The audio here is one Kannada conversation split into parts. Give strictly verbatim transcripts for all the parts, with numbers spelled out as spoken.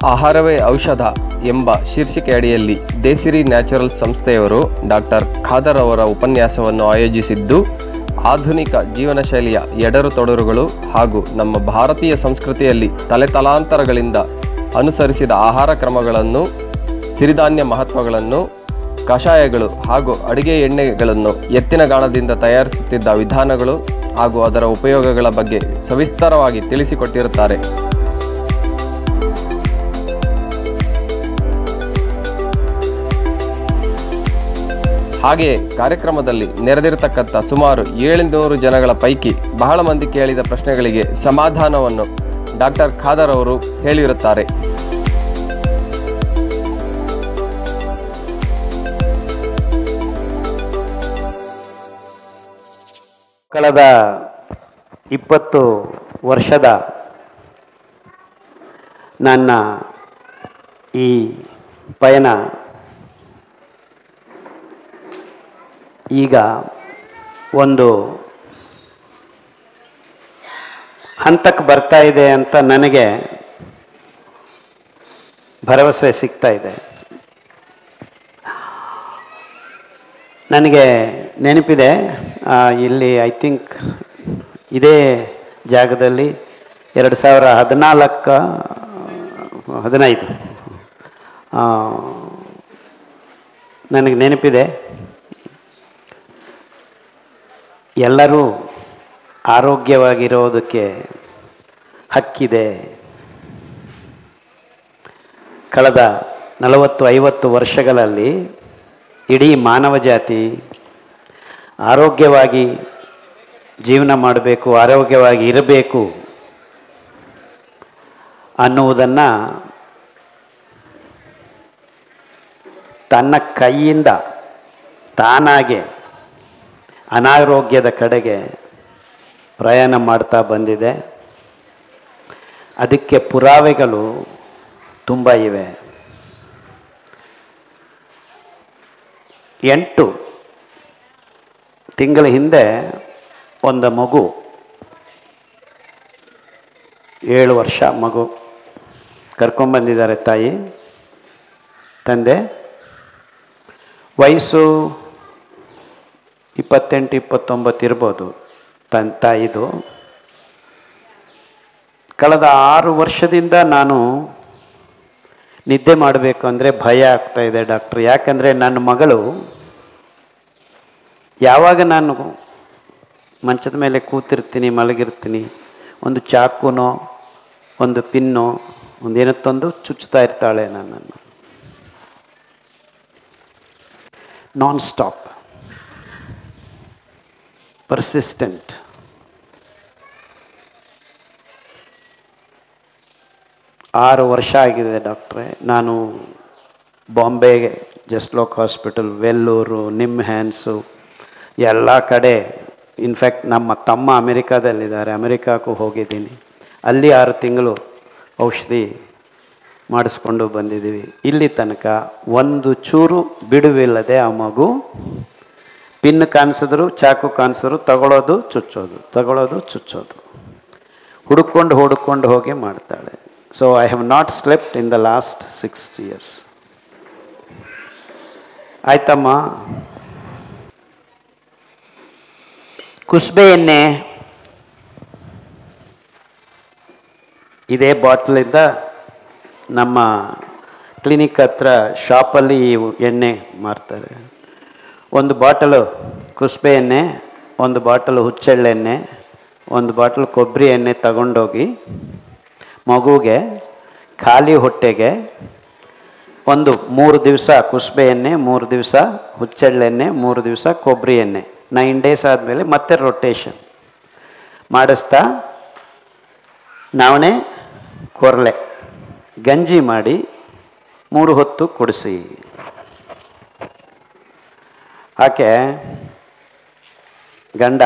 ಆಹಾರವೇ ಔಷಧ ಎಂಬ ಶೀರ್ಷಿಕೆ ಅಡಿಯಲ್ಲಿ ದೇಸಿರಿ ನ್ಯಾಚುರಲ್ಸ್ ಸಂಸ್ಥೆಯವರು ಡಾಕ್ಟರ್ ಖಾದರ್ ಅವರ ಉಪನ್ಯಾಸವನ್ನು ಆಯೋಜಿಸಿದ್ದು, ಆಧುನಿಕ ಜೀವನ ಶೈಲಿಯ ಎಡರು ತೊಡರುಗಳು ಹಾಗೂ ನಮ್ಮ ಭಾರತೀಯ ಸಂಸ್ಕೃತಿಯಲ್ಲಿ ತಲೆತಲಾಂತರಗಳಿಂದ ಅನುಸರಿಸಿದ ಆಹಾರ ಕ್ರಮಗಳನ್ನು, ಸಿರಿಧಾನ್ಯ ಮಹತ್ವಗಳನ್ನು, ಕಷಾಯಗಳು ಹಾಗೂ ಅಡುಗೆ ಎಣ್ಣೆಗಳನ್ನು ಎತ್ತಿನ ಗಾಣದಿಂದ ತಯಾರಿಸುತ್ತಿದ್ದ ವಿಧಾನಗಳು ಹಾಗೂ ಅದರ ಉಪಯೋಗಗಳ ಬಗ್ಗೆ ಸವಿಸ್ತರವಾಗಿ ತಿಳಿಸಿಕೊಟ್ಟಿರುತ್ತಾರೆ. ಹಾಗೆಯೇ ಕಾರ್ಯಕ್ರಮದಲ್ಲಿ ನೆರೆದಿರತಕ್ಕಂಥ ಸುಮಾರು ಏಳುನೂರು ಜನಗಳ ಪೈಕಿ ಬಹಳ ಮಂದಿ ಕೇಳಿದ ಪ್ರಶ್ನೆಗಳಿಗೆ ಸಮಾಧಾನವನ್ನು ಡಾಕ್ಟರ್ ಖಾದರ್ ಅವರು ಹೇಳಿರುತ್ತಾರೆ. ಕಳೆದ ಇಪ್ಪತ್ತು ವರ್ಷದ ನನ್ನ ಈ ಪಯಣ ಈಗ ಒಂದು ಹಂತಕ್ಕೆ ಬರ್ತಾ ಇದೆ ಅಂತ ನನಗೆ ಭರವಸೆ ಸಿಗ್ತಾ ಇದೆ. ನನಗೆ ನೆನಪಿದೆ, ಇಲ್ಲಿ ಐ ಥಿಂಕ್ ಇದೇ ಜಾಗದಲ್ಲಿ ಎರಡು ಸಾವಿರ ಹದಿನಾಲ್ಕ ಹದಿನೈದು ನನಗೆ ನೆನಪಿದೆ, ಎಲ್ಲರೂ ಆರೋಗ್ಯವಾಗಿರೋದಕ್ಕೆ ಹಕ್ಕಿದೆ. ಕಳೆದ ನಲವತ್ತು ಐವತ್ತು ವರ್ಷಗಳಲ್ಲಿ ಇಡೀ ಮಾನವ ಜಾತಿ ಆರೋಗ್ಯವಾಗಿ ಜೀವನ ಮಾಡಬೇಕು, ಆರೋಗ್ಯವಾಗಿ ಇರಬೇಕು ಅನ್ನುವುದನ್ನು ತನ್ನ ಕೈಯಿಂದ ತಾನಾಗೆ ಅನಾರೋಗ್ಯದ ಕಡೆಗೆ ಪ್ರಯಾಣ ಮಾಡ್ತಾ ಬಂದಿದೆ. ಅದಕ್ಕೆ ಪುರಾವೆಗಳು ತುಂಬ ಇವೆ. ಎಂಟು ತಿಂಗಳ ಹಿಂದೆ ಒಂದು ಮಗು, ಏಳು ವರ್ಷ ಮಗು ಕರ್ಕೊಂಬಂದಿದ್ದಾರೆ ತಾಯಿ ತಂದೆ. ವಯಸ್ಸು ಇಪ್ಪತ್ತೆಂಟು ಇಪ್ಪತ್ತೊಂಬತ್ತು ಇರ್ಬೋದು ತನ್ನ ತಾಯಿದು. ಕಳೆದ ಆರು ವರ್ಷದಿಂದ ನಾನು ನಿದ್ದೆ ಮಾಡಬೇಕು ಅಂದರೆ ಭಯ ಆಗ್ತಾಯಿದೆ ಡಾಕ್ಟ್ರ್. ಯಾಕಂದರೆ ನನ್ನ ಮಗಳು ಯಾವಾಗ ನಾನು ಮಂಚದ ಮೇಲೆ ಕೂತಿರ್ತೀನಿ, ಮಲಗಿರ್ತೀನಿ, ಒಂದು ಚಾಕುನೋ ಒಂದು ಪಿನ್ನೋ ಒಂದೇನತ್ತೊಂದು ಚುಚ್ಚುತ್ತಾ ಇರ್ತಾಳೆ ನನ್ನನ್ನು ನಾನ್ ಸ್ಟಾಪ್, ಪರ್ಸಿಸ್ಟೆಂಟ್. ಆರು ವರ್ಷ ಆಗಿದೆ ಡಾಕ್ಟ್ರೆ. ನಾನು ಬಾಂಬೆಗೆ ಜಸ್ಟ್ಲೋಕ್ ಹಾಸ್ಪಿಟಲ್, ವೆಲ್ಲೂರು, ನಿಮ್ ಹ್ಯಾನ್ಸು ಎಲ್ಲ ಕಡೆ, ಇನ್ಫ್ಯಾಕ್ಟ್ ನಮ್ಮ ತಮ್ಮ ಅಮೆರಿಕಾದಲ್ಲಿದ್ದಾರೆ, ಅಮೆರಿಕಾಕ್ಕೂ ಹೋಗಿದ್ದೀನಿ. ಅಲ್ಲಿ ಆರು ತಿಂಗಳು ಔಷಧಿ ಮಾಡಿಸ್ಕೊಂಡು ಬಂದಿದ್ದೀವಿ. ಇಲ್ಲಿ ತನಕ ಒಂದು ಚೂರು ಬಿಡುವಿಲ್ಲದೆ ಆ ಮಗು ಪಿನ್ ಕಾಣಿಸಿದ್ರು, ಚಾಕು ಕಾಣಿಸಿದ್ರು ತಗೊಳ್ಳೋದು ಚುಚ್ಚೋದು, ತಗೊಳ್ಳೋದು ಚುಚ್ಚೋದು, ಹುಡುಕೊಂಡು ಹುಡುಕೊಂಡು ಹೋಗಿ ಮಾಡ್ತಾಳೆ. So I have not slept in the last six years. ಆಯ್ತಮ್ಮ, ಕುಸ್ಬೆ ಎಣ್ಣೆ ಇದೇ ಬಾಟ್ಲಿಂದ ನಮ್ಮ ಕ್ಲಿನಿಕ್ ಹತ್ರ ಶಾಪಲ್ಲಿ ಎಣ್ಣೆ ಮಾರ್ತಾರೆ. ಒಂದು ಬಾಟಲು ಕುಸ್ಬೆ ಎಣ್ಣೆ, ಒಂದು ಬಾಟಲು ಹುಚ್ಚೆಳ್ಳೆಣ್ಣೆ, ಒಂದು ಬಾಟಲ್ ಕೊಬ್ಬರಿ ಎಣ್ಣೆ ತಗೊಂಡೋಗಿ ಮಗುಗೆ ಖಾಲಿ ಹೊಟ್ಟೆಗೆ ಒಂದು ಮೂರು ದಿವಸ ಕುಸ್ಬೆ ಎಣ್ಣೆ, ಮೂರು ದಿವಸ ಹುಚ್ಚೆಳ್ಳೆಣ್ಣೆ, ಮೂರು ದಿವಸ ಕೊಬ್ಬರಿ ಎಣ್ಣೆ, ನೈನ್ ಡೇಸ್ ಆದಮೇಲೆ ಮತ್ತೆ ರೊಟೇಷನ್ ಮಾಡಿಸ್ತಾ ನಾವೇ ಕೊರಲೆ ಗಂಜಿ ಮಾಡಿ ಮೂರು ಹೊತ್ತು ಕುಡಿಸಿ. ಆಕೆ ಗಂಡ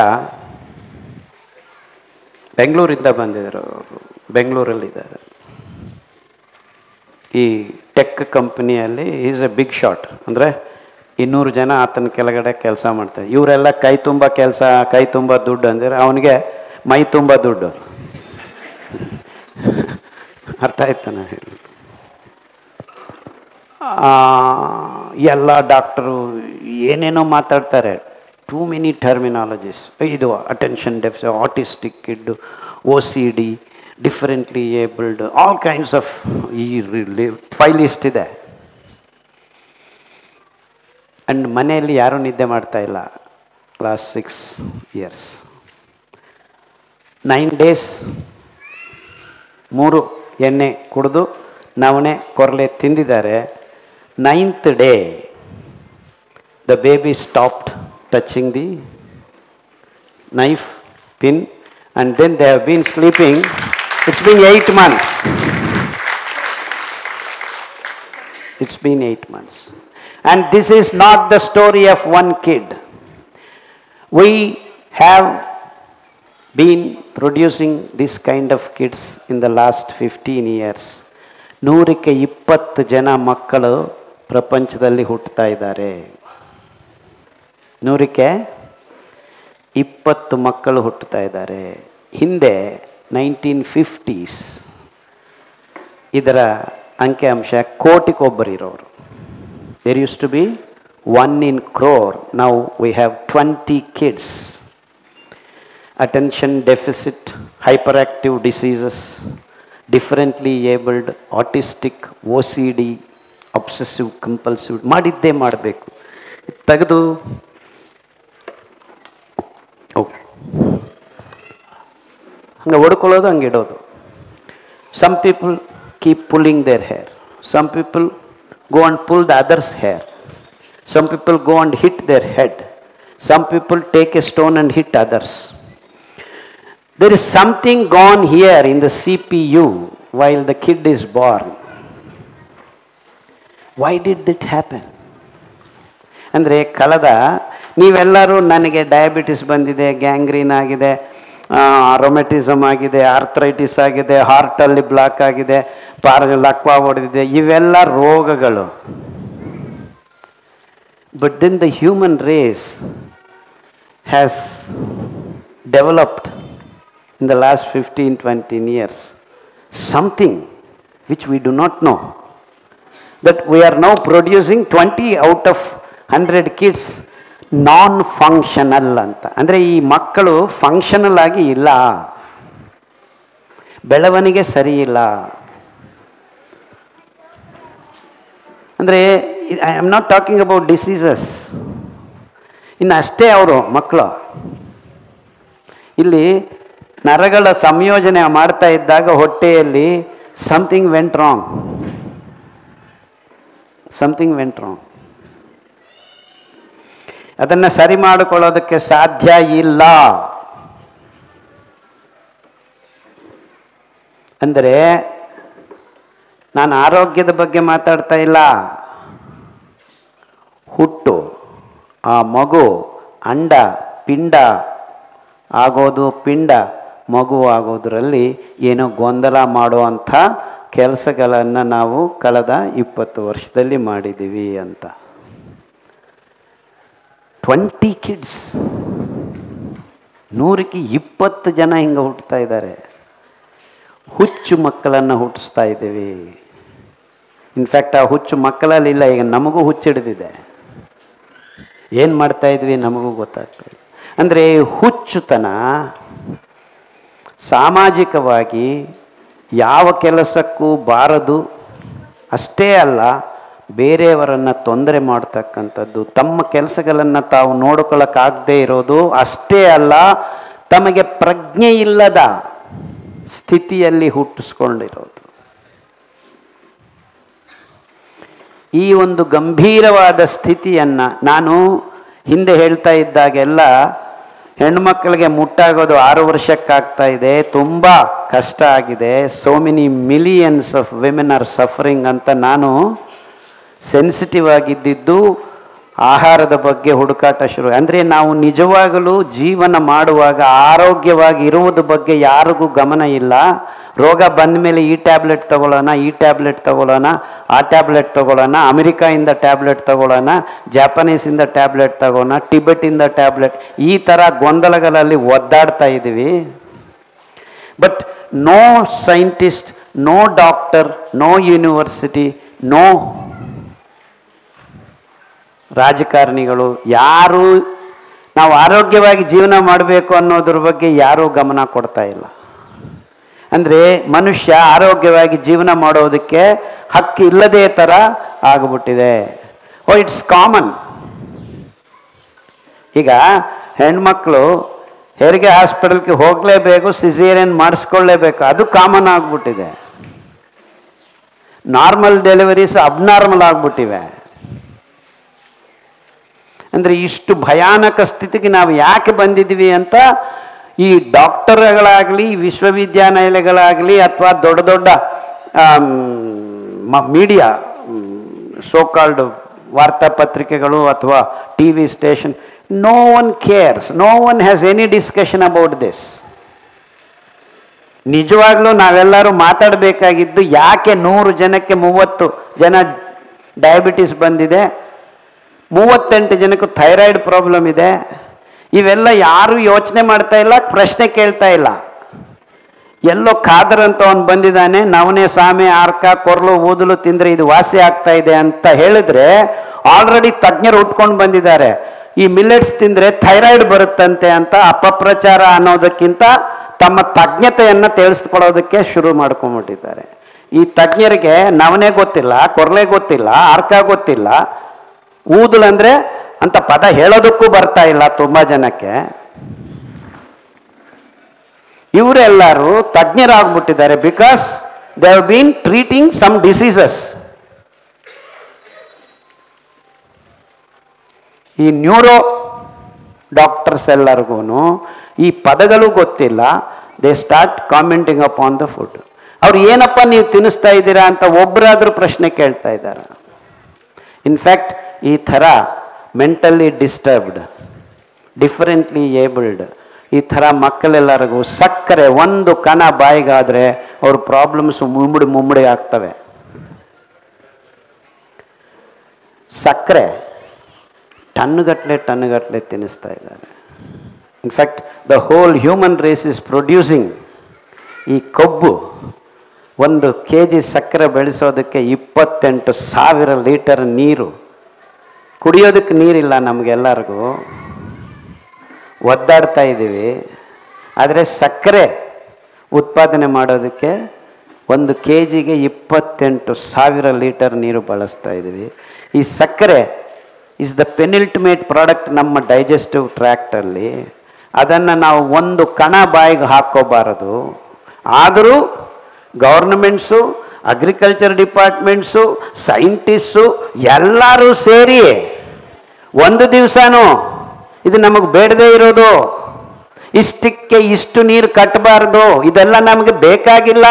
ಬೆಂಗಳೂರಿಂದ ಬಂದಿದ್ದರು, ಬೆಂಗಳೂರಲ್ಲಿದ್ದಾರೆ. ಈ ಟೆಕ್ ಕಂಪ್ನಿಯಲ್ಲಿ ಈಸ್ ಎ ಬಿಗ್ ಶಾಟ್, ಅಂದರೆ ಇನ್ನೂರು ಜನ ಆತನ ಕೆಳಗಡೆ ಕೆಲಸ ಮಾಡ್ತಾರೆ. ಇವರೆಲ್ಲ ಕೈ ತುಂಬ ಕೆಲಸ, ಕೈ ತುಂಬ ದುಡ್ಡು ಅಂದರೆ ಅವನಿಗೆ ಮೈ ತುಂಬ ದುಡ್ಡು. ಅರ್ಥ ಆಯ್ತಾನ ಹೇಳಿ. ಎಲ್ಲ ಡಾಕ್ಟರು ಏನೇನೋ ಮಾತಾಡ್ತಾರೆ. Too many terminologies. ಇದು attention deficit, autistic kid, O C D, differently abled, all kinds of ಈ ಫೈಲ್ ಲಿಸ್ಟ್ ಇದೆ. ಆ್ಯಂಡ್ ಮನೆಯಲ್ಲಿ ಯಾರೂ ನಿದ್ದೆ ಮಾಡ್ತಾ ಇಲ್ಲ last six years. Nine days ಮೂರು ಎಣ್ಣೆ ಕುಡಿದು ನವಣೆ ಕೊರಲೆ ತಿಂದಿದ್ದಾರೆ. Ninth day the baby stopped touching the knife pin and then they have been sleeping. It's been eight months. It's been eight months. And this is not the story of one kid. We have been producing this kind of kids in the last fifteen years. ನೂರಕ್ಕೆ ಇಪ್ಪತ್ತು ಜನ ಮಕ್ಕಳು ಪ್ರಪಂಚದಲ್ಲಿ ಹುಟ್ಟುತ್ತಾ ಇದ್ದಾರೆ. ನೂರಕ್ಕೆ ಇಪ್ಪತ್ತು ಮಕ್ಕಳು ಹುಟ್ಟುತ್ತಾ ಇದ್ದಾರೆ. ಹಿಂದೆ ನೈನ್ಟೀನ್ ಫಿಫ್ಟೀಸ್ ಇದರ ಅಂಕಿಅಂಶ ಕೋಟಿಗೊಬ್ಬರು ಇರೋರು. There use to be one in crore. Now we have twenty kids. Attention deficit, hyper active diseases, differently abled, autistic, O C D, obsessive compulsive ಮಾಡಿದ್ದೇ ಮಾಡಬೇಕು. ತೆಗೆದು ಹಂಗೆ ಹೊಡ್ಕೊಳ್ಳೋದು, ಹಂಗೆ ಇಡೋದು. Some people keep pulling their hair. Some people go and pull the others hair. Some people go and hit their head. Some people take a stone and hit others. There is something gone here in the C P U while the kid is born. Why did it happen? ಅಂದರೆ ಕಳೆದ ನೀವೆಲ್ಲರೂ ನನಗೆ ಡಯಾಬಿಟಿಸ್ ಬಂದಿದೆ, ಗ್ಯಾಂಗ್ರೀನ್ ಆಗಿದೆ, ರೊಮೆಟಿಸಮ್ ಆಗಿದೆ, ಆರ್ಥ್ರೈಟಿಸ್ ಆಗಿದೆ, ಹಾರ್ಟಲ್ಲಿ ಬ್ಲಾಕ್ ಆಗಿದೆ, ಪಾರ ಲಕ್ವಾ ಹೊಡೆದಿದೆ, ಇವೆಲ್ಲ ರೋಗಗಳು. But then the human race has developed in the last fifteen twenty years something which we do not know, that we are now producing twenty out of one hundred kids non functional ಅಂತ. ಅಂದರೆ ಈ ಮಕ್ಕಳು ಫಂಕ್ಷನಲ್ ಆಗಿ ಇಲ್ಲ, ಬೆಳವಣಿಗೆ ಸರಿ ಇಲ್ಲ. ಅಂದರೆ I am not talking about diseases. ಇನ್ನು ಅಷ್ಟೇ ಅವರು ಮಕ್ಕಳು. ಇಲ್ಲಿ ನರಗಳ ಸಂಯೋಜನೆ ಮಾಡ್ತಾ ಇದ್ದಾಗ ಹೊಟ್ಟೆಯಲ್ಲಿ something went wrong. Something went wrong. ಅದನ್ನು ಸರಿ ಮಾಡಿಕೊಳ್ಳೋದಕ್ಕೆ ಸಾಧ್ಯ ಇಲ್ಲ. ಅಂದರೆ ನಾನು ಆರೋಗ್ಯದ ಬಗ್ಗೆ ಮಾತಾಡ್ತಾ ಇಲ್ಲ. ಹುಟ್ಟು, ಆ ಮಗು ಅಂಡ ಪಿಂಡ ಆಗೋದು, ಪಿಂಡ ಮಗು ಆಗೋದ್ರಲ್ಲಿ ಏನೋ ಗೊಂದಲ ಮಾಡುವಂಥ ಕೆಲಸಗಳನ್ನು ನಾವು ಕಳೆದ ಇಪ್ಪತ್ತು ವರ್ಷದಲ್ಲಿ ಮಾಡಿದ್ದೀವಿ ಅಂತ. ಟ್ವೆಂಟಿ ಕಿಡ್ಸ್, ನೂರಕ್ಕೆ ಇಪ್ಪತ್ತು ಜನ ಹಿಂಗೆ ಹುಟ್ಟುತ್ತಾ ಇದ್ದಾರೆ. ಹುಚ್ಚು ಮಕ್ಕಳನ್ನು ಹುಟ್ಟಿಸ್ತಾ ಇದ್ದೀವಿ. ಇನ್ಫ್ಯಾಕ್ಟ್ ಆ ಹುಚ್ಚು ಮಕ್ಕಳಲ್ಲಿಲ್ಲ, ಈಗ ನಮಗೂ ಹುಚ್ಚಿಡಿದಿದೆ. ಏನು ಮಾಡ್ತಾಯಿದ್ವಿ ನಮಗೂ ಗೊತ್ತಾಗ್ತದೆ. ಅಂದರೆ ಹುಚ್ಚುತನ ಸಾಮಾಜಿಕವಾಗಿ ಯಾವ ಕೆಲಸಕ್ಕೂ ಬಾರದು. ಅಷ್ಟೇ ಅಲ್ಲ, ಬೇರೆಯವರನ್ನು ತೊಂದರೆ ಮಾಡ್ತಕ್ಕಂಥದ್ದು, ತಮ್ಮ ಕೆಲಸಗಳನ್ನು ತಾವು ನೋಡ್ಕೊಳ್ಳೋಕ್ಕಾಗದೇ ಇರೋದು. ಅಷ್ಟೇ ಅಲ್ಲ, ತಮಗೆ ಪ್ರಜ್ಞೆ ಇಲ್ಲದ ಸ್ಥಿತಿಯಲ್ಲಿ ಹುಟ್ಟಿಸ್ಕೊಂಡಿರೋದು. ಈ ಒಂದು ಗಂಭೀರವಾದ ಸ್ಥಿತಿಯನ್ನು ನಾನು ಹಿಂದೆ ಹೇಳ್ತಾ ಇದ್ದಾಗೆಲ್ಲ ಹೆಣ್ಮಕ್ಳಿಗೆ ಮುಟ್ಟಾಗೋದು ಆರು ವರ್ಷಕ್ಕಾಗ್ತಾ ಇದೆ, ತುಂಬ ಕಷ್ಟ ಆಗಿದೆ, so many millions of women are suffering ಅಂತ ನಾನು ಸೆನ್ಸಿಟಿವ್ ಆಗಿದ್ದಿದ್ದು ಆಹಾರದ ಬಗ್ಗೆ ಹುಡುಕಾಟ ಶುರು. ಅಂದರೆ ನಾವು ನಿಜವಾಗಲೂ ಜೀವನ ಮಾಡುವಾಗ ಆರೋಗ್ಯವಾಗಿ ಇರುವುದ್ರ ಬಗ್ಗೆ ಯಾರಿಗೂ ಗಮನ ಇಲ್ಲ. ರೋಗ ಬಂದ ಮೇಲೆ ಈ ಟ್ಯಾಬ್ಲೆಟ್ ತಗೊಳ್ಳೋಣ, ಈ ಟ್ಯಾಬ್ಲೆಟ್ ತಗೊಳ್ಳೋಣ, ಆ ಟ್ಯಾಬ್ಲೆಟ್ ತಗೊಳ್ಳೋಣ, ಅಮೆರಿಕಾಯಿಂದ ಟ್ಯಾಬ್ಲೆಟ್ ತಗೊಳ್ಳೋಣ, ಜಾಪನೀಸಿಂದ ಟ್ಯಾಬ್ಲೆಟ್ ತಗೋಣ, ಟಿಬೆಟಿಂದ ಟ್ಯಾಬ್ಲೆಟ್, ಈ ಥರ ಗೊಂದಲಗಳಲ್ಲಿ ಒದ್ದಾಡ್ತಾ ಇದ್ದೀವಿ. But no scientist, no doctor, no university, no ರಾಜಕಾರಣಿಗಳು ಯಾರು ನಾವು ಆರೋಗ್ಯವಾಗಿ ಜೀವನ ಮಾಡಬೇಕು ಅನ್ನೋದ್ರ ಬಗ್ಗೆ ಯಾರೂ ಗಮನ ಕೊಡ್ತಾ ಇಲ್ಲ. ಅಂದರೆ ಮನುಷ್ಯ ಆರೋಗ್ಯವಾಗಿ ಜೀವನ ಮಾಡೋದಕ್ಕೆ ಹಕ್ಕು ಇಲ್ಲದೇ ಥರ ಆಗಿಬಿಟ್ಟಿದೆ. Oh it's common. ಈಗ ಹೆಣ್ಮಕ್ಳು ಹೆರಿಗೆ ಹಾಸ್ಪಿಟಲ್ಗೆ ಹೋಗಲೇಬೇಕು, ಸಿಸೇರಿಯನ್ ಮಾಡಿಸ್ಕೊಳ್ಳೇಬೇಕು, ಅದು ಕಾಮನ್ ಆಗಿಬಿಟ್ಟಿದೆ. ನಾರ್ಮಲ್ ಡೆಲಿವರೀಸ್ ಅಬ್ನಾರ್ಮಲ್ ಆಗಿಬಿಟ್ಟಿವೆ. ಅಂದರೆ ಇಷ್ಟು ಭಯಾನಕ ಸ್ಥಿತಿಗೆ ನಾವು ಯಾಕೆ ಬಂದಿದ್ದೀವಿ ಅಂತ ಈ ಡಾಕ್ಟರ್ಗಳಾಗಲಿ, ವಿಶ್ವವಿದ್ಯಾನಿಲಯಗಳಾಗಲಿ, ಅಥವಾ ದೊಡ್ಡ ದೊಡ್ಡ ಮೀಡಿಯಾ, ಸೋಕಾಲ್ಡ್ ವಾರ್ತಾಪತ್ರಿಕೆಗಳು ಅಥವಾ T V station, no one cares, no one has any discussion about this. ನಿಜವಾಗ್ಲೂ ನಾವೆಲ್ಲರೂ ಮಾತಾಡಬೇಕಾಗಿದ್ದು ಯಾಕೆ ನೂರು ಜನಕ್ಕೆ ಮೂವತ್ತು ಜನ ಡಯಾಬಿಟಿಸ್ ಬಂದಿದೆ, ಮೂವತ್ತೆಂಟು ಜನಕ್ಕೂ ಥೈರಾಯ್ಡ್ ಪ್ರಾಬ್ಲಮ್ ಇದೆ. ಇವೆಲ್ಲ ಯಾರೂ ಯೋಚನೆ ಮಾಡ್ತಾ ಇಲ್ಲ, ಪ್ರಶ್ನೆ ಕೇಳ್ತಾ ಇಲ್ಲ. ಎಲ್ಲೋ ಖಾದರ್ ಅಂತ ಅವನು ಬಂದಿದ್ದಾನೆ, ನವನೆ ಸಾಮೆ ಆರ್ಕ ಕೊರ್ಲು ಊದಲು ತಿಂದರೆ ಇದು ವಾಸಿ ಆಗ್ತಾ ಇದೆ ಅಂತ ಹೇಳಿದ್ರೆ ಆಲ್ರೆಡಿ ತಜ್ಞರು ಉಟ್ಕೊಂಡು ಬಂದಿದ್ದಾರೆ. ಈ ಮಿಲ್ಲೆಟ್ಸ್ ತಿಂದರೆ ಥೈರಾಯ್ಡ್ ಬರುತ್ತಂತೆ ಅಂತ ಅಪಪ್ರಚಾರ ಅನ್ನೋದಕ್ಕಿಂತ ತಮ್ಮ ತಜ್ಞತೆಯನ್ನು ತಿಳಿಸ್ಕೊಳ್ಳೋದಕ್ಕೆ ಶುರು ಮಾಡ್ಕೊಂಡ್ಬಿಟ್ಟಿದ್ದಾರೆ. ಈ ತಜ್ಞರಿಗೆ ನವನೆ ಗೊತ್ತಿಲ್ಲ, ಕೊರ್ಲೆ ಗೊತ್ತಿಲ್ಲ, ಆರ್ಕ ಗೊತ್ತಿಲ್ಲ, ಊದಲು ಅಂದರೆ ಅಂತ ಪದ ಹೇಳೋದಕ್ಕೂ ಬರ್ತಾ ಇಲ್ಲ ತುಂಬ ಜನಕ್ಕೆ. ಇವರೆಲ್ಲರೂ ತಜ್ಞರಾಗ್ಬಿಟ್ಟಿದ್ದಾರೆ. Because they have been treating some diseases. ಈ ನ್ಯೂರೋ ಡಾಕ್ಟರ್ಸ್ ಎಲ್ಲರಿಗೂ ಈ ಪದಗಳು ಗೊತ್ತಿಲ್ಲ. They start commenting up on the food. ಅವ್ರು ಏನಪ್ಪ ನೀವು ತಿನ್ನಿಸ್ತಾ ಇದ್ದೀರಾ ಅಂತ ಒಬ್ಬರಾದರೂ ಪ್ರಶ್ನೆ ಕೇಳ್ತಾ ಇದ್ದಾರೆ. ಇನ್ಫ್ಯಾಕ್ಟ್ ಈ ಥರ ಮೆಂಟಲಿ ಡಿಸ್ಟರ್ಬ್ಡ್, ಡಿಫರೆಂಟ್ಲಿ ಏಬಲ್ಡ್ ಈ ಥರ ಮಕ್ಕಳೆಲ್ಲರಿಗೂ ಸಕ್ಕರೆ ಒಂದು ಕಣ ಬಾಯಿಗಾದರೆ ಅವ್ರ ಪ್ರಾಬ್ಲಮ್ಸ್ ಮುಮ್ಮಡಿ ಮುಮ್ಮಡಿ ಆಗ್ತವೆ. ಸಕ್ಕರೆ ಟನ್ಗಟ್ಟಲೆ ಟನ್ಗಟ್ಟಲೆ ತಿನ್ನಿಸ್ತಾ ಇದ್ದಾರೆ. In fact the whole human race is producing. ಈ ಕೊಬ್ಬು ಒಂದು ಕೆ ಜಿ ಸಕ್ಕರೆ ಬೆಳೆಸೋದಕ್ಕೆ ಇಪ್ಪತ್ತೆಂಟು ಸಾವಿರ ಲೀಟರ್ ನೀರು. ಕುಡಿಯೋದಕ್ಕೆ ನೀರಿಲ್ಲ ನಮಗೆಲ್ಲರಿಗೂ, ಒದ್ದಾಡ್ತಾ ಇದ್ದೀವಿ. ಆದರೆ ಸಕ್ಕರೆ ಉತ್ಪಾದನೆ ಮಾಡೋದಕ್ಕೆ ಒಂದು ಕೆ ಜಿಗೆ ಇಪ್ಪತ್ತೆಂಟು ಸಾವಿರ ಲೀಟರ್ ನೀರು ಬಳಸ್ತಾ ಇದ್ದೀವಿ. ಈ ಸಕ್ಕರೆ ಇಸ್ ದ ಪೆನಿಲ್ಟಿಮೇಟ್ ಪ್ರಾಡಕ್ಟ್ ನಮ್ಮ ಡೈಜೆಸ್ಟಿವ್ ಟ್ರ್ಯಾಕ್ಟಲ್ಲಿ. ಅದನ್ನು ನಾವು ಒಂದು ಕಣ ಬಾಯಿಗೆ ಹಾಕ್ಕೋಬಾರದು. ಆದರೂ ಗೌರ್ನಮೆಂಟ್ಸು, ಅಗ್ರಿಕಲ್ಚರ್ ಡಿಪಾರ್ಟ್ಮೆಂಟ್ಸು, ಸೈಂಟಿಸ್ಟು ಎಲ್ಲರೂ ಸೇರಿ ಒಂದು ದಿವಸನೂ ಇದು ನಮಗೆ ಬೇಡದೇ ಇರೋದು, ಇಷ್ಟಕ್ಕೆ ಇಷ್ಟು ನೀರು ಕಟ್ಟಬಾರ್ದು, ಇದೆಲ್ಲ ನಮಗೆ ಬೇಕಾಗಿಲ್ಲ,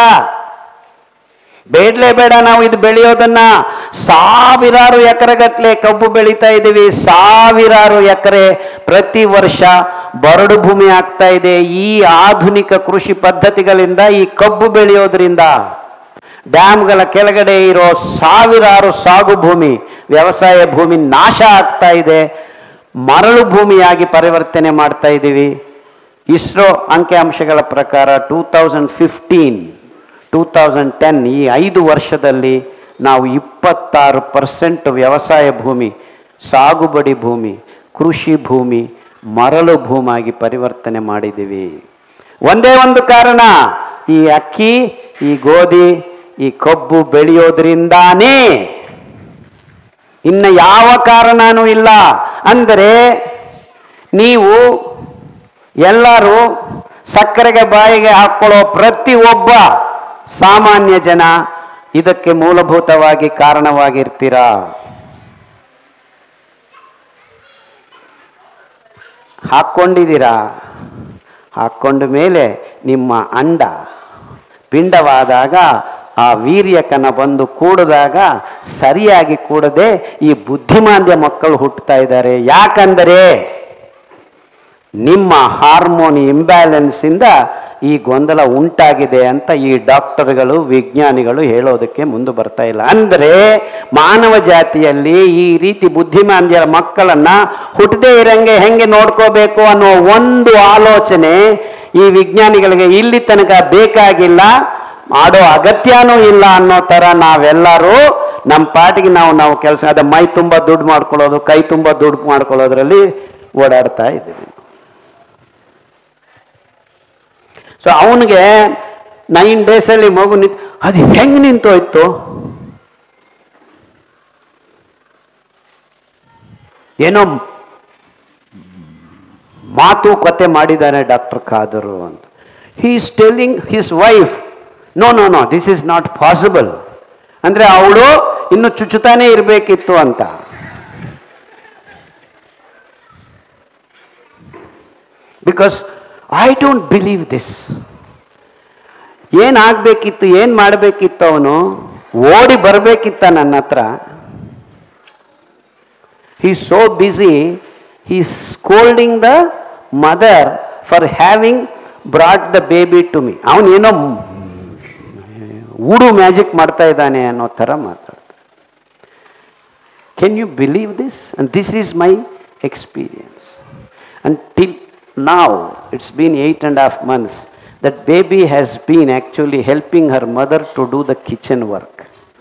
ಬೇಡಲೇ ಬೇಡ ನಾವು ಇದು ಬೆಳೆಯೋದನ್ನ. ಸಾವಿರಾರು ಎಕರೆಗಟ್ಟಲೆ ಕಬ್ಬು ಬೆಳೀತಾ ಇದ್ದೀವಿ, ಸಾವಿರಾರು ಎಕರೆ ಪ್ರತಿ ವರ್ಷ ಬರಡು ಭೂಮಿ ಆಗ್ತಾ ಇದೆ. ಈ ಆಧುನಿಕ ಕೃಷಿ ಪದ್ಧತಿಗಳಿಂದ, ಈ ಕಬ್ಬು ಬೆಳೆಯೋದ್ರಿಂದ ಡ್ಯಾಮ್ಗಳ ಕೆಳಗಡೆ ಇರೋ ಸಾವಿರಾರು ಸಾಗು ಭೂಮಿ, ವ್ಯವಸಾಯ ಭೂಮಿ ನಾಶ ಆಗ್ತಾ ಇದೆ. ಮರಳು ಭೂಮಿಯಾಗಿ ಪರಿವರ್ತನೆ ಮಾಡ್ತಾ ಇದ್ದೀವಿ. ಇಸ್ರೋ ಅಂಕಿಅಂಶಗಳ ಪ್ರಕಾರ two thousand fifteen two thousand ten ಈ ಐದು ವರ್ಷದಲ್ಲಿ ನಾವು ಇಪ್ಪತ್ತಾರು ಪರ್ಸೆಂಟ್ ವ್ಯವಸಾಯ ಭೂಮಿ, ಸಾಗುಬಡಿ ಭೂಮಿ, ಕೃಷಿ ಭೂಮಿ ಮರಳು ಭೂಮಿಯಾಗಿ ಪರಿವರ್ತನೆ ಮಾಡಿದ್ದೀವಿ. ಒಂದೇ ಒಂದು ಕಾರಣ, ಈ ಅಕ್ಕಿ, ಈ ಗೋಧಿ, ಈ ಕಬ್ಬು ಬೆಳೆಯೋದ್ರಿಂದಾನೇ, ಇನ್ನು ಯಾವ ಕಾರಣನೂ ಇಲ್ಲ. ಅಂದರೆ ನೀವು ಎಲ್ಲರೂ ಸಕ್ಕರೆಗೆ ಬಾಯಿಗೆ ಹಾಕ್ಕೊಳ್ಳೋ ಪ್ರತಿಯೊಬ್ಬ ಸಾಮಾನ್ಯ ಜನ ಇದಕ್ಕೆ ಮೂಲಭೂತವಾಗಿ ಕಾರಣವಾಗಿರ್ತೀರಾ. ಹಾಕ್ಕೊಂಡಿದ್ದೀರಾ. ಹಾಕ್ಕೊಂಡ ಮೇಲೆ ನಿಮ್ಮ ಅಂಡ ಪಿಂಡವಾದಾಗ ಆ ವೀರ್ಯಕನ ಬಂದು ಕೂಡಿದಾಗ ಸರಿಯಾಗಿ ಕೂಡದೆ ಈ ಬುದ್ಧಿಮಾಂದ್ಯ ಮಕ್ಕಳು ಹುಟ್ಟುತ್ತಾ ಇದ್ದಾರೆ. ಯಾಕಂದರೆ ನಿಮ್ಮ ಹಾರ್ಮೋನ್ ಇಂಬ್ಯಾಲೆನ್ಸಿಂದ ಈ ಗೊಂದಲ ಉಂಟಾಗಿದೆ ಅಂತ ಈ ಡಾಕ್ಟರ್ಗಳು, ವಿಜ್ಞಾನಿಗಳು ಹೇಳೋದಕ್ಕೆ ಮುಂದೆ ಬರ್ತಾ ಇಲ್ಲ. ಅಂದರೆ ಮಾನವ ಜಾತಿಯಲ್ಲಿ ಈ ರೀತಿ ಬುದ್ಧಿಮಾಂದ್ಯರ ಮಕ್ಕಳನ್ನು ಹುಟ್ಟದೇ ಇರಂಗೆ ಹೆಂಗೆ ನೋಡ್ಕೋಬೇಕು ಅನ್ನೋ ಒಂದು ಆಲೋಚನೆ ಈ ವಿಜ್ಞಾನಿಗಳಿಗೆ ಇಲ್ಲಿ ತನಕ ಬೇಕಾಗಿಲ್ಲ, ಮಾಡೋ ಅಗತ್ಯನೂ ಇಲ್ಲ ಅನ್ನೋ ಥರ ನಾವೆಲ್ಲರೂ ನಮ್ಮ ಪಾಟಿಗೆ ನಾವು ನಾವು ಕೆಲಸ ಅದ ಮೈ ತುಂಬ ದುಡ್ಡು ಮಾಡ್ಕೊಳ್ಳೋದು, ಕೈ ತುಂಬ ದುಡ್ಡು ಮಾಡ್ಕೊಳ್ಳೋದ್ರಲ್ಲಿ ಓಡಾಡ್ತಾ ಇದ್ದೀವಿ. ಸೊ ಅವನಿಗೆ ನೈನ್ ಡೇಸಲ್ಲಿ ಮಗು ನಿಂತು ಅದು ಹೆಂಗೆ ನಿಂತೋಯ್ತು? ಏನೋ ಮಾತುಕತೆ ಮಾಡಿದ್ದಾನೆ ಡಾಕ್ಟರ್ ಖಾದರು ಅಂತ. He is telling his wife, no no no this is not possible. ಅಂದರೆ ಅವಳು ಇನ್ನು ಚುಚ್ಚುತ್ತಾನೆ ಇರಬೇಕಿತ್ತು ಅಂತ. Because I don't believe this. ಏನಾಗಬೇಕಿತ್ತು, ಏನು ಮಾಡಬೇಕಿತ್ತು? ಅವನು ಓಡಿ ಬರಬೇಕಿತ್ತ ನನ್ನ ಹತ್ರ. he is so busy, he is scolding the mother for having brought the baby to me. ಅವನು ಏನೋ ಊಡು ಮ್ಯಾಜಿಕ್ ಮಾಡ್ತಾ ಇದ್ದಾನೆ ಅನ್ನೋ ಥರ ಮಾತಾಡ್ತಾರೆ. Can you believe this? And this is my experience. Until now, it's been eight and a half months, that baby has been actually helping her mother to do the kitchen work.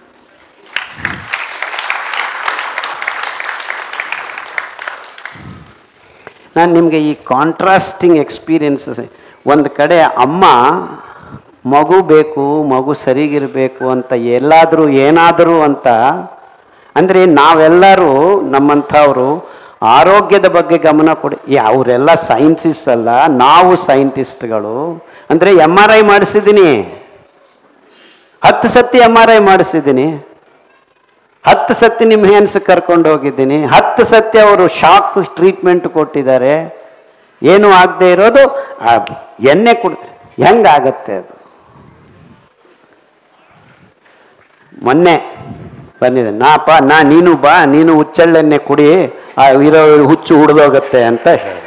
ನಾನು ನಿಮಗೆ ಈ ಕಾಂಟ್ರಾಸ್ಟಿಂಗ್ ಎಕ್ಸ್ಪೀರಿಯನ್ಸಸ್, ಒಂದು ಕಡೆ ಅಮ್ಮ ಮಗು ಬೇಕು, ಮಗು ಸರಿಗಿರಬೇಕು ಅಂತ ಎಲ್ಲಾದರೂ ಏನಾದರೂ ಅಂತ ಅಂದರೆ ನಾವೆಲ್ಲರೂ ನಮ್ಮಂಥವರು ಆರೋಗ್ಯದ ಬಗ್ಗೆ ಗಮನ ಕೊಡಿ. ಅವರೆಲ್ಲ ಸೈಂಟಿಸ್ಟ್ ಅಲ್ಲ, ನಾವು ಸೈಂಟಿಸ್ಟ್ಗಳು. ಅಂದರೆ ಎಮ್ ಆರ್ ಐ ಮಾಡಿಸಿದ್ದೀನಿ, ಹತ್ತು ಸತಿ ಎಮ್ ಆರ್ ಐ ಮಾಡಿಸಿದ್ದೀನಿ, ಹತ್ತು ಸತಿ ನಿಮ್ಮ ಹೆನ್ಸ್ ಕರ್ಕೊಂಡು ಹೋಗಿದ್ದೀನಿ, ಹತ್ತು ಸತಿ ಅವರು ಶಾಕ್ ಟ್ರೀಟ್ಮೆಂಟ್ ಕೊಟ್ಟಿದ್ದಾರೆ. ಏನೂ ಆಗದೆ ಇರೋದು ಎಣ್ಣೆ ಕುಡ್ ಹೆಂಗಾಗತ್ತೆ ಅದು? ಮೊನ್ನೆ ಬಂದಿದೆ, ನಾಪ ನಾ ನೀನು ಬಾ, ನೀನು ಹುಚ್ಚೆಳ್ಳೆಣ್ಣೆ ಕುಡಿ, ಆ ಇರೋ ಹುಚ್ಚು ಹುಡ್ದೋಗತ್ತೆ ಅಂತ ಹೇಳಿ.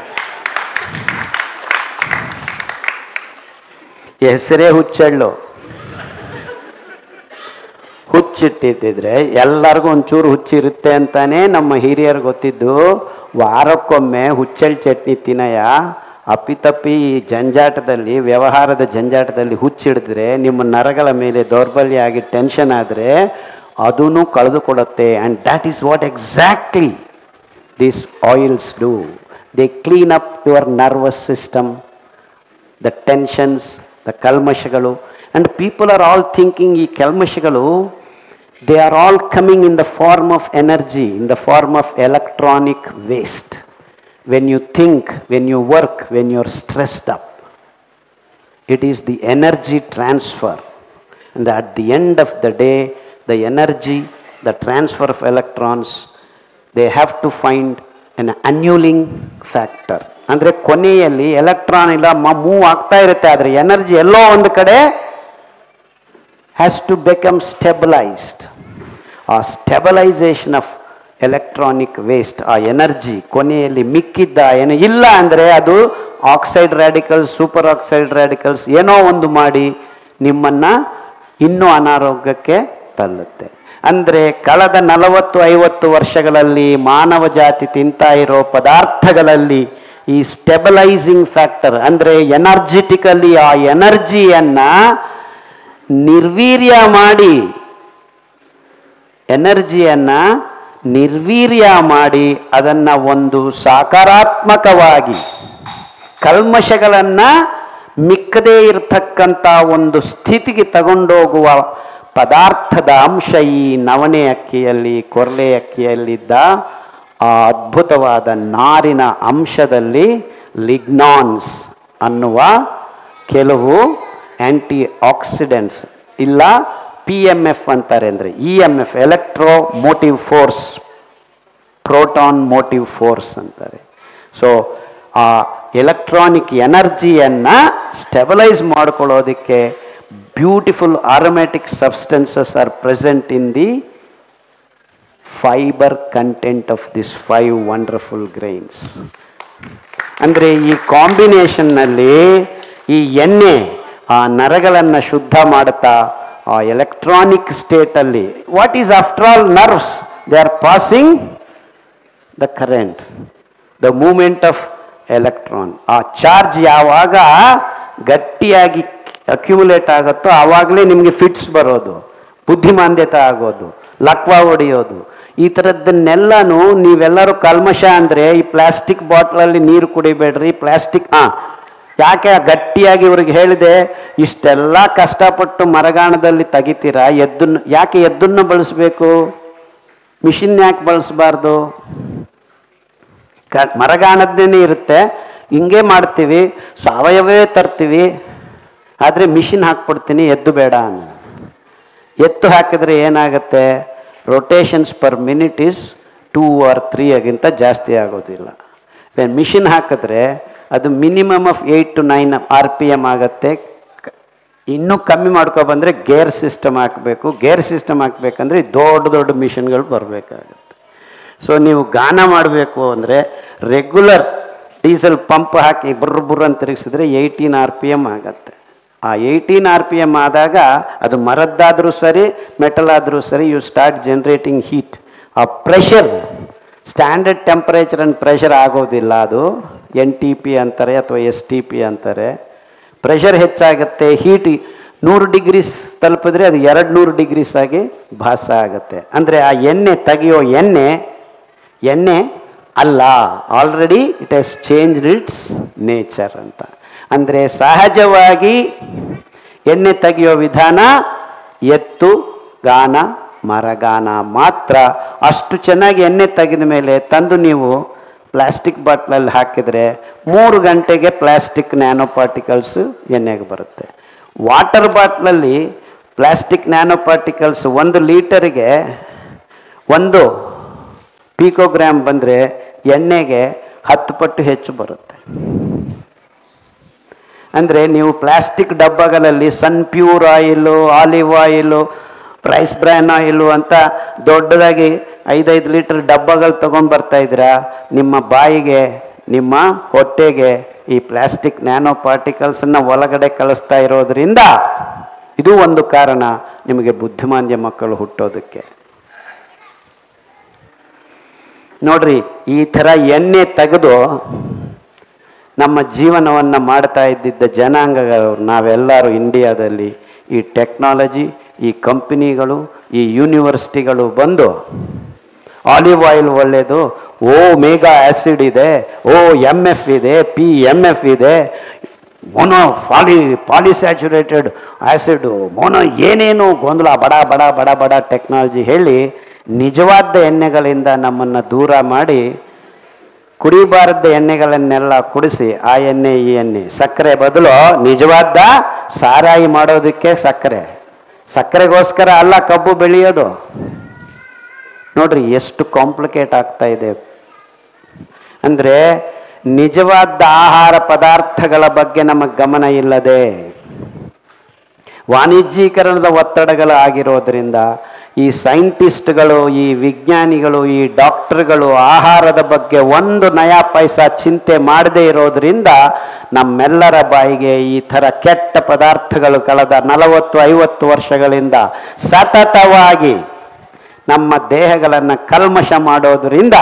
ಹೆಸರೇ ಹುಚ್ಚೆಳ್ಳು. ಹುಚ್ಚಿಟ್ಟಿದ್ದಿದ್ರೆ ಎಲ್ಲರಿಗೂ ಒಂಚೂರು ಹುಚ್ಚಿರುತ್ತೆ ಅಂತಾನೆ ನಮ್ಮ ಹಿರಿಯರು ಗೊತ್ತಿದ್ದು. ವಾರಕ್ಕೊಮ್ಮೆ ಹುಚ್ಚೆಳ್ಳು ಚಟ್ನಿ ತಿನ್ನಯ. ಅಪ್ಪಿತಪ್ಪಿ ಈ ಜಂಜಾಟದಲ್ಲಿ, ವ್ಯವಹಾರದ ಜಂಜಾಟದಲ್ಲಿ ಹುಚ್ಚಿಡಿದ್ರೆ ನಿಮ್ಮ ನರಗಳ ಮೇಲೆ ದೌರ್ಬಲ್ಯ ಆಗಿ ಟೆನ್ಷನ್ ಆದರೆ ಅದೂ ಕಳೆದುಕೊಡುತ್ತೆ. And that is what exactly these oils do. They clean up your nervous system, the tensions, the ಕಲ್ಮಶಗಳು. And people are all thinking ಈ ಕಲ್ಮಶಗಳು, they are all coming in the form of energy, in the form of electronic waste. When you think, when you work, when you are stressed up, it is the energy transfer. And at the end of the day, the energy, the transfer of electrons, they have to find an annuling factor. ಅಂದರೆ ಕೊನೆಯಲ್ಲಿ ಎಲೆಕ್ಟ್ರಾನ್ ಇಲ್ಲ ಮೂವ್ ಆಗ್ತಾ ಇರುತ್ತೆ, ಆದರೆ ಎನರ್ಜಿ ಎಲ್ಲೋ ಒಂದು ಕಡೆ has to become stabilized. ಆ ಸ್ಟೆಬಲೈಸೇಷನ್ ಆಫ್ ಎಲೆಕ್ಟ್ರಾನಿಕ್ ವೇಸ್ಟ್, ಆ ಎನರ್ಜಿ ಕೊನೆಯಲ್ಲಿ ಮಿಕ್ಕಿದ್ದ ಏನು ಇಲ್ಲ ಅಂದರೆ ಅದು oxide radicals, super oxide radicals ಏನೋ ಒಂದು ಮಾಡಿ ನಿಮ್ಮನ್ನು ಇನ್ನೂ ಅನಾರೋಗ್ಯಕ್ಕೆ ತಳ್ಳುತ್ತೆ. ಅಂದರೆ ಕಳೆದ ನಲವತ್ತು ಐವತ್ತು ವರ್ಷಗಳಲ್ಲಿ ಮಾನವ ಜಾತಿ ತಿಂತಾ ಇರೋ ಪದಾರ್ಥಗಳಲ್ಲಿ ಈ ಸ್ಟೆಬಲೈಸಿಂಗ್ ಫ್ಯಾಕ್ಟರ್ ಅಂದರೆ ಎನರ್ಜಿಟಿಕಲಿ ಆ ಎನರ್ಜಿಯನ್ನು ನಿರ್ವೀರ್ಯ ಮಾಡಿ ಎನರ್ಜಿಯನ್ನು ನಿರ್ವೀರ್ಯ ಮಾಡಿ ಅದನ್ನು ಒಂದು ಸಕಾರಾತ್ಮಕವಾಗಿ ಕಲ್ಮಶಗಳನ್ನು ಮಿಕ್ಕದೇ ಇರತಕ್ಕಂಥ ಒಂದು ಸ್ಥಿತಿಗೆ ತಗೊಂಡೋಗುವ ಪದಾರ್ಥದ ಅಂಶ ಈ ನವಣೆ ಅಕ್ಕಿಯಲ್ಲಿ, ಕೊರಲೆ ಅಕ್ಕಿಯಲ್ಲಿದ್ದ ಆ ಅದ್ಭುತವಾದ ನಾರಿನ ಅಂಶದಲ್ಲಿ ಲಿಗ್ನಾನ್ಸ್ ಅನ್ನುವ ಕೆಲವು ಆ್ಯಂಟಿ ಆಕ್ಸಿಡೆಂಟ್ಸ್ ಇಲ್ಲ, ಪಿ ಎಮ್ ಎಫ್ ಅಂತಾರೆ. ಅಂದರೆ E M F electro motive force, proton motive force ಅಂತಾರೆ. ಸೊ ಆ ಎಲೆಕ್ಟ್ರಾನಿಕ್ ಎನರ್ಜಿಯನ್ನು ಸ್ಟೆಬಲೈಸ್ ಮಾಡ್ಕೊಳ್ಳೋದಕ್ಕೆ beautiful aromatic substances are present in the fibre content of this five wonderful grains. ಅಂದರೆ ಈ ಕಾಂಬಿನೇಷನ್ನಲ್ಲಿ ಈ ಎಣ್ಣೆ ಆ ನರಗಳನ್ನು ಶುದ್ಧ ಮಾಡುತ್ತಾ ಆ ಎಲೆಕ್ಟ್ರಾನಿಕ್ ಸ್ಟೇಟಲ್ಲಿ, what is after all nerves, they are passing the current, the movement of electron. ಆ ಚಾರ್ಜ್ ಯಾವಾಗ ಗಟ್ಟಿಯಾಗಿ ಅಕ್ಯುಮುಲೇಟ್ ಆಗುತ್ತೋ ಆವಾಗಲೇ ನಿಮಗೆ ಫಿಟ್ಸ್ ಬರೋದು, ಬುದ್ಧಿಮಾಂದ್ಯತೆ ಆಗೋದು, ಲಕ್ವ ಹೊಡೆಯೋದು, ಈ ಥರದ್ದನ್ನೆಲ್ಲನೂ ನೀವೆಲ್ಲರೂ ಕಲ್ಮಶ ಅಂದರೆ ಈ ಪ್ಲಾಸ್ಟಿಕ್ ಬಾಟ್ಲಲ್ಲಿ ನೀರು ಕುಡಿಬೇಡ್ರಿ, ಪ್ಲಾಸ್ಟಿಕ್ ಹಾಂ ಯಾಕೆ ಗಟ್ಟಿಯಾಗಿ ಇವ್ರಿಗೆ ಹೇಳಿದೆ, ಇಷ್ಟೆಲ್ಲ ಕಷ್ಟಪಟ್ಟು ಮರಗಾಣದಲ್ಲಿ ತೆಗಿತೀರಾ, ಎದ್ದನ್ನು ಯಾಕೆ ಎದ್ದನ್ನು ಬಳಸಬೇಕು, ಮಿಷಿನ್ ಯಾಕೆ ಬಳಸಬಾರ್ದು? ಕ ಮರಗಾಣದ್ದೇ ಇರುತ್ತೆ, ಹಿಂಗೆ ಮಾಡ್ತೀವಿ, ಸಾವಯವೇ ತರ್ತೀವಿ, ಆದರೆ ಮಿಷಿನ್ ಹಾಕ್ಬಿಡ್ತೀನಿ ಎದ್ದು ಬೇಡ ಅನ್ನ. ಎತ್ತು ಹಾಕಿದ್ರೆ ಏನಾಗುತ್ತೆ, rotations per minute is two or three ಆಗಿಂತ ಜಾಸ್ತಿ ಆಗೋದಿಲ್ಲ. ಮಿಷಿನ್ ಹಾಕಿದ್ರೆ ಅದು minimum of eight to nine R P M ಆಗುತ್ತೆ. ಇನ್ನೂ ಕಮ್ಮಿ ಮಾಡ್ಕೊಬಂದರೆ ಗೇರ್ ಸಿಸ್ಟಮ್ ಹಾಕಬೇಕು, ಗೇರ್ ಸಿಸ್ಟಮ್ ಹಾಕಬೇಕಂದ್ರೆ ದೊಡ್ಡ ದೊಡ್ಡ ಮಿಷಿನ್ಗಳು ಬರಬೇಕಾಗತ್ತೆ. ಸೊ ನೀವು ಗಾನ ಮಾಡಬೇಕು ಅಂದರೆ ರೆಗ್ಯುಲರ್ ಡೀಸೆಲ್ ಪಂಪ್ ಹಾಕಿ ಬುರ್ರ ಬುರ್ರ ಅಂತ ತಿರುಗಿಸಿದ್ರೆ ಏಯ್ಟೀನ್ ಆರ್ ಪಿ ಎಮ್ ಆಗುತ್ತೆ. ಆ ಏಯ್ಟೀನ್ ಆರ್ ಪಿ ಎಮ್ ಆದಾಗ ಅದು ಮರದ್ದಾದರೂ ಸರಿ ಮೆಟಲ್ ಆದರೂ ಸರಿ, ಯು ಸ್ಟಾರ್ಟ್ ಜನ್ರೇಟಿಂಗ್ ಹೀಟ್. ಆ pressure standard temperature and pressure ಆಗೋದಿಲ್ಲ, ಅದು ಎನ್ ಟಿ ಪಿ ಅಂತಾರೆ ಅಥವಾ ಎಸ್ ಟಿ ಪಿ ಅಂತಾರೆ. ಪ್ರೆಷರ್ ಹೆಚ್ಚಾಗುತ್ತೆ, ಹೀಟ್ ನೂರು ಡಿಗ್ರೀಸ್ ತಲುಪಿದ್ರೆ ಅದು ಎರಡು ನೂರು ಡಿಗ್ರೀಸ್ ಆಗಿ ಭಾಸ ಆಗುತ್ತೆ. ಅಂದರೆ ಆ ಎಣ್ಣೆ ತೆಗೆಯೋ ಎಣ್ಣೆ ಎಣ್ಣೆ ಅಲ್ಲ, already it has changed its nature ಅಂತ. ಅಂದರೆ ಸಹಜವಾಗಿ ಎಣ್ಣೆ ತೆಗೆಯೋ ವಿಧಾನ ಎತ್ತು ಗಾನ ಮರಗಾನ ಮಾತ್ರ. ಅಷ್ಟು ಚೆನ್ನಾಗಿ ಎಣ್ಣೆ ತೆಗೆದ ಮೇಲೆ ತಂದು ನೀವು ಪ್ಲಾಸ್ಟಿಕ್ ಬಾಟ್ಲಲ್ಲಿ ಹಾಕಿದರೆ ಮೂರು ಗಂಟೆಗೆ ಪ್ಲಾಸ್ಟಿಕ್ ನ್ಯಾನೋ ಪಾರ್ಟಿಕಲ್ಸು ಎಣ್ಣೆಗೆ ಬರುತ್ತೆ. ವಾಟರ್ ಬಾಟ್ಲಲ್ಲಿ ಪ್ಲಾಸ್ಟಿಕ್ ನ್ಯಾನೋ ಪಾರ್ಟಿಕಲ್ಸ್ ಒಂದು ಲೀಟರಿಗೆ ಒಂದು ಪೀಕೋಗ್ರಾಮ್ ಬಂದರೆ ಎಣ್ಣೆಗೆ ಹತ್ತು ಪಟ್ಟು ಹೆಚ್ಚು ಬರುತ್ತೆ. ಅಂದರೆ ನೀವು ಪ್ಲಾಸ್ಟಿಕ್ ಡಬ್ಬಗಳಲ್ಲಿ Sunpure oil, olive oil, rice bran oil ಅಂತ ದೊಡ್ಡದಾಗಿ ಐದೈದು ಲೀಟರ್ ಡಬ್ಬಗಳು ತೊಗೊಂಡ್ಬರ್ತಾಯಿದ್ದೀರಾ, ನಿಮ್ಮ ಬಾಯಿಗೆ ನಿಮ್ಮ ಹೊಟ್ಟೆಗೆ ಈ ಪ್ಲಾಸ್ಟಿಕ್ ನ್ಯಾನೋ ಪಾರ್ಟಿಕಲ್ಸನ್ನು ಒಳಗಡೆ ಕಳಿಸ್ತಾ ಇರೋದ್ರಿಂದ ಇದು ಒಂದು ಕಾರಣ ನಿಮಗೆ ಬುದ್ಧಿಮಾಂದ್ಯ ಮಕ್ಕಳು ಹುಟ್ಟೋದಕ್ಕೆ. ನೋಡ್ರಿ, ಈ ಥರ ಎಣ್ಣೆ ತೆಗೆದು ನಮ್ಮ ಜೀವನವನ್ನು ಮಾಡ್ತಾ ಇದ್ದಿದ್ದ ಜನಾಂಗಗಳು ನಾವೆಲ್ಲರೂ ಇಂಡಿಯಾದಲ್ಲಿ. ಈ ಟೆಕ್ನಾಲಜಿ, ಈ ಕಂಪನಿಗಳು, ಈ ಯೂನಿವರ್ಸಿಟಿಗಳು ಬಂದು ಆಲಿವ್ ಆಯಿಲ್ ಒಳ್ಳೆಯದು, ಓ ಮೇಗಾ ಆ್ಯಸಿಡ್ ಇದೆ, ಓ ಎಮ್ ಎಫ್ ಇದೆ, ಪಿ ಎಮ್ ಎಫ್ ಇದೆ, mono poly polysaturated acid, mono ಏನೇನು ಗೊಂದಲ ಬಡ ಬಡ ಬಡ ಬಡ ಟೆಕ್ನಾಲಜಿ ಹೇಳಿ ನಿಜವಾದ ಎಣ್ಣೆಗಳಿಂದ ನಮ್ಮನ್ನು ದೂರ ಮಾಡಿ ಕುಡಿಬಾರದ ಎಣ್ಣೆಗಳನ್ನೆಲ್ಲ ಕುಡಿಸಿ ಆ ಎಣ್ಣೆ ಈ ಎಣ್ಣೆ ಸಕ್ಕರೆ ಬದಲು ನಿಜವಾದ ಸಾರಾಯಿ ಮಾಡೋದಕ್ಕೆ ಸಕ್ಕರೆ, ಸಕ್ಕರೆಗೋಸ್ಕರ ಅಲ್ಲ ಕಬ್ಬು ಬೆಳೆಯೋದು. ನೋಡ್ರಿ ಎಷ್ಟು ಕಾಂಪ್ಲಿಕೇಟ್ ಆಗ್ತಾ ಇದೆ. ಅಂದರೆ ನಿಜವಾದ ಆಹಾರ ಪದಾರ್ಥಗಳ ಬಗ್ಗೆ ನಮಗೆ ಗಮನ ಇಲ್ಲದೆ ವಾಣಿಜ್ಯೀಕರಣದ ಒತ್ತಡಗಳು ಆಗಿರೋದ್ರಿಂದ ಈ ಸೈಂಟಿಸ್ಟ್ಗಳು, ಈ ವಿಜ್ಞಾನಿಗಳು, ಈ ಡಾಕ್ಟರ್ಗಳು ಆಹಾರದ ಬಗ್ಗೆ ಒಂದು ನಯಾ ಪೈಸಾ ಚಿಂತೆ ಮಾಡದೇ ಇರೋದ್ರಿಂದ ನಮ್ಮೆಲ್ಲರ ಬಾಯಿಗೆ ಈ ಥರ ಕೆಟ್ಟ ಪದಾರ್ಥಗಳು ಕಳೆದ ನಲವತ್ತು ಐವತ್ತು ವರ್ಷಗಳಿಂದ ಸತತವಾಗಿ ನಮ್ಮ ದೇಹಗಳನ್ನು ಕಲ್ಮಶ ಮಾಡೋದರಿಂದ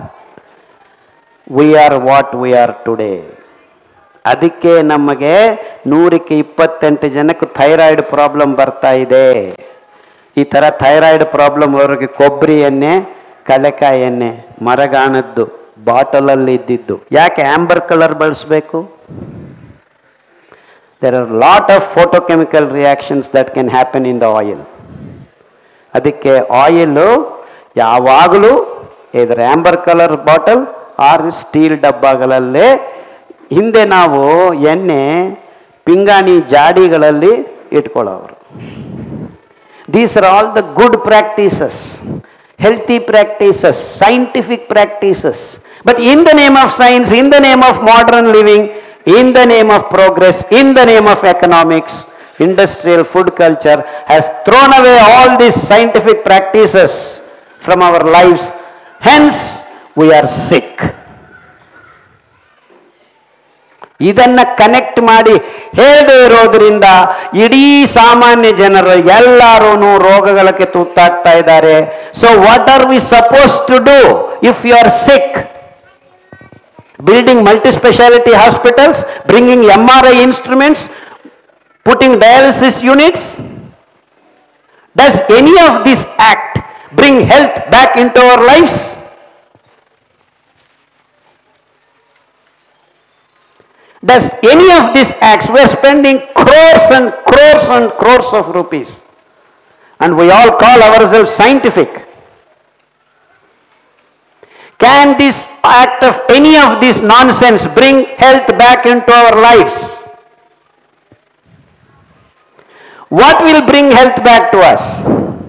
we are what we are today. ಅದಕ್ಕೆ ನಮಗೆ ನೂರಕ್ಕೆ ಇಪ್ಪತ್ತೆಂಟು ಜನಕ್ಕೆ ಥೈರಾಯ್ಡ್ ಪ್ರಾಬ್ಲಮ್ ಬರ್ತಾ ಇದೆ. ಈ ಥರ ಥೈರಾಯ್ಡ್ ಪ್ರಾಬ್ಲಮ್ ಅವರಿಗೆ ಕೊಬ್ಬರಿ ಎಣ್ಣೆ, ಕಡಲೆಕಾಯಿ ಎಣ್ಣೆ, ಮರಗಾಣದ್ದು ಬಾಟಲಲ್ಲಿ ಇದ್ದಿದ್ದು. ಯಾಕೆ ಆಂಬರ್ ಕಲರ್ ಬಳಸಬೇಕು? There are lot of photochemical reactions that can happen in the oil. ಅದಕ್ಕೆ ಆಯಿಲು ಯಾವಾಗಲೂ ಇದರ amber colour bottle or steel ಡಬ್ಬಗಳಲ್ಲೇ. ಹಿಂದೆ ನಾವು ಎಣ್ಣೆ ಪಿಂಗಾಣಿ ಜಾಡಿಗಳಲ್ಲಿ ಇಟ್ಕೊಳ್ಳೋರು. These are all the good practices, healthy practices, scientific practices. But in the name of science, in the name of modern living, in the name of progress, in the name of economics, industrial food culture has thrown away all these scientific practices from our lives. Hence, we are sick. ಇದನ್ನು ಕನೆಕ್ಟ್ ಮಾಡಿ ಹೇಳದೇ ಇರೋದ್ರಿಂದ ಇಡೀ ಸಾಮಾನ್ಯ ಜನರು ಎಲ್ಲರೂ ರೋಗಗಳಿಗೆ ತುತ್ತಾಗ್ತಾ ಇದ್ದಾರೆ. So what are we suppose to do if you are sick? Building multi speciality hospitals, bringing M R I instruments, putting dialysis units? Does any of this act bring health back into our lives? Does any of these acts, we are spending crores and crores and crores of rupees, and we all call ourselves scientific. Can this act of any of this nonsense bring health back into our lives? What will bring health back to us?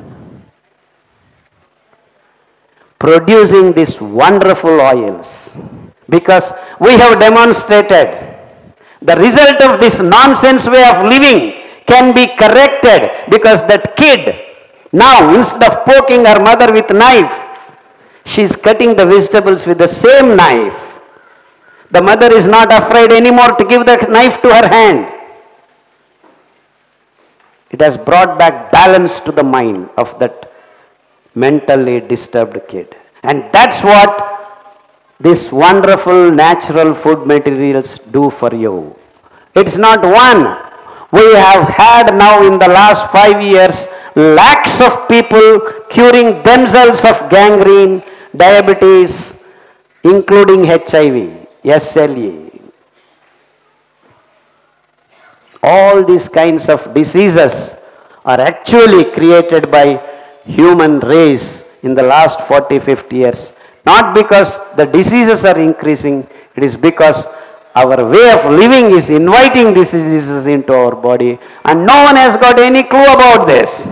Producing these wonderful oils. Because we have demonstrated the result of this nonsense way of living can be corrected, because that kid, now instead of poking her mother with knife, she is cutting the vegetables with the same knife. The mother is not afraid anymore to give the knife to her hand. It has brought back balance to the mind of that mentally disturbed kid. And that's what these wonderful natural food materials do for you. It's not one. We have had now in the last five years lakhs of people curing themselves of gangrene, diabetes, including H I V, S L E. All these kinds of diseases are actually created by human race in the last forty, fifty years. Not because the diseases are increasing, it is because our way of living is inviting these diseases into our body, and no one has got any clue about this.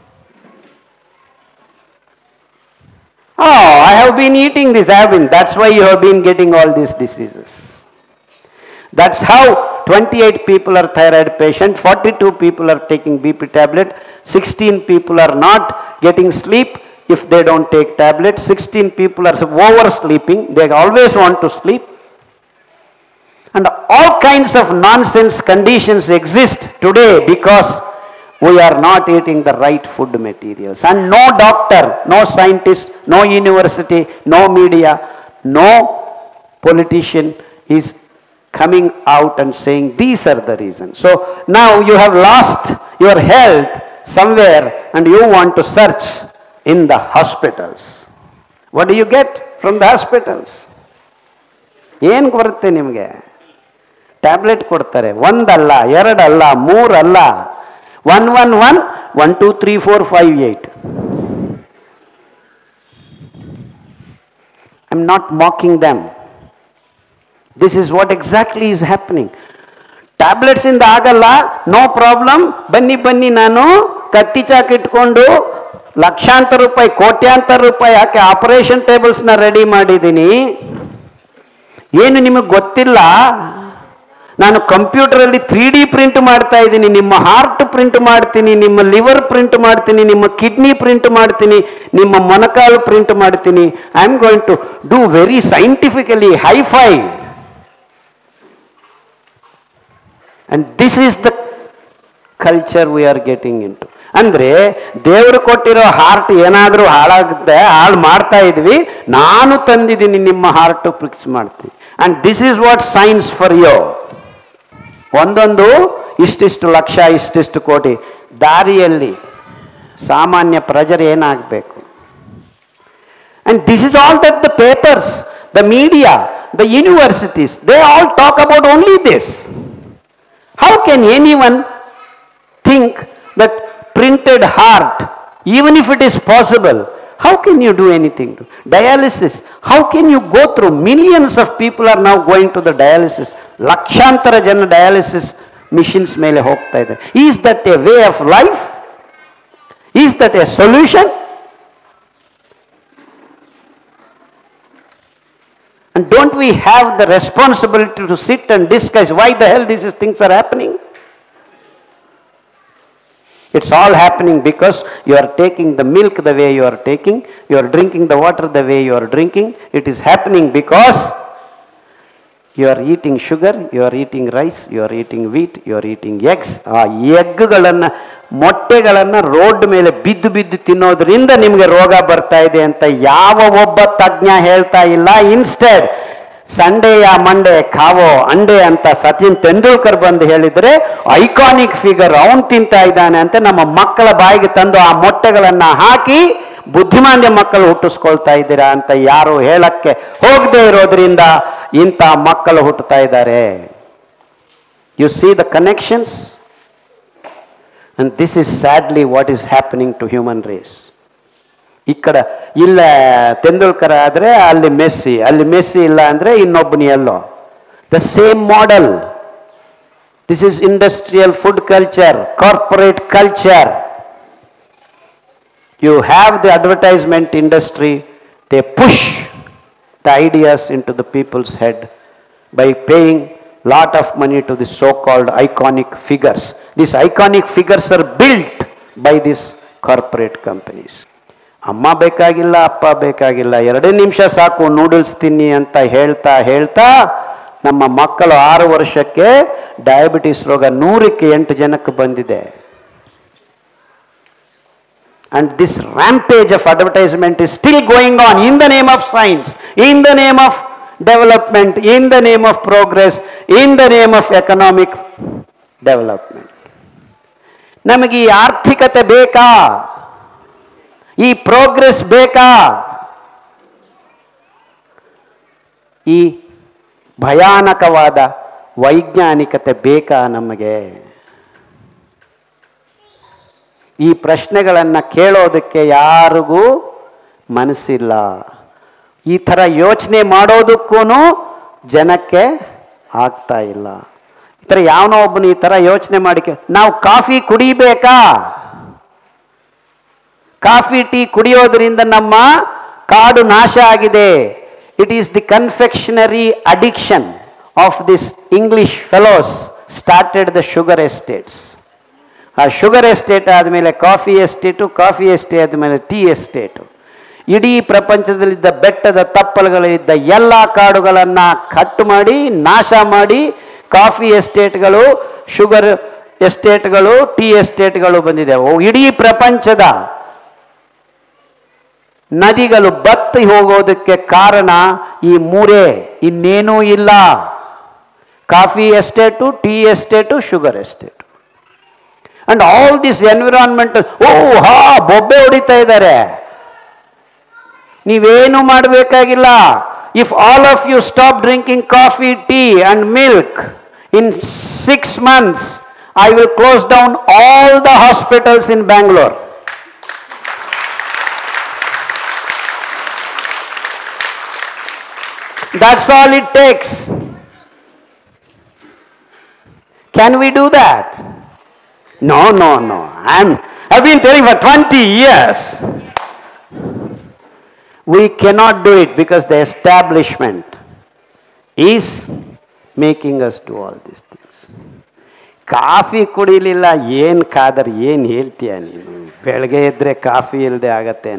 Oh, I have been eating this, I have been, that's why you have been getting all these diseases. That's how twenty-eight people are thyroid patient, forty-two people are taking B P tablet, sixteen people are not getting sleep if they don't take tablet, sixteen people are oversleeping, they always want to sleep. And all kinds of nonsense conditions exist today because we are not eating the right food materials. And no doctor, no scientist, no university, no media, no politician is coming out and saying these are the reasons. So now you have lost your health somewhere and you want to search in the hospitals. What do you get from the hospitals? ಏನು ಕೊಡುತ್ತೆ ನಿಮಗೆ? ಟ್ಯಾಬ್ಲೆಟ್ ಕೊಡ್ತಾರೆ. ಒಂದಲ್ಲ, ಎರಡಲ್ಲ, ಮೂರಲ್ಲ. One one one one two three four five eight. I am not mocking them. This is what exactly is happening. Tablets ಇಂದ ಆಗಲ್ಲ, ನೋ ಪ್ರಾಬ್ಲಮ್, ಬನ್ನಿ ಬನ್ನಿ ನಾನು ಕತ್ತಿ ಚಾಕ್ ಇಟ್ಕೊಂಡು ಲಕ್ಷಾಂತರ ರೂಪಾಯಿ ಕೋಟ್ಯಾಂತರ ರೂಪಾಯಿ ಹಾಕಿ ಆಪರೇಷನ್ ಟೇಬಲ್ಸ್ನ ರೆಡಿ ಮಾಡಿದ್ದೀನಿ. ಏನು ನಿಮಗೆ ಗೊತ್ತಿಲ್ಲ, ನಾನು ಕಂಪ್ಯೂಟರಲ್ಲಿ ತ್ರೀ ಡಿ ಪ್ರಿಂಟ್ ಮಾಡ್ತಾ ಇದ್ದೀನಿ, ನಿಮ್ಮ ಹಾರ್ಟ್ ಪ್ರಿಂಟ್ ಮಾಡ್ತೀನಿ, ನಿಮ್ಮ ಲಿವರ್ ಪ್ರಿಂಟ್ ಮಾಡ್ತೀನಿ, ನಿಮ್ಮ ಕಿಡ್ನಿ ಪ್ರಿಂಟ್ ಮಾಡ್ತೀನಿ, ನಿಮ್ಮ ಮೊಣಕಾಲು ಪ್ರಿಂಟ್ ಮಾಡ್ತೀನಿ. I am going to do very scientifically hi fi. And this is the culture we are getting into. ಅಂದರೆ ದೇವರು ಕೊಟ್ಟಿರೋ ಹಾರ್ಟ್ ಏನಾದರೂ ಹಾಳಾಗುತ್ತೆ, ಹಾಳು ಮಾಡ್ತಾ ಇದ್ವಿ, ನಾನು ತಂದಿದ್ದೀನಿ ನಿಮ್ಮ ಹಾರ್ಟ್ ಫಿಕ್ಸ್ ಮಾಡ್ತೀನಿ. And this is what science for you. ಒಂದೊಂದು ಇಷ್ಟಿಷ್ಟು ಲಕ್ಷ, ಇಷ್ಟಿಷ್ಟು ಕೋಟಿ. ದಾರಿಯಲ್ಲಿ ಸಾಮಾನ್ಯ ಪ್ರಜರು ಏನಾಗಬೇಕು? And this is all that the papers, the media, the universities, they all talk about only this. How can anyone think that printed heart, even if it is possible, how can you do anything? Dialysis, how can you go through? Millions of people are now going to the dialysis. Lakshantara jana dialysis machines mele hogta idare. Is that a way of life? Is that a solution? And don't we have the responsibility to sit and discuss why the hell these things are happening? It's all happening because you are taking the milk the way you are taking, you are drinking the water the way you are drinking. It is happening because you are eating sugar, you are eating rice, you are eating wheat, you are eating eggs. ಆ ಎಗ್ಗಳನ್ನು, ಮೊಟ್ಟೆಗಳನ್ನು ರೋಡ್ ಮೇಲೆ ಬಿದ್ದು ಬಿದ್ದು ತಿನ್ನೋದ್ರಿಂದ ನಿಮಗೆ ರೋಗ ಬರ್ತಾ ಇದೆ ಅಂತ ಯಾವ ಒಬ್ಬ ತಜ್ಞ ಹೇಳ್ತಾ ಇಲ್ಲ. ಇನ್ಸ್ಟೆಡ್ ಸಂಡೇ ಯಾ ಮಂಡೇ ಖಾವೋ ಅಂಡೆ ಅಂತ ಸಚಿನ್ ತೆಂಡೂಲ್ಕರ್ ಬಂದು ಹೇಳಿದರೆ ಐಕಾನಿಕ್ ಫಿಗರ್, ಅವನು ತಿಂತಾ ಇದ್ದಾನೆ ಅಂತ ನಮ್ಮ ಮಕ್ಕಳ ಬಾಯಿಗೆ ತಂದು ಆ ಮೊಟ್ಟೆಗಳನ್ನು ಹಾಕಿ ಬುದ್ಧಿಮಾಂದ್ಯ ಮಕ್ಕಳು ಹುಟ್ಟಿಸ್ಕೊಳ್ತಾ ಇದ್ದೀರಾ ಅಂತ ಯಾರು ಹೇಳಕ್ಕೆ ಹೋಗದೆ ಇರೋದ್ರಿಂದ ಇಂಥ ಮಕ್ಕಳು ಹುಟ್ಟುತ್ತಾ ಇದ್ದಾರೆ. You see the connections, and this is sadly what is happening to human race. ಈ ಕಡೆ ಇಲ್ಲ ತೆಂಡೂಲ್ಕರ್ ಆದರೆ ಅಲ್ಲಿ ಮೆಸ್ಸಿ, ಅಲ್ಲಿ ಮೆಸ್ಸಿ ಇಲ್ಲ ಅಂದರೆ ಇನ್ನೊಬ್ಬನಿ ಎಲ್ಲೋ. The same model. This is industrial food culture, corporate culture. You have the advertisement industry, they push the ideas into the people's head by paying lot of money to the so-called iconic figures. These iconic figures are built by these corporate companies. ಅಮ್ಮ ಬೇಕಾಗಿಲ್ಲ, ಅಪ್ಪ ಬೇಕಾಗಿಲ್ಲ, ಎರಡೇ ನಿಮಿಷ ಸಾಕು ನೂಡಲ್ಸ್ ತಿನ್ನಿ ಅಂತ ಹೇಳ್ತಾ ಹೇಳ್ತಾ ನಮ್ಮ ಮಕ್ಕಳು ಆರು ವರ್ಷಕ್ಕೆ ಡಯಾಬಿಟಿಸ್ ರೋಗ ನೂರಕ್ಕೆ ಎಂಟು ಜನಕ್ಕೆ ಬಂದಿದೆ. And this rampage of advertisement is still going on in the name of science, in the name of development, in the name of progress, in the name of economic development. ನಮಗೆ ಈ ಆರ್ಥಿಕತೆ ಬೇಕಾ? ಈ ಪ್ರೋಗ್ರೆಸ್ ಬೇಕಾ? ಈ ಭಯಾನಕವಾದ ವೈಜ್ಞಾನಿಕತೆ ಬೇಕಾ ನಮಗೆ? ಈ ಪ್ರಶ್ನೆಗಳನ್ನು ಕೇಳೋದಕ್ಕೆ ಯಾರಿಗೂ ಮನಸ್ಸಿಲ್ಲ. ಈ ಥರ ಯೋಚನೆ ಮಾಡೋದಕ್ಕೂ ಜನಕ್ಕೆ ಆಗ್ತಾ ಇಲ್ಲ. ಈ ಥರ ಯಾವನೋ ಒಬ್ಬನು ಈ ಥರ ಯೋಚನೆ ಮಾಡಿ, ನಾವು ಕಾಫಿ ಕುಡಿಬೇಕಾ? ಕಾಫಿ ಟೀ ಕುಡಿಯೋದ್ರಿಂದ ನಮ್ಮ ಕಾಡು ನಾಶ ಆಗಿದೆ. It is the confectionery addiction of this English fellows started the sugar estates. ಆ ಶುಗರ್ ಎಸ್ಟೇಟ್ ಆದಮೇಲೆ ಕಾಫಿ ಎಸ್ಟೇಟು, ಕಾಫಿ ಎಸ್ಟೇಟ್ ಆದಮೇಲೆ ಟೀ ಎಸ್ಟೇಟು. ಇಡೀ ಪ್ರಪಂಚದಲ್ಲಿದ್ದ ಬೆಟ್ಟದ ತಪ್ಪಲುಗಳಿದ್ದ ಎಲ್ಲ ಕಾಡುಗಳನ್ನು ಕಟ್ಟು ಮಾಡಿ ನಾಶ ಮಾಡಿ ಕಾಫಿ ಎಸ್ಟೇಟ್ಗಳು, ಶುಗರ್ ಎಸ್ಟೇಟ್ಗಳು, ಟೀ ಎಸ್ಟೇಟ್ಗಳು ಬಂದಿದೆ. ಇಡೀ ಪ್ರಪಂಚದ ನದಿಗಳು ಬತ್ತಿ ಹೋಗೋದಕ್ಕೆ ಕಾರಣ ಈ ಮೂರೇ, ಇನ್ನೇನೂ ಇಲ್ಲ. Coffee estate, tea estate, sugar estate. And all this environmental, ಓ ಹಾ ಬೊಬ್ಬೆ ಹೊಡಿತಾ ಇದ್ದಾರೆ. ನೀವೇನು ಮಾಡಬೇಕಾಗಿಲ್ಲ. If all of you stop drinking coffee, tea and milk, in six months I will close down all the hospitals in Bangalore. That's all it takes. Can we do that? No, no, no. I'm, I've been telling for twenty years. We cannot do it because the establishment is making us do all these things. Coffee ಕುಡಿಲಿಲ್ಲ, ಏನು ಖಾದರ್, ಏನು ಹೇಳ್ತೀಯ ನೀನು? ಬೆಳಗ್ಗೆ ಎದ್ರೆ ಕಾಫಿ ಇಲ್ಲದೆ ಆಗತ್ತೇನ?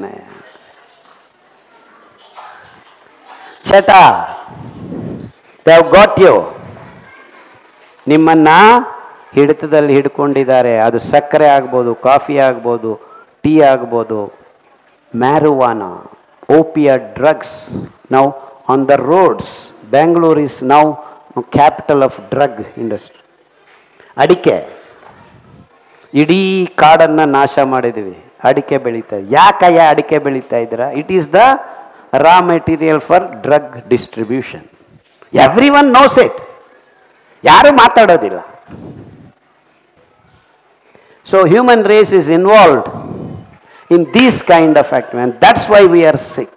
ಚಟ, they have got you. ನಿಮ್ಮನ್ನ ಹಿಡಿತದಲ್ಲಿ ಹಿಡ್ಕೊಂಡಿದ್ದಾರೆ. ಅದು ಸಕ್ಕರೆ ಆಗ್ಬೋದು, ಕಾಫಿ ಆಗ್ಬೋದು, ಟೀ ಆಗ್ಬೋದು, ಮ್ಯಾರುವಾನಾ, opiate drugs now on the roads. Bengaluru is now capital of drug industry. ಅಡಿಕೆ, ಇಡೀ ಕಾಡನ್ನು ನಾಶ ಮಾಡಿದ್ದೀವಿ. ಅಡಿಕೆ ಬೆಳೀತಾ, ಯಾಕಯ್ಯ ಅಡಿಕೆ ಬೆಳೀತಾ ಇದ್ದೀರಾ? It is the raw material for drug distribution. Everyone knows it. ಯಾರು ಮಾತಾಡೋದಿಲ್ಲ. So human race is involved in these kind of activity, and that's why we are sick.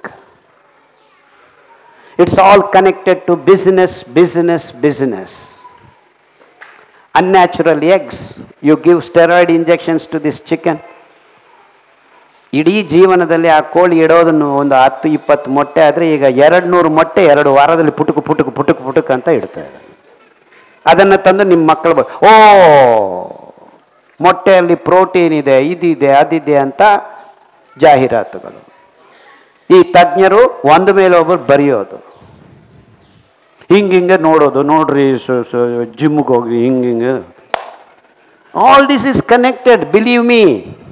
It's all connected to business, business, business. Unnatural eggs. You give steroid injections to this chicken. ಇಡೀ ಜೀವನದಲ್ಲಿ ಆ ಕೋಳಿ ಇಡೋದನ್ನು ಒಂದು ಹತ್ತು ಇಪ್ಪತ್ತು ಮೊಟ್ಟೆ ಆದರೆ ಈಗ ಎರಡು ನೂರು ಮೊಟ್ಟೆ ಎರಡು ವಾರದಲ್ಲಿ ಪುಟುಕು ಪುಟುಕು ಪುಟುಕು ಪುಟುಕು ಅಂತ ಇಡ್ತಾ ಇದೆ. ಅದನ್ನು ತಂದು ನಿಮ್ಮ ಮಕ್ಕಳು, ಓ ಮೊಟ್ಟೆಯಲ್ಲಿ ಪ್ರೋಟೀನ್ ಇದೆ, ಇದಿದೆ, ಅದಿದೆ ಅಂತ ಜಾಹೀರಾತುಗಳು. ಈ ತಜ್ಞರು ಒಂದು ಮೇಲೆ ಒಬ್ಬರು ಬರೆಯೋದು, ಹಿಂಗಿಂಗೆ ನೋಡೋದು, ನೋಡ್ರಿ ಜಿಮ್ಗೆ ಹೋಗಿ ಹಿಂಗಿಂಗೆ. All this is connected, believe me.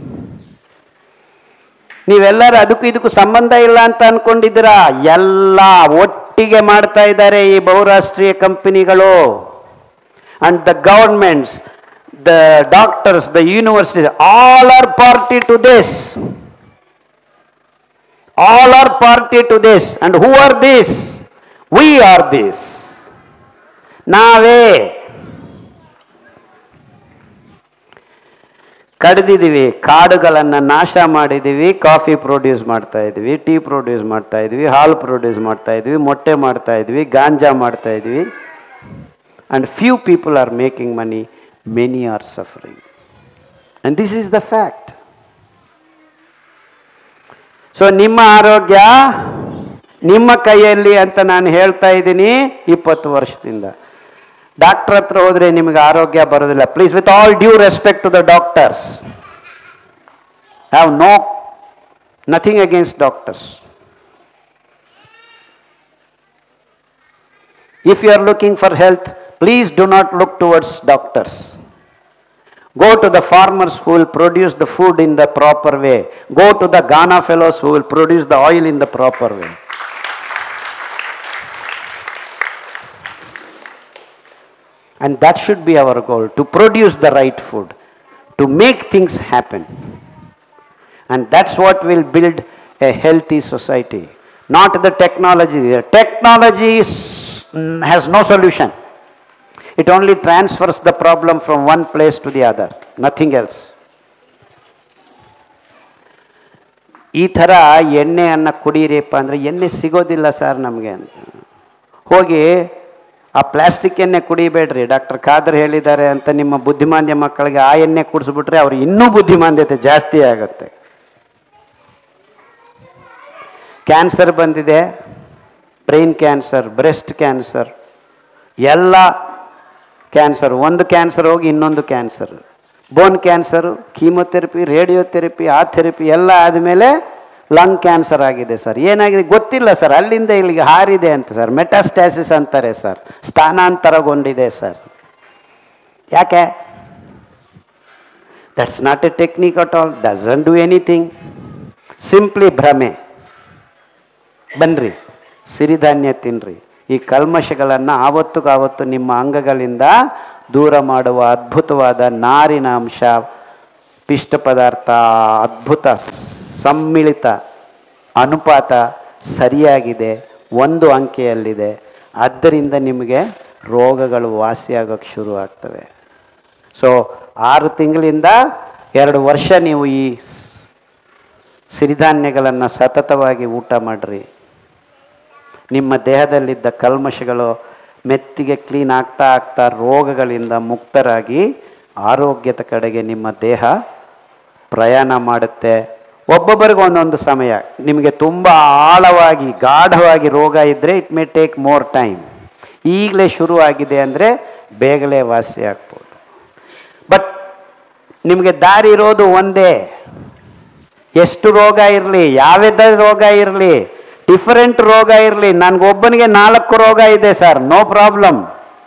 ನೀವೆಲ್ಲರೂ ಅದಕ್ಕೂ ಇದಕ್ಕೂ ಸಂಬಂಧ ಇಲ್ಲ ಅಂತ ಅನ್ಕೊಂಡಿದ್ದೀರಾ? ಎಲ್ಲ ಒಟ್ಟಿಗೆ ಮಾಡ್ತಾ ಇದ್ದಾರೆ ಈ ಬಹುರಾಷ್ಟ್ರೀಯ ಕಂಪನಿಗಳು. And the governments, the doctors, the universities, all are party to this. All are party to this. And who are this? We are this. ನಾವೇ ಕಡ್ದಿದ್ದೀವಿ, ಕಾಡುಗಳನ್ನು ನಾಶ ಮಾಡಿದ್ದೀವಿ, ಕಾಫಿ ಪ್ರೊಡ್ಯೂಸ್ ಮಾಡ್ತಾ ಇದ್ವಿ, ಟೀ ಪ್ರೊಡ್ಯೂಸ್ ಮಾಡ್ತಾ ಇದ್ವಿ, ಹಾಲು ಪ್ರೊಡ್ಯೂಸ್ ಮಾಡ್ತಾ ಇದ್ವಿ, ಮೊಟ್ಟೆ ಮಾಡ್ತಾ ಇದ್ವಿ, ಗಾಂಜಾ ಮಾಡ್ತಾ ಇದ್ವಿ. And few people are making money, many are suffering. And this is the fact. So ನಿಮ್ಮ ಆರೋಗ್ಯ ನಿಮ್ಮ ಕೈಯಲ್ಲಿ ಅಂತ ನಾನು ಹೇಳ್ತಾ ಇದ್ದೀನಿ ಇಪ್ಪತ್ತು ವರ್ಷದಿಂದ. ಡಾಕ್ಟರ್ ಹತ್ರ ಹೋದರೆ ನಿಮಗೆ ಆರೋಗ್ಯ ಬರೋದಿಲ್ಲ. Please, with all due respect to the doctors, have no nothing against doctors. If you are looking for health, please do not look towards doctors. Go to the farmers who will produce the food in the proper way. Go to the Ghana fellows who will produce the oil in the proper way. And that should be our goal, to produce the right food, to make things happen. And that's what will build a healthy society, not the technology. The technology is, has no solution. It only transfers the problem from one place to the other, nothing else. ಈ ಥರ ಎಣ್ಣೆಯನ್ನು ಕುಡೀರಿಪ್ಪ ಅಂದರೆ ಎಣ್ಣೆ ಸಿಗೋದಿಲ್ಲ ಸರ್ ನಮಗೆ ಅಂತ ಹೋಗಿ ಆ ಪ್ಲಾಸ್ಟಿಕ್ ಎಣ್ಣೆ ಕುಡಿಬೇಡ್ರಿ, ಡಾಕ್ಟರ್ ಖಾದರ್ ಹೇಳಿದ್ದಾರೆ ಅಂತ ನಿಮ್ಮ ಬುದ್ಧಿಮಾಂದ್ಯ ಮಕ್ಕಳಿಗೆ ಆ ಎಣ್ಣೆ ಕುಡಿಸ್ಬಿಟ್ರೆ ಅವ್ರು ಇನ್ನೂ ಬುದ್ಧಿಮಾಂದ್ಯತೆ ಜಾಸ್ತಿ ಆಗುತ್ತೆ. ಕ್ಯಾನ್ಸರ್ ಬಂದಿದೆ, ಬ್ರೈನ್ ಕ್ಯಾನ್ಸರ್, ಬ್ರೆಸ್ಟ್ ಕ್ಯಾನ್ಸರ್, ಎಲ್ಲ ಕ್ಯಾನ್ಸರ್. ಒಂದು ಕ್ಯಾನ್ಸರ್ ಹೋಗಿ ಇನ್ನೊಂದು cancer, bone cancer, chemotherapy, radiotherapy, ಆ ಥೆರಪಿ ಎಲ್ಲ ಆದಮೇಲೆ ಲಂಗ್ ಕ್ಯಾನ್ಸರ್ ಆಗಿದೆ ಸರ್. ಏನಾಗಿದೆ ಗೊತ್ತಿಲ್ಲ ಸರ್, ಅಲ್ಲಿಂದ ಇಲ್ಲಿಗೆ ಹಾರಿದೆ ಅಂತ ಸರ್, ಮೆಟಾಸ್ಟ್ಯಾಸಿಸ್ ಅಂತಾರೆ ಸರ್, ಸ್ಥಾನಾಂತರಗೊಂಡಿದೆ ಸರ್. ಯಾಕೆ? That's not a technique at all, doesn't do anything, simply ಭ್ರಮೆ. ಬನ್ನಿರಿ, ಸಿರಿಧಾನ್ಯ ತಿನ್ನಿರಿ, ಈ ಕಲ್ಮಶಗಳನ್ನು ಆವತ್ತುಗಾವತ್ತು ನಿಮ್ಮ ಅಂಗಗಳಿಂದ ದೂರ ಮಾಡುವ ಅದ್ಭುತವಾದ ನಾರಿನ ಅಂಶ, ಪಿಷ್ಟ ಪದಾರ್ಥ, ಅದ್ಭುತ ಸಮ್ಮಿಳಿತ ಅನುಪಾತ ಸರಿಯಾಗಿದೆ, ಒಂದು ಅಂಕೆಯಲ್ಲಿದೆ. ಆದ್ದರಿಂದ ನಿಮಗೆ ರೋಗಗಳು ವಾಸಿಯಾಗೋಕ್ಕೆ ಶುರು ಆಗ್ತವೆ. ಸೊ ಆರು ತಿಂಗಳಿಂದ ಎರಡು ವರ್ಷ ನೀವು ಈ ಸಿರಿಧಾನ್ಯಗಳನ್ನು ಸತತವಾಗಿ ಊಟ ಮಾಡಿರಿ. ನಿಮ್ಮ ದೇಹದಲ್ಲಿದ್ದ ಕಲ್ಮಶಗಳು ಮೆತ್ತಿಗೆ ಕ್ಲೀನ್ ಆಗ್ತಾ ಆಗ್ತಾ ರೋಗಗಳಿಂದ ಮುಕ್ತರಾಗಿ ಆರೋಗ್ಯದ ಕಡೆಗೆ ನಿಮ್ಮ ದೇಹ ಪ್ರಯಾಣ ಮಾಡುತ್ತೆ. ಒಬ್ಬೊಬ್ಬರಿಗೆ ಒಂದೊಂದು ಸಮಯ. ನಿಮಗೆ ತುಂಬ ಆಳವಾಗಿ ಗಾಢವಾಗಿ ರೋಗ ಇದ್ದರೆ it may take more time. ಈಗಲೇ ಶುರು ಆಗಿದೆ ಅಂದರೆ ಬೇಗಲೇ ವಾಸಿ ಆಗ್ಬೋದು. ಬಟ್ ನಿಮಗೆ ದಾರಿ ಇರೋದು ಒಂದೇ. ಎಷ್ಟು ರೋಗ ಇರಲಿ, ಯಾವ್ಯಾವ ರೋಗ ಇರಲಿ, ಡಿಫರೆಂಟ್ ರೋಗ ಇರಲಿ, ನನಗೊಬ್ಬನಿಗೆ ನಾಲ್ಕು ರೋಗ ಇದೆ ಸರ್, ನೋ ಪ್ರಾಬ್ಲಮ್.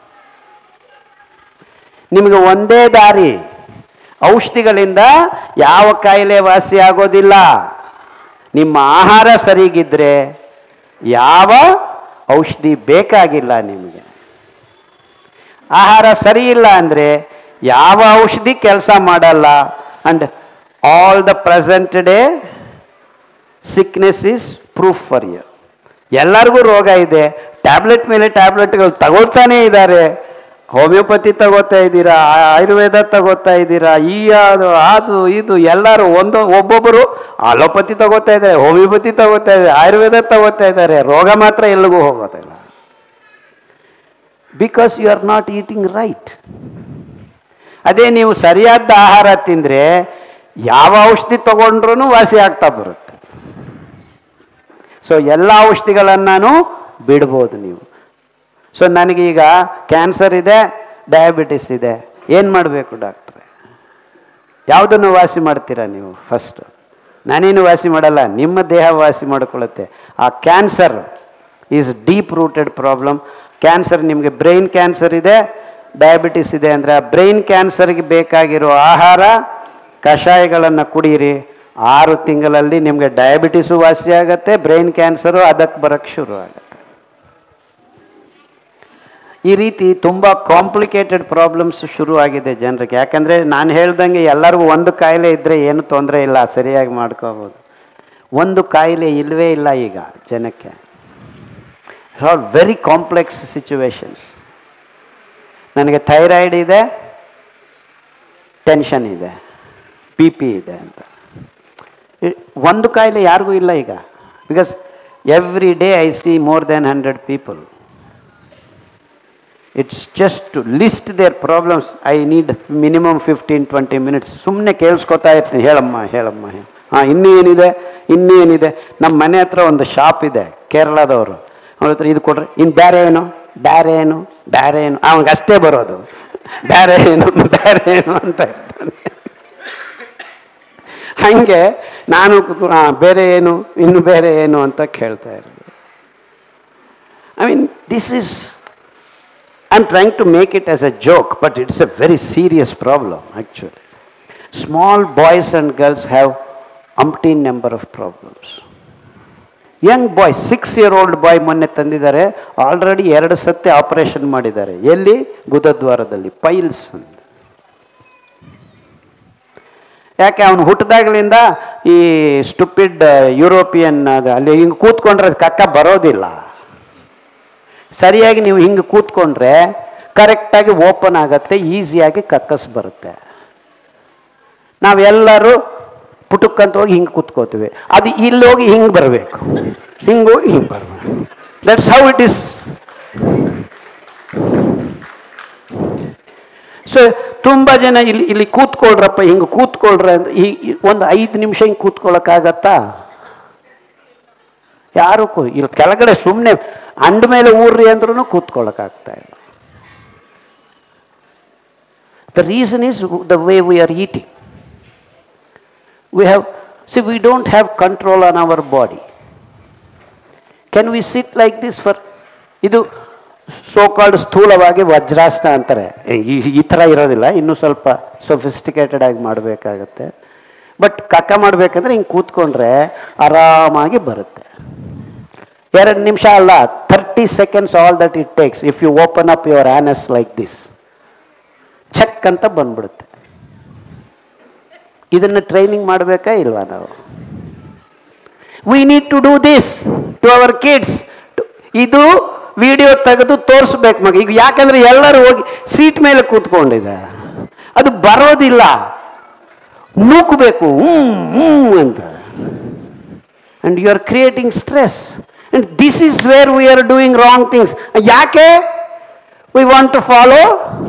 ನಿಮಗೆ ಒಂದೇ ದಾರಿ. ಔಷಧಿಗಳಿಂದ ಯಾವ ಕಾಯಿಲೆ ವಾಸಿ ಆಗೋದಿಲ್ಲ. ನಿಮ್ಮ ಆಹಾರ ಸರಿಗಿದ್ರೆ ಯಾವ ಔಷಧಿ ಬೇಕಾಗಿಲ್ಲ ನಿಮಗೆ. ಆಹಾರ ಸರಿ ಇಲ್ಲ ಅಂದರೆ ಯಾವ ಔಷಧಿ ಕೆಲಸ ಮಾಡಲ್ಲ. And all the present day sickness is proof for you. ಎಲ್ಲರಿಗೂ ರೋಗ ಇದೆ, ಟ್ಯಾಬ್ಲೆಟ್ ಮೇಲೆ ಟ್ಯಾಬ್ಲೆಟ್ಗಳು ತಗೋತಾನೇ ಇದ್ದಾರೆ. ಹೋಮಿಯೋಪತಿ ತಗೋತಾ ಇದ್ದೀರಾ, ಆಯುರ್ವೇದ ತಗೋತಾ ಇದ್ದೀರಾ, ಈ ಅದು ಅದು ಇದು ಎಲ್ಲರೂ ಒಂದು ಒಬ್ಬೊಬ್ಬರು ಅಲೋಪತಿ ತಗೋತಾ ಇದ್ದಾರೆ, ಹೋಮಿಯೋಪತಿ ತಗೋತಾ ಇದ್ದಾರೆ, ಆಯುರ್ವೇದ ತಗೋತಾ ಇದ್ದಾರೆ. ರೋಗ ಮಾತ್ರ ಎಲ್ಲಿಗೂ ಹೋಗೋದಿಲ್ಲ. Because you are not eating right. ಅದೇ ನೀವು ಸರಿಯಾದ ಆಹಾರ ತಿಂದರೆ ಯಾವ ಔಷಧಿ ತಗೊಂಡ್ರೂ ವಾಸಿ ಆಗ್ತಾ ಬರುತ್ತೆ. ಸೊ ಎಲ್ಲ ಔಷಧಿಗಳನ್ನು ಬಿಡ್ಬೋದು ನೀವು. ಸೊ ನನಗೀಗ ಕ್ಯಾನ್ಸರ್ ಇದೆ, ಡಯಾಬಿಟಿಸ್ ಇದೆ, ಏನು ಮಾಡಬೇಕು ಡಾಕ್ಟ್ರೆ? ಯಾವುದನ್ನು ವಾಸಿ ಮಾಡ್ತೀರಾ ನೀವು? ಫಸ್ಟು ನಾನೇನು ವಾಸಿ ಮಾಡಲ್ಲ, ನಿಮ್ಮ ದೇಹ ವಾಸಿ ಮಾಡಿಕೊಳ್ಳುತ್ತೆ. ಆ cancer is deep rooted problem. Cancer, ನಿಮಗೆ ಬ್ರೈನ್ ಕ್ಯಾನ್ಸರ್ ಇದೆ, ಡಯಾಬಿಟಿಸ್ ಇದೆ ಅಂದರೆ ಆ ಬ್ರೈನ್ ಕ್ಯಾನ್ಸರ್ಗೆ ಬೇಕಾಗಿರೋ ಆಹಾರ ಕಷಾಯಗಳನ್ನು ಕುಡೀರಿ. ಆರು ತಿಂಗಳಲ್ಲಿ ನಿಮಗೆ ಡಯಾಬಿಟಿಸು ವಾಸಿ ಆಗುತ್ತೆ, ಬ್ರೈನ್ ಕ್ಯಾನ್ಸರು ಅದಕ್ಕೆ ಬರೋಕ್ಕೆ ಶುರು ಆಗುತ್ತೆ. ಈ ರೀತಿ ತುಂಬ ಕಾಂಪ್ಲಿಕೇಟೆಡ್ ಪ್ರಾಬ್ಲಮ್ಸ್ ಶುರು ಆಗಿದೆ ಜನರಿಗೆ. ಯಾಕಂದರೆ ನಾನು ಹೇಳ್ದಂಗೆ ಎಲ್ಲರಿಗೂ ಒಂದು ಕಾಯಿಲೆ ಇದ್ದರೆ ಏನು ತೊಂದರೆ ಇಲ್ಲ, ಸರಿಯಾಗಿ ಮಾಡ್ಕೋಬೋದು. ಒಂದು ಕಾಯಿಲೆ ಇಲ್ಲವೇ ಇಲ್ಲ ಈಗ ಜನಕ್ಕೆ. All very complex situations. ನನಗೆ ಥೈರಾಯ್ಡ್ ಇದೆ, ಟೆನ್ಷನ್ ಇದೆ, ಬಿ ಪಿ ಇದೆ ಅಂತ. ಒಂದು ಕಾಯಿಲೆ ಯಾರಿಗೂ ಇಲ್ಲ ಈಗ. Because every day I see more than hundred people. It's just to list their problems. I need minimum fifteen twenty minutes ಸುಮ್ಮನೆ ಕೇಳಿಸ್ಕೊತಾ ಇರ್ತೀನಿ. ಹೇಳಮ್ಮ ಹೇಳಮ್ಮ ಹೇಳ ಹಾಂ ಇನ್ನೂ ಏನಿದೆ ಇನ್ನೂ ಏನಿದೆ. ನಮ್ಮ ಮನೆ ಹತ್ರ ಒಂದು ಶಾಪ್ ಇದೆ ಕೇರಳದವರು. ಅವ್ರ ಹತ್ರ ಇದು ಕೊಡ್ರಿ, ಇನ್ನು ಬೇರೆ ಏನು ಬೇರೆ ಏನು ಬೇರೆ ಏನು ಅವನಿಗೆ ಅಷ್ಟೇ ಬರೋದು. ಬೇರೆ ಏನು ಬೇರೆ ಏನು ಅಂತ ಇರ್ತಾನೆ. ಹಾಗೆ ನಾನು ಹಾಂ ಬೇರೆ ಏನು ಇನ್ನು ಬೇರೆ ಏನು ಅಂತ ಕೇಳ್ತಾ ಇರೋದು. I mean this is I am trying to make it as a joke, but it's a very serious problem actually. Small boys and girls have umpteen number of problems. Young boy, six year old boy ಮೊನ್ನೆ ತಂದಿದ್ದಾರೆ. ಆಲ್ರೆಡಿ ಎರಡು ಸತಿ ಆಪರೇಷನ್ ಮಾಡಿದ್ದಾರೆ. ಎಲ್ಲಿ? ಗುದದ್ವಾರದಲ್ಲಿ, ಪೈಲ್ಸ್ ಅಂತ. ಯಾಕೆ? ಅವನು ಹುಟ್ಟಿದಾಗಲಿಂದ ಈ ಸ್ಟುಪಿಡ್ ಯುರೋಪಿಯನ್ ಅಲ್ಲಿ ಹಿಂಗೆ ಕೂತ್ಕೊಂಡ್ರೆ ಅದು ಕಕ್ಕ ಬರೋದಿಲ್ಲ. ಸರಿಯಾಗಿ ನೀವು ಹಿಂಗೆ ಕೂತ್ಕೊಂಡ್ರೆ ಕರೆಕ್ಟಾಗಿ ಓಪನ್ ಆಗುತ್ತೆ, ಈಸಿಯಾಗಿ ಕಕ್ಕಸ್ ಬರುತ್ತೆ. ನಾವೆಲ್ಲರೂ ಪುಟುಕ್ಕಂತ ಹೋಗಿ ಹಿಂಗೆ ಕೂತ್ಕೋತೀವಿ. ಅದು ಇಲ್ಲೋಗಿ ಹಿಂಗೆ ಬರಬೇಕು, ಹಿಂಗೋಗಿ ಹಿಂಗೆ ಬರಬೇಕು. That's how it is. So ತುಂಬ ಜನ ಇಲ್ಲಿ ಇಲ್ಲಿ ಕೂತ್ಕೊಳ್ರಪ್ಪ, ಹಿಂಗೆ ಕೂತ್ಕೊಳ್ರೆ ಅಂತ ಈ ಒಂದು ಐದು ನಿಮಿಷ ಹಿಂಗೆ ಕೂತ್ಕೊಳ್ಳೋಕ್ಕಾಗತ್ತಾ? ಯಾರು ಕೂ ಇಲ್ಲಿ ಕೆಳಗಡೆ ಸುಮ್ಮನೆ ಅಂಡ ಮೇಲೆ ಊರ್ರಿ ಅಂದ್ರೂ ಕೂತ್ಕೊಳ್ಳೋಕ್ಕಾಗ್ತಾ ಇಲ್ಲ. The reason is the way we are eating. We have, see, we don't have control on our body. Can we sit like this for, ಇದು ಸೋ ಕಾಲ್ಡ್ ಸ್ಥೂಲವಾಗಿ ವಜ್ರಾಸನ ಅಂತಾರೆ. ಈ ಥರ ಇರೋದಿಲ್ಲ, ಇನ್ನೂ ಸ್ವಲ್ಪ ಸೊಫಿಸ್ಟಿಕೇಟೆಡ್ ಆಗಿ ಮಾಡಬೇಕಾಗತ್ತೆ. ಬಟ್ ಕಕ್ಕ ಮಾಡಬೇಕಂದ್ರೆ ಹಿಂಗೆ ಕೂತ್ಕೊಂಡ್ರೆ ಆರಾಮಾಗಿ ಬರುತ್ತೆ. ಎರಡು ನಿಮಿಷ ಅಲ್ಲ, thirty seconds all that it takes. If you open up your anus like this, check ಅಂತ ಬಂದ್ಬಿಡುತ್ತೆ. ಇದನ್ನು ಟ್ರೈನಿಂಗ್ ಮಾಡಬೇಕಾ ಇಲ್ವಾ ನಾವು? We need to do this to our kids. ಇದು ವಿಡಿಯೋ ತೆಗೆದು ತೋರಿಸ್ಬೇಕು ಮಗ. ಈಗ ಯಾಕಂದ್ರೆ ಎಲ್ಲರೂ ಹೋಗಿ ಸೀಟ್ ಮೇಲೆ ಕೂತ್ಕೊಂಡಿದೆ, ಅದು ಬರೋದಿಲ್ಲ, ನೂಕಬೇಕು ಹ್ಞೂ ಹ್ಞೂ ಅಂತ. And you are creating stress. And this is where we are doing wrong things. ಯಾಕೆ? We want to follow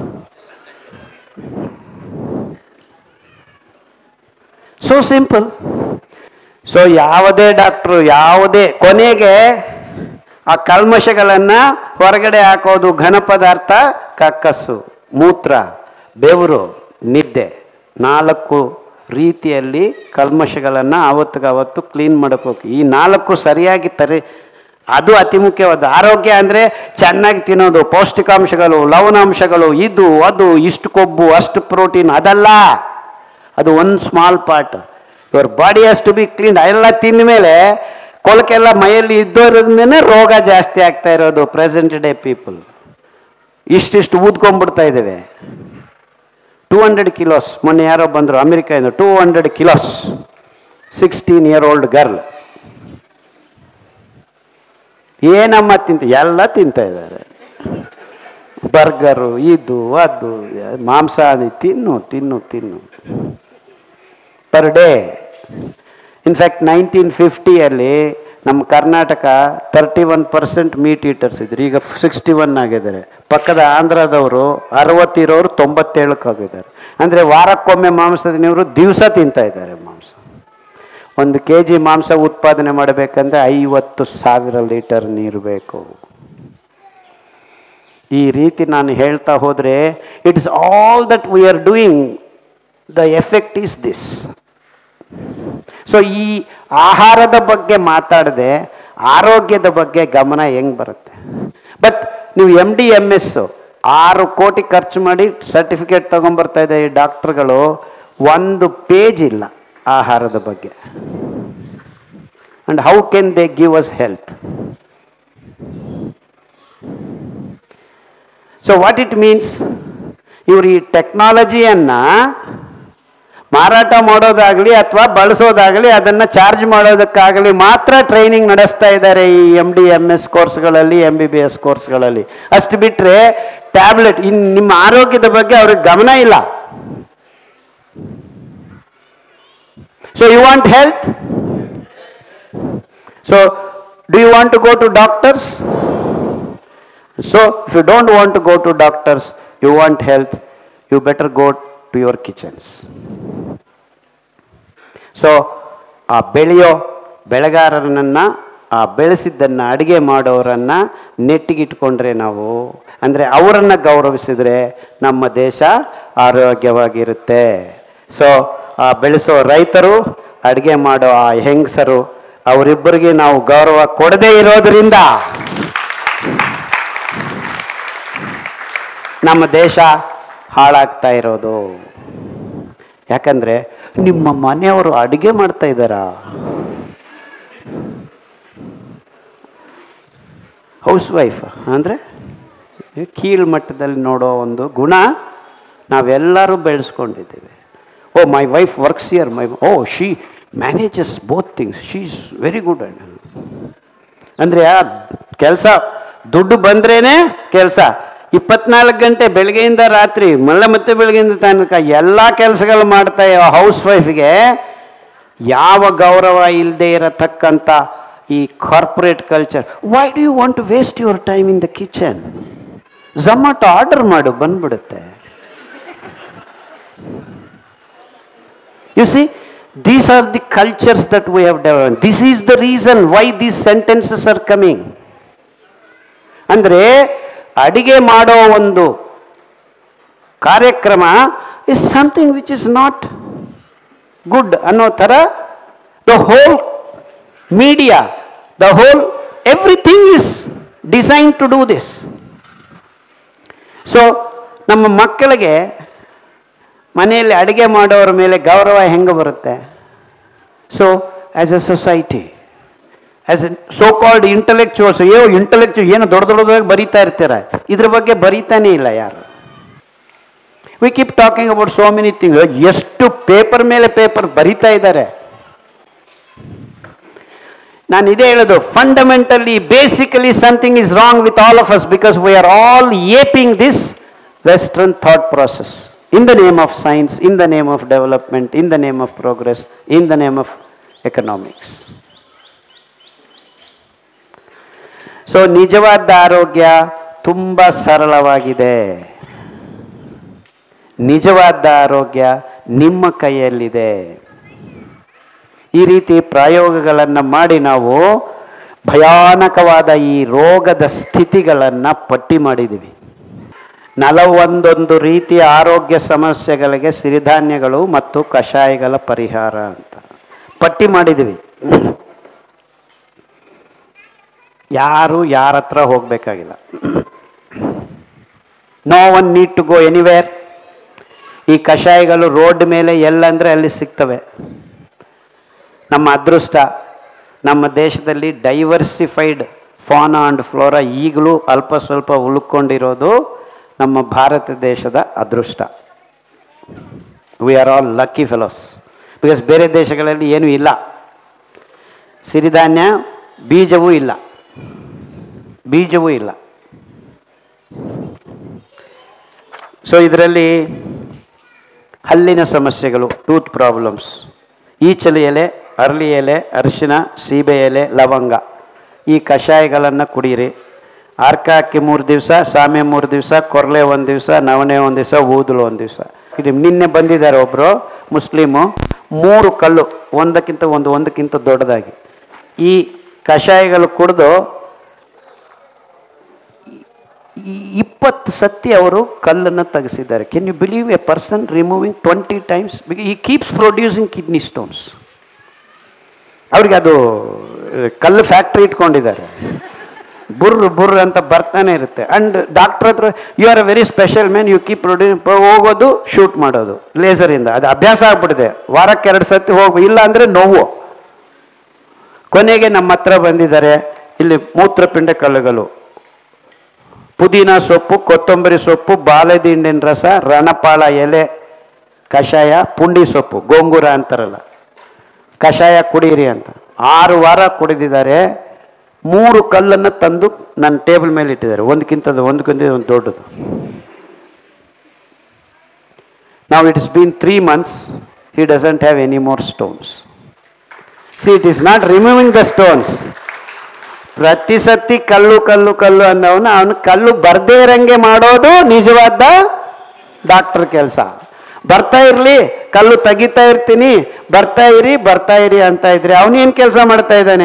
so simple. So ಯಾವುದೇ ಡಾಕ್ಟ್ರು ಯಾವುದೇ ಕೊನೆಗೆ ಆ ಕಲ್ಮಶಗಳನ್ನು ಹೊರಗಡೆ ಹಾಕೋದು. ಘನ ಪದಾರ್ಥ, ಕಕ್ಕಸ್ಸು, ಮೂತ್ರ, ಬೆವರು, ನಿದ್ದೆ, ನಾಲ್ಕು ರೀತಿಯಲ್ಲಿ ಕಲ್ಮಶಗಳನ್ನು ಆವತ್ತಿಗಾವತ್ತು ಕ್ಲೀನ್ ಮಾಡೋಕ್ಕೆ. ಈ ನಾಲ್ಕು ಸರಿಯಾಗಿ ತರಿ, ಅದು ಅತಿ ಮುಖ್ಯವಾದ. ಆರೋಗ್ಯ ಅಂದರೆ ಚೆನ್ನಾಗಿ ತಿನ್ನೋದು, ಪೌಷ್ಟಿಕಾಂಶಗಳು, ಲವಣಾಂಶಗಳು, ಇದು ಅದು, ಇಷ್ಟು ಕೊಬ್ಬು ಅಷ್ಟು ಪ್ರೋಟೀನ್, ಅದಲ್ಲ. ಅದು ಒಂದು small part. Your body has to be clean. ಎಲ್ಲ ತಿಂದ ಮೇಲೆ ಕೊಳಕೆಲ್ಲ ಮೈಯಲ್ಲಿ ಇದ್ದೋದ್ರಿಂದನೇ ರೋಗ ಜಾಸ್ತಿ ಆಗ್ತಾ ಇರೋದು ಪ್ರೆಸೆಂಟ್ ಡೇ ಪೀಪಲ್. ಇಷ್ಟಿಷ್ಟು ಊದ್ಕೊಂಡ್ಬಿಡ್ತಾ ಇದ್ದೇವೆ. ಟೂ ಹಂಡ್ರೆಡ್ ಕಿಲೋಸ್ ಮೊನ್ನೆ ಯಾರೋ ಬಂದರು ಅಮೆರಿಕಾಯಿಂದ, two hundred kilos, sixteen year old girl. ಏನಮ್ಮ ತಿಂತ ಎಲ್ಲ ತಿಂತಾ ಇದ್ದಾರೆ. ಬರ್ಗರು, ಇದು ಅದು, ಮಾಂಸ ಅದು, ತಿನ್ನು ತಿನ್ನು ತಿನ್ನು ಪರ್ ಡೇ. ಇನ್ಫ್ಯಾಕ್ಟ್ ನೈನ್ಟೀನ್ ಫಿಫ್ಟಿಯಲ್ಲಿ ನಮ್ಮ Karnataka thirty one percent meat eaters ಇದ್ರು, ಈಗ ಸಿಕ್ಸ್ಟಿ ಒನ್ ಆಗಿದ್ದಾರೆ. ಪಕ್ಕದ ಆಂಧ್ರದವರು ಅರವತ್ತಿರೋರು ತೊಂಬತ್ತೇಳಕ್ಕೆ ಆಗಿದ್ದಾರೆ. ಅಂದರೆ ವಾರಕ್ಕೊಮ್ಮೆ ಮಾಂಸದ ನೀರು ದಿವಸ ತಿಂತಾ ಇದ್ದಾರೆ ಮಾಂಸ. ಒಂದು ಕೆ ಜಿ ಮಾಂಸ ಉತ್ಪಾದನೆ ಮಾಡಬೇಕಂದ್ರೆ ಐವತ್ತು ಸಾವಿರ ಲೀಟರ್ ನೀರು ಬೇಕು. ಈ ರೀತಿ ನಾನು ಹೇಳ್ತಾ ಹೋದರೆ it is all that we are doing. The effect is this. So ಈ ಆಹಾರದ ಬಗ್ಗೆ ಮಾತಾಡದೆ ಆರೋಗ್ಯದ ಬಗ್ಗೆ ಗಮನ ಹೆಂಗೆ ಬರುತ್ತೆ? ಬಟ್ ನೀವು ಎಮ್ ಡಿ ಎಮ್ ಎಸ್ ಆರು ಕೋಟಿ ಖರ್ಚು ಮಾಡಿ ಸರ್ಟಿಫಿಕೇಟ್ ತೊಗೊಂಬರ್ತಾ ಇದೆ ಈ ಡಾಕ್ಟ್ರುಗಳು. ಒಂದು ಪೇಜ್ ಇಲ್ಲ ಆಹಾರದ ಬಗ್ಗೆ. And how can they give us health? So what it means, ಇವರು ಈ ಟೆಕ್ನಾಲಜಿಯನ್ನು ಮಾರಾಟ ಮಾಡೋದಾಗಲಿ ಅಥವಾ ಬಳಸೋದಾಗಲಿ ಅದನ್ನು ಚಾರ್ಜ್ ಮಾಡೋದಕ್ಕಾಗಲಿ ಮಾತ್ರ ಟ್ರೈನಿಂಗ್ ನಡೆಸ್ತಾ ಇದ್ದಾರೆ ಈ ಎಮ್ ಡಿ ಎಮ್ ಎಸ್ ಕೋರ್ಸ್ಗಳಲ್ಲಿ, ಎಮ್ ಬಿ ಬಿ ಎಸ್ ಕೋರ್ಸ್ಗಳಲ್ಲಿ. ಅಷ್ಟು ಬಿಟ್ಟರೆ ಟ್ಯಾಬ್ಲೆಟ್, ಇನ್ನು ನಿಮ್ಮ ಆರೋಗ್ಯದ ಬಗ್ಗೆ ಅವ್ರಿಗೆ ಗಮನ ಇಲ್ಲ. So you want health? So do you want to go to doctors? So if you don't want to go to doctors, you want health, you better go to your kitchens. So ಆ ಬೆಳೆಯೋ ಬೆಳೆಗಾರರನ್ನು, ಆ ಬೆಳೆಸಿದ್ದನ್ನು ಅಡುಗೆ ಮಾಡೋರನ್ನು ನೆಟ್ಟಿಗಿಟ್ಕೊಂಡ್ರೆ ನಾವು, ಅಂದರೆ ಅವರನ್ನು ಗೌರವಿಸಿದರೆ ನಮ್ಮ ದೇಶ ಆರೋಗ್ಯವಾಗಿರುತ್ತೆ. ಸೊ ಆ ಬೆಳೆಸೋ ರೈತರು, ಅಡುಗೆ ಮಾಡೋ ಆ ಹೆಂಗಸರು, ಅವರಿಬ್ಬರಿಗೆ ನಾವು ಗೌರವ ಕೊಡದೇ ಇರೋದರಿಂದ ನಮ್ಮ ದೇಶ ಹಾಳಾಗ್ತಾ ಇರೋದು. ಯಾಕಂದರೆ ನಿಮ್ಮ ಮನೆಯವರು ಅಡುಗೆ ಮಾಡ್ತಾ ಇದ್ದಾರಾ? ಹೌಸ್ ವೈಫ್ ಅಂದರೆ ಕೀಳು ಮಟ್ಟದಲ್ಲಿ ನೋಡೋ ಒಂದು ಗುಣ ನಾವೆಲ್ಲರೂ ಬೆಳೆಸ್ಕೊಂಡಿದ್ದೀವಿ. Oh my wife works here, my oh she manages both things, she is very good. ಅಂದರೆ ಆ ಕೆಲಸ ದುಡ್ಡು ಬಂದ್ರೇ ಕೆಲಸ. ಇಪ್ಪತ್ನಾಲ್ಕು ಗಂಟೆ ಬೆಳಗ್ಗೆಯಿಂದ ರಾತ್ರಿ, ಮಳೆ ಮತ್ತೆ ಬೆಳಗ್ಗೆಯಿಂದ ತನಕ ಎಲ್ಲ ಕೆಲಸಗಳು ಮಾಡ್ತಾ ಹೌಸ್ ವೈಫ್ಗೆ ಯಾವ ಗೌರವ ಇಲ್ಲದೆ ಇರತಕ್ಕಂಥ ಈ corporate culture. Why do you want to waste your time in the kitchen? Zomato order ಮಾಡು, ಬಂದ್ಬಿಡುತ್ತೆ. You see, these are the cultures that we have developed. This is the reason why these sentences are coming. ಅಂದರೆ ಅಡಿಗೆ ಮಾಡೋ ಒಂದು ಕಾರ್ಯಕ್ರಮ is something which is not good ಅನ್ನೋ ಥರ the whole media, the whole everything is design to do this. So ನಮ್ಮ ಮಕ್ಕಳಿಗೆ ಮನೆಯಲ್ಲಿ ಅಡುಗೆ ಮಾಡೋರ ಮೇಲೆ ಗೌರವ ಹೆಂಗೆ ಬರುತ್ತೆ? So as a society, as a so called intellectuals, ಏ ಇಂಟಲೆಕ್ಚುವಲ್ ಏನು ದೊಡ್ಡ ದೊಡ್ಡದಾಗಿ ಬರೀತಾ ಇರ್ತೀರ, ಇದ್ರ ಬಗ್ಗೆ ಬರೀತಾನೇ ಇಲ್ಲ ಯಾರು. We keep talking about so many things. ಎಷ್ಟು ಪೇಪರ್ ಮೇಲೆ ಪೇಪರ್ ಬರೀತಾ ಇದ್ದಾರೆ. ನಾನು ಇದೇ ಹೇಳೋದು, fundamentally basically something is wrong with all of us, because we are all aping this western thought process. In the name of science, in the name of development, in the name of progress, in the name of economics. So ನಿಜವಾದ ಆರೋಗ್ಯ ತುಂಬ ಸರಳವಾಗಿದೆ. ನಿಜವಾದ ಆರೋಗ್ಯ ನಿಮ್ಮ ಕೈಯಲ್ಲಿದೆ. ಈ ರೀತಿ ಪ್ರಯೋಗಗಳನ್ನು ಮಾಡಿ ನಾವು ಭಯಾನಕವಾದ ಈ ರೋಗದ ಸ್ಥಿತಿಗಳನ್ನು ಪಟ್ಟಿ ಮಾಡಿದ್ದೀವಿ. ನಲವತ್ತೊಂದು ರೀತಿಯ ಆರೋಗ್ಯ ಸಮಸ್ಯೆಗಳಿಗೆ ಸಿರಿಧಾನ್ಯಗಳು ಮತ್ತು ಕಷಾಯಗಳ ಪರಿಹಾರ ಅಂತ ಪಟ್ಟಿ ಮಾಡಿದ್ದೀವಿ. ಯಾರು ಯಾರ ಹತ್ರ ಹೋಗಬೇಕಾಗಿಲ್ಲ. No one need to go anywhere. ಈ ಕಷಾಯಗಳು ರೋಡ್ ಮೇಲೆ ಎಲ್ಲಂದರೆ ಅಲ್ಲಿ ಸಿಗ್ತವೆ. ನಮ್ಮ ಅದೃಷ್ಟ, ನಮ್ಮ ದೇಶದಲ್ಲಿ ಡೈವರ್ಸಿಫೈಡ್ ಫಾನಾ ಆ್ಯಂಡ್ ಫ್ಲೋರಾ ಈಗಲೂ ಅಲ್ಪ ಸ್ವಲ್ಪ ಉಳ್ಕೊಂಡಿರೋದು ನಮ್ಮ ಭಾರತ ದೇಶದ ಅದೃಷ್ಟ. We are all lucky fellows. Because ಬೇರೆ ದೇಶಗಳಲ್ಲಿ ಏನೂ ಇಲ್ಲ, ಸಿರಿಧಾನ್ಯ ಬೀಜವೂ ಇಲ್ಲ, ಬೀಜವೂ ಇಲ್ಲ. ಸೊ ಇದರಲ್ಲಿ ಹಲ್ಲಿನ ಸಮಸ್ಯೆಗಳು, ಟೂತ್ ಪ್ರಾಬ್ಲಮ್ಸ್, ಈಚಲು ಎಲೆ, ಅರಳಿ ಎಲೆ, ಅರಿಶಿನ, ಸೀಬೆ ಎಲೆ, ಲವಂಗ, ಈ ಕಷಾಯಗಳನ್ನು ಕುಡೀರಿ. ಅರ್ಕ ಹಾಕಿ ಮೂರು ದಿವಸ, ಸಾಮೆ ಮೂರು ದಿವಸ, ಕೊರಲೆ ಒಂದು ದಿವಸ, ನವಣೆ ಒಂದು ದಿವಸ, ಊದಲು ಒಂದು ದಿವಸ. ನಿನ್ನೆ ಬಂದಿದ್ದಾರೆ ಒಬ್ಬರು ಮುಸ್ಲಿಮು, ಮೂರು ಕಲ್ಲು ಒಂದಕ್ಕಿಂತ ಒಂದು ಒಂದಕ್ಕಿಂತ ದೊಡ್ಡದಾಗಿ ಈ ಕಷಾಯಗಳು ಕುಡಿದು ಇಪ್ಪತ್ತು ಸತಿ ಅವರು ಕಲ್ಲನ್ನು ತೆಗೆಸಿದ್ದಾರೆ. Can you believe a person removing twenty times? ಈ ಕೀಪ್ಸ್ ಪ್ರೊಡ್ಯೂಸಿಂಗ್ ಕಿಡ್ನಿ ಸ್ಟೋನ್ಸ್. ಅವ್ರಿಗೆ ಅದು ಕಲ್ಲು ಫ್ಯಾಕ್ಟ್ರಿ ಇಟ್ಕೊಂಡಿದ್ದಾರೆ. ಬುರ್ರು ಬುರ್ರು ಅಂತ ಬರ್ತಾನೆ ಇರುತ್ತೆ. ಆ್ಯಂಡ್ ಡಾಕ್ಟ್ರ್ ಹತ್ರ you are a very special man, you keep produce, ಹೋಗೋದು ಶೂಟ್ ಮಾಡೋದು ಲೇಸರಿಂದ, ಅದು ಅಭ್ಯಾಸ ಆಗ್ಬಿಟ್ಟಿದೆ. ವಾರಕ್ಕೆ ಎರಡು ಸತಿ ಹೋಗಿ, ಇಲ್ಲ ಅಂದರೆ ನೋವು. ಕೊನೆಗೆ ನಮ್ಮ ಹತ್ರ ಬಂದಿದ್ದಾರೆ. ಇಲ್ಲಿ ಮೂತ್ರಪಿಂಡ ಕಲ್ಲುಗಳು, ಪುದೀನ ಸೊಪ್ಪು, ಕೊತ್ತಂಬರಿ ಸೊಪ್ಪು, ಬಾಳೆದಿಂಡಿನ ರಸ, ರಣಪಾಳ ಎಲೆ, ಕಷಾಯ, ಪುಂಡಿ ಸೊಪ್ಪು, ಗೋಂಗೂರ ಅಂತಾರಲ್ಲ, ಕಷಾಯ ಕುಡೀರಿ ಅಂತ. ಆರು ವಾರ ಕುಡಿದಿದ್ದಾರೆ. ಮೂರು ಕಲ್ಲನ್ನು ತಂದು ನನ್ನ ಟೇಬಲ್ ಮೇಲೆ ಇಟ್ಟಿದ್ದಾರೆ, ಒಂದಕ್ಕಿಂತದ್ದು ಒಂದಕ್ಕಿಂತ ಒಂದು ದೊಡ್ಡದು. ನಾವು it's been three months, he doesn't have any more stones. See, it is not removing the stones. ಪ್ರತಿ ಸತಿ ಕಲ್ಲು ಕಲ್ಲು ಕಲ್ಲು ಅಂದವನು ಅವನು ಕಲ್ಲು ಬರ್ದೇ ಇರಂಗೆ ಮಾಡೋದು ನಿಜವಾದ ಡಾಕ್ಟರ್ ಕೆಲಸ. ಬರ್ತಾ ಇರಲಿ, ಕಲ್ಲು ತೆಗಿತಾ ಇರ್ತೀನಿ, ಬರ್ತಾ ಇರಿ ಬರ್ತಾ ಇರಿ ಅಂತ ಇದ್ರೆ ಅವನೇನು ಕೆಲಸ ಮಾಡ್ತಾ ಇದ್ದಾನೆ?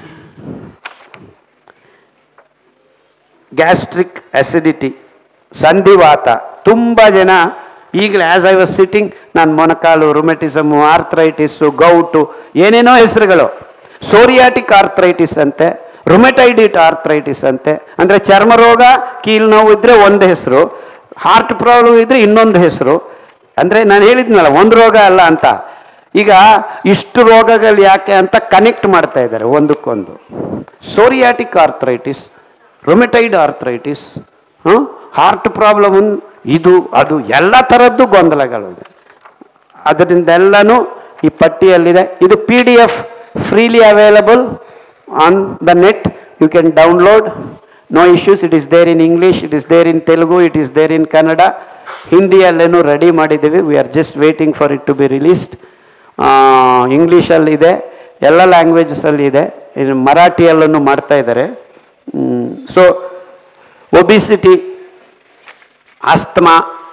ಗ್ಯಾಸ್ಟ್ರಿಕ್ ಅಸಿಡಿಟಿ, ಸಂಧಿವಾತ. ತುಂಬ ಜನ ಈಗಲೇ ಆ್ಯಸ್ ಐ ವಾಸ್ ಸಿಟ್ಟಿಂಗ್, ನಾನು ಮೊಣಕಾಲು, ರುಮೆಟಿಸಮು, ಆರ್ಥ್ರೈಟಿಸು, ಗೌಟು, ಏನೇನೋ ಹೆಸರುಗಳು. ಸೋರಿಯಾಟಿಕ್ ಆರ್ಥ್ರೈಟಿಸ್ ಅಂತೆ, ರುಮೆಟೈಡಿಟ್ ಆರ್ಥ್ರೈಟಿಸ್ ಅಂತೆ. ಅಂದರೆ ಚರ್ಮ ರೋಗ, ಕೀಲು ನೋವು ಇದ್ದರೆ ಒಂದು ಹೆಸರು, ಹಾರ್ಟ್ ಪ್ರಾಬ್ಲಮ್ ಇದ್ದರೆ ಇನ್ನೊಂದು ಹೆಸರು. ಅಂದರೆ ನಾನು ಹೇಳಿದ್ನಲ್ಲ, ಒಂದು ರೋಗ ಅಲ್ಲ ಅಂತ. ಈಗ ಇಷ್ಟು ರೋಗಗಳು ಯಾಕೆ ಅಂತ ಕನೆಕ್ಟ್ ಮಾಡ್ತಾ ಇದ್ದಾರೆ ಒಂದಕ್ಕೊಂದು. Psoriatic arthritis, rheumatoid arthritis, heart problem, ಇದು ಅದು ಎಲ್ಲ ಥರದ್ದು ಗೊಂದಲಗಳು ಇದೆ. ಅದರಿಂದೆಲ್ಲನೂ ಈ ಪಟ್ಟಿಯಲ್ಲಿದೆ. ಇದು P D F freely available on the net. You can download, no issues. It is there in English, it is there in Telugu, it is there in Kannada, ಹಿಂದಿಯಲ್ಲೇನೂ ರೆಡಿ ಮಾಡಿದ್ದೀವಿ. We are just waiting for it to be released. ಇಂಗ್ಲೀಷಲ್ಲಿದೆ, ಎಲ್ಲ ಲ್ಯಾಂಗ್ವೇಜಸಲ್ಲಿ ಇದೆ, ಇನ್ನು ಮರಾಠಿಯಲ್ಲೂ ಮಾಡ್ತಾ ಇದ್ದಾರೆ. ಸೊ ಒಬಿಸಿಟಿ, ಆಸ್ತಮಾ,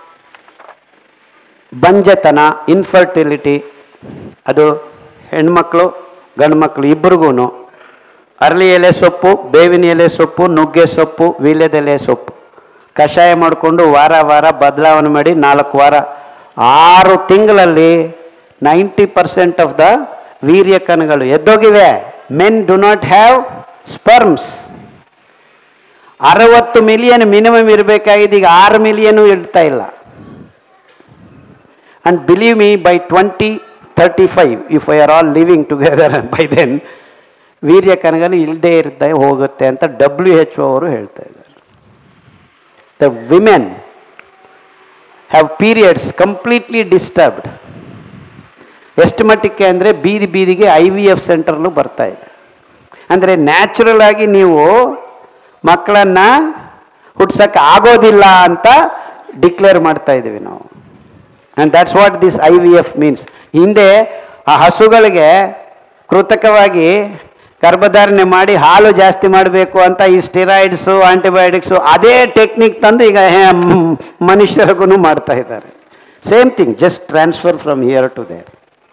ಬಂಜತನ, ಇನ್ಫರ್ಟಿಲಿಟಿ, ಅದು ಹೆಣ್ಮಕ್ಳು ಗಂಡು ಮಕ್ಕಳು ಇಬ್ಬರಿಗೂ ಅರಳಿ ಎಲೆ ಸೊಪ್ಪು, ಬೇವಿನ ಎಲೆ ಸೊಪ್ಪು, ನುಗ್ಗೆ ಸೊಪ್ಪು, ವೀಳ್ಯದೆಲೆ ಸೊಪ್ಪು ಕಷಾಯ ಮಾಡಿಕೊಂಡು ವಾರ ವಾರ ಬದಲಾವಣೆ ಮಾಡಿ ನಾಲ್ಕು ವಾರ, ಆರು ತಿಂಗಳಲ್ಲಿ ನೈಂಟಿ ಪರ್ಸೆಂಟ್ ಆಫ್ ದ ವೀರ್ಯ ಕಣಗಳು ಎದ್ದೋಗಿವೆ. Men do not have sperms. ಅರವತ್ತು ಮಿಲಿಯನ್ ಮಿನಿಮಮ್ ಇರಬೇಕಾಗಿದೆ, ಈಗ ಆರು ಮಿಲಿಯನು ಇಡ್ತಾ ಇಲ್ಲ. And believe me, by twenty thirty five if I are all living together, by then ವೀರ್ಯ ಕಣಗಳು ಇಲ್ಲದೆ ಇರ್ತಾ ಹೋಗುತ್ತೆ ಅಂತ ಡಬ್ಲ್ಯೂ ಎಚ್ ಒ ಅವರು ಹೇಳ್ತಾ ಇದ್ದಾರೆ. The women have periods completely disturbed. ಎಷ್ಟು ಮಟ್ಟಕ್ಕೆ ಅಂದರೆ ಬೀದಿ ಬೀದಿಗೆ ಐ ವಿ ಎಫ್ ಸೆಂಟರ್ಲು ಬರ್ತಾ ಇದೆ. ಅಂದರೆ ನ್ಯಾಚುರಲ್ ಆಗಿ ನೀವು ಮಕ್ಕಳನ್ನು ಹುಟ್ಸೋಕ್ಕೆ ಆಗೋದಿಲ್ಲ ಅಂತ ಡಿಕ್ಲೇರ್ ಮಾಡ್ತಾ ಇದ್ದೀವಿ ನಾವು. And that's what this I V F means. ಹಿಂದೆ ಆ ಹಸುಗಳಿಗೆ ಕೃತಕವಾಗಿ ಗರ್ಭಧಾರಣೆ ಮಾಡಿ ಹಾಲು ಜಾಸ್ತಿ ಮಾಡಬೇಕು ಅಂತ ಈ ಸ್ಟಿರಾಯ್ಡ್ಸು, ಆಂಟಿಬಯೋಟಿಕ್ಸು, ಅದೇ ಟೆಕ್ನಿಕ್ ತಂದು ಈಗ ಮನುಷ್ಯರಿಗೂ ಮಾಡ್ತಾ ಇದ್ದಾರೆ. Same thing, just transfer from here to there.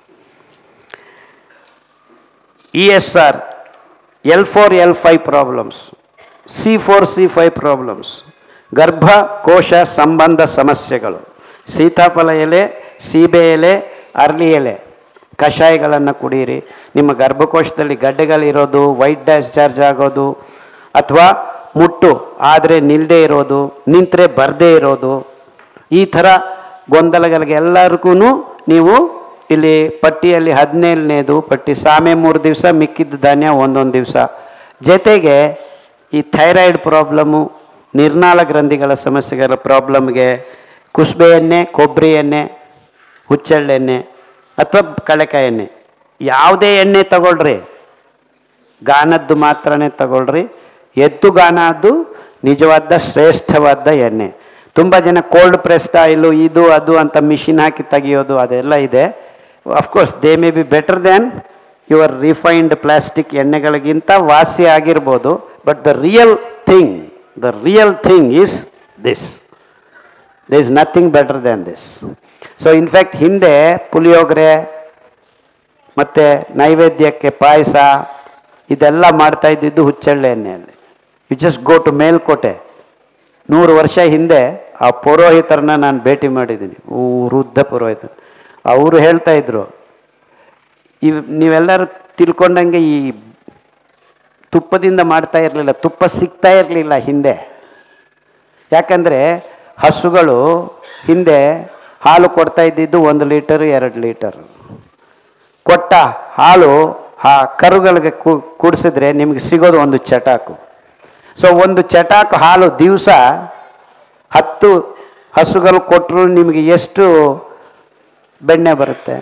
E S R, L four L five problems, C four C five problems, ಗರ್ಭಕೋಶ ಸಂಬಂಧ ಸಮಸ್ಯೆಗಳು, ಸೀತಾಫಲ ಎಲೆ, ಸೀಬೆ ಎಲೆ, ಅರ್ಲಿ ಎಲೆ ಕಷಾಯಗಳನ್ನು ಕುಡೀರಿ. ನಿಮ್ಮ ಗರ್ಭಕೋಶದಲ್ಲಿ ಗಡ್ಡೆಗಳಿರೋದು, ವೈಟ್ ಡಿಸ್ಚಾರ್ಜ್ ಆಗೋದು, ಅಥವಾ ಮುಟ್ಟು ಆದರೆ ನಿಲ್ಲದೆ ಇರೋದು, ನಿಂತರೆ ಬರದೇ ಇರೋದು, ಈ ಥರ ಗೊಂದಲಗಳಿಗೆ ಎಲ್ಲರಿಗೂ ನೀವು ಇಲ್ಲಿ ಪಟ್ಟಿಯಲ್ಲಿ ಹದಿನೇಳನೇದು ಪಟ್ಟಿ, ಸಾಮೆ ಮೂರು ದಿವಸ, ಮಿಕ್ಕಿದ್ದ ಧಾನ್ಯ ಒಂದೊಂದು ದಿವಸ. ಜೊತೆಗೆ ಈ ಥೈರಾಯ್ಡ್ ಪ್ರಾಬ್ಲಮ್ಮು, ನಿರ್ನಾಳ ಗ್ರಂಥಿಗಳ ಸಮಸ್ಯೆಗಳ ಪ್ರಾಬ್ಲಮ್ಗೆ ಕುಸುಬೆ ಎಣ್ಣೆ, ಕೊಬ್ಬರಿ ಎಣ್ಣೆ, ಹುಚ್ಚೆಳ್ಳೆಣ್ಣೆ ಅಥವಾ ಕಳೆಕಾಯಿ ಎಣ್ಣೆ, ಯಾವುದೇ ಎಣ್ಣೆ ತಗೊಳ್ರಿ, ಗಾನದ್ದು ಮಾತ್ರನೇ ತಗೊಳ್ರಿ. ಎದ್ದು ಗಾನ ಅದು ನಿಜವಾದ ಶ್ರೇಷ್ಠವಾದ ಎಣ್ಣೆ. ತುಂಬ ಜನ ಕೋಲ್ಡ್ ಪ್ರೆಸ್ಡ್ ಆಯಿಲು ಇದು ಅದು ಅಂತ ಮಿಷಿನ್ ಹಾಕಿ ತೆಗಿಯೋದು ಅದೆಲ್ಲ ಇದೆ. Of course they may be better than your refined plastic ಎಣ್ಣೆಗಳಿಗಿಂತ ವಾಸಿ ಆಗಿರ್ಬೋದು. But the real thing, the real thing is this. There is nothing better than this. So in fact ಹಿಂದೆ ಪುಳಿಯೋಗರೆ ಮತ್ತು ನೈವೇದ್ಯಕ್ಕೆ ಪಾಯಸ ಇದೆಲ್ಲ ಮಾಡ್ತಾ ಇದ್ದಿದ್ದು ಹುಚ್ಚೆಳ್ಳೆ ಎಣ್ಣೆಯಲ್ಲಿ. You just go to Melkote. ನೂರು ವರ್ಷ ಹಿಂದೆ ಆ ಪುರೋಹಿತರನ್ನ ನಾನು ಭೇಟಿ ಮಾಡಿದ್ದೀನಿ, ವೃದ್ಧ ಪುರೋಹಿತರು. ಅವರು ಹೇಳ್ತಾ ಇದ್ರು, ಇವ್ ನೀವೆಲ್ಲರೂ ತಿಳ್ಕೊಂಡಂಗೆ ಈ ತುಪ್ಪದಿಂದ ಮಾಡ್ತಾ ಇರಲಿಲ್ಲ, ತುಪ್ಪ ಸಿಗ್ತಾ ಇರಲಿಲ್ಲ ಹಿಂದೆ. ಯಾಕಂದರೆ ಹಸುಗಳು ಹಿಂದೆ ಹಾಲು ಕೊಡ್ತಾ ಇದ್ದಿದ್ದು ಒಂದು ಲೀಟರು ಎರಡು ಲೀಟರು. ಕೊಟ್ಟ ಹಾಲು ಆ ಕರುಗಳಿಗೆ ಕುಡಿಸಿದ್ರೆ ನಿಮಗೆ ಸಿಗೋದು ಒಂದು ಚಟಾಕು. ಸೊ ಒಂದು ಚಟಾಕು ಹಾಲು ದಿವಸ ಹತ್ತು ಹಸುಗಳು ಕೊಟ್ಟರು ನಿಮಗೆ ಎಷ್ಟು ಬೆಣ್ಣೆ ಬರುತ್ತೆ,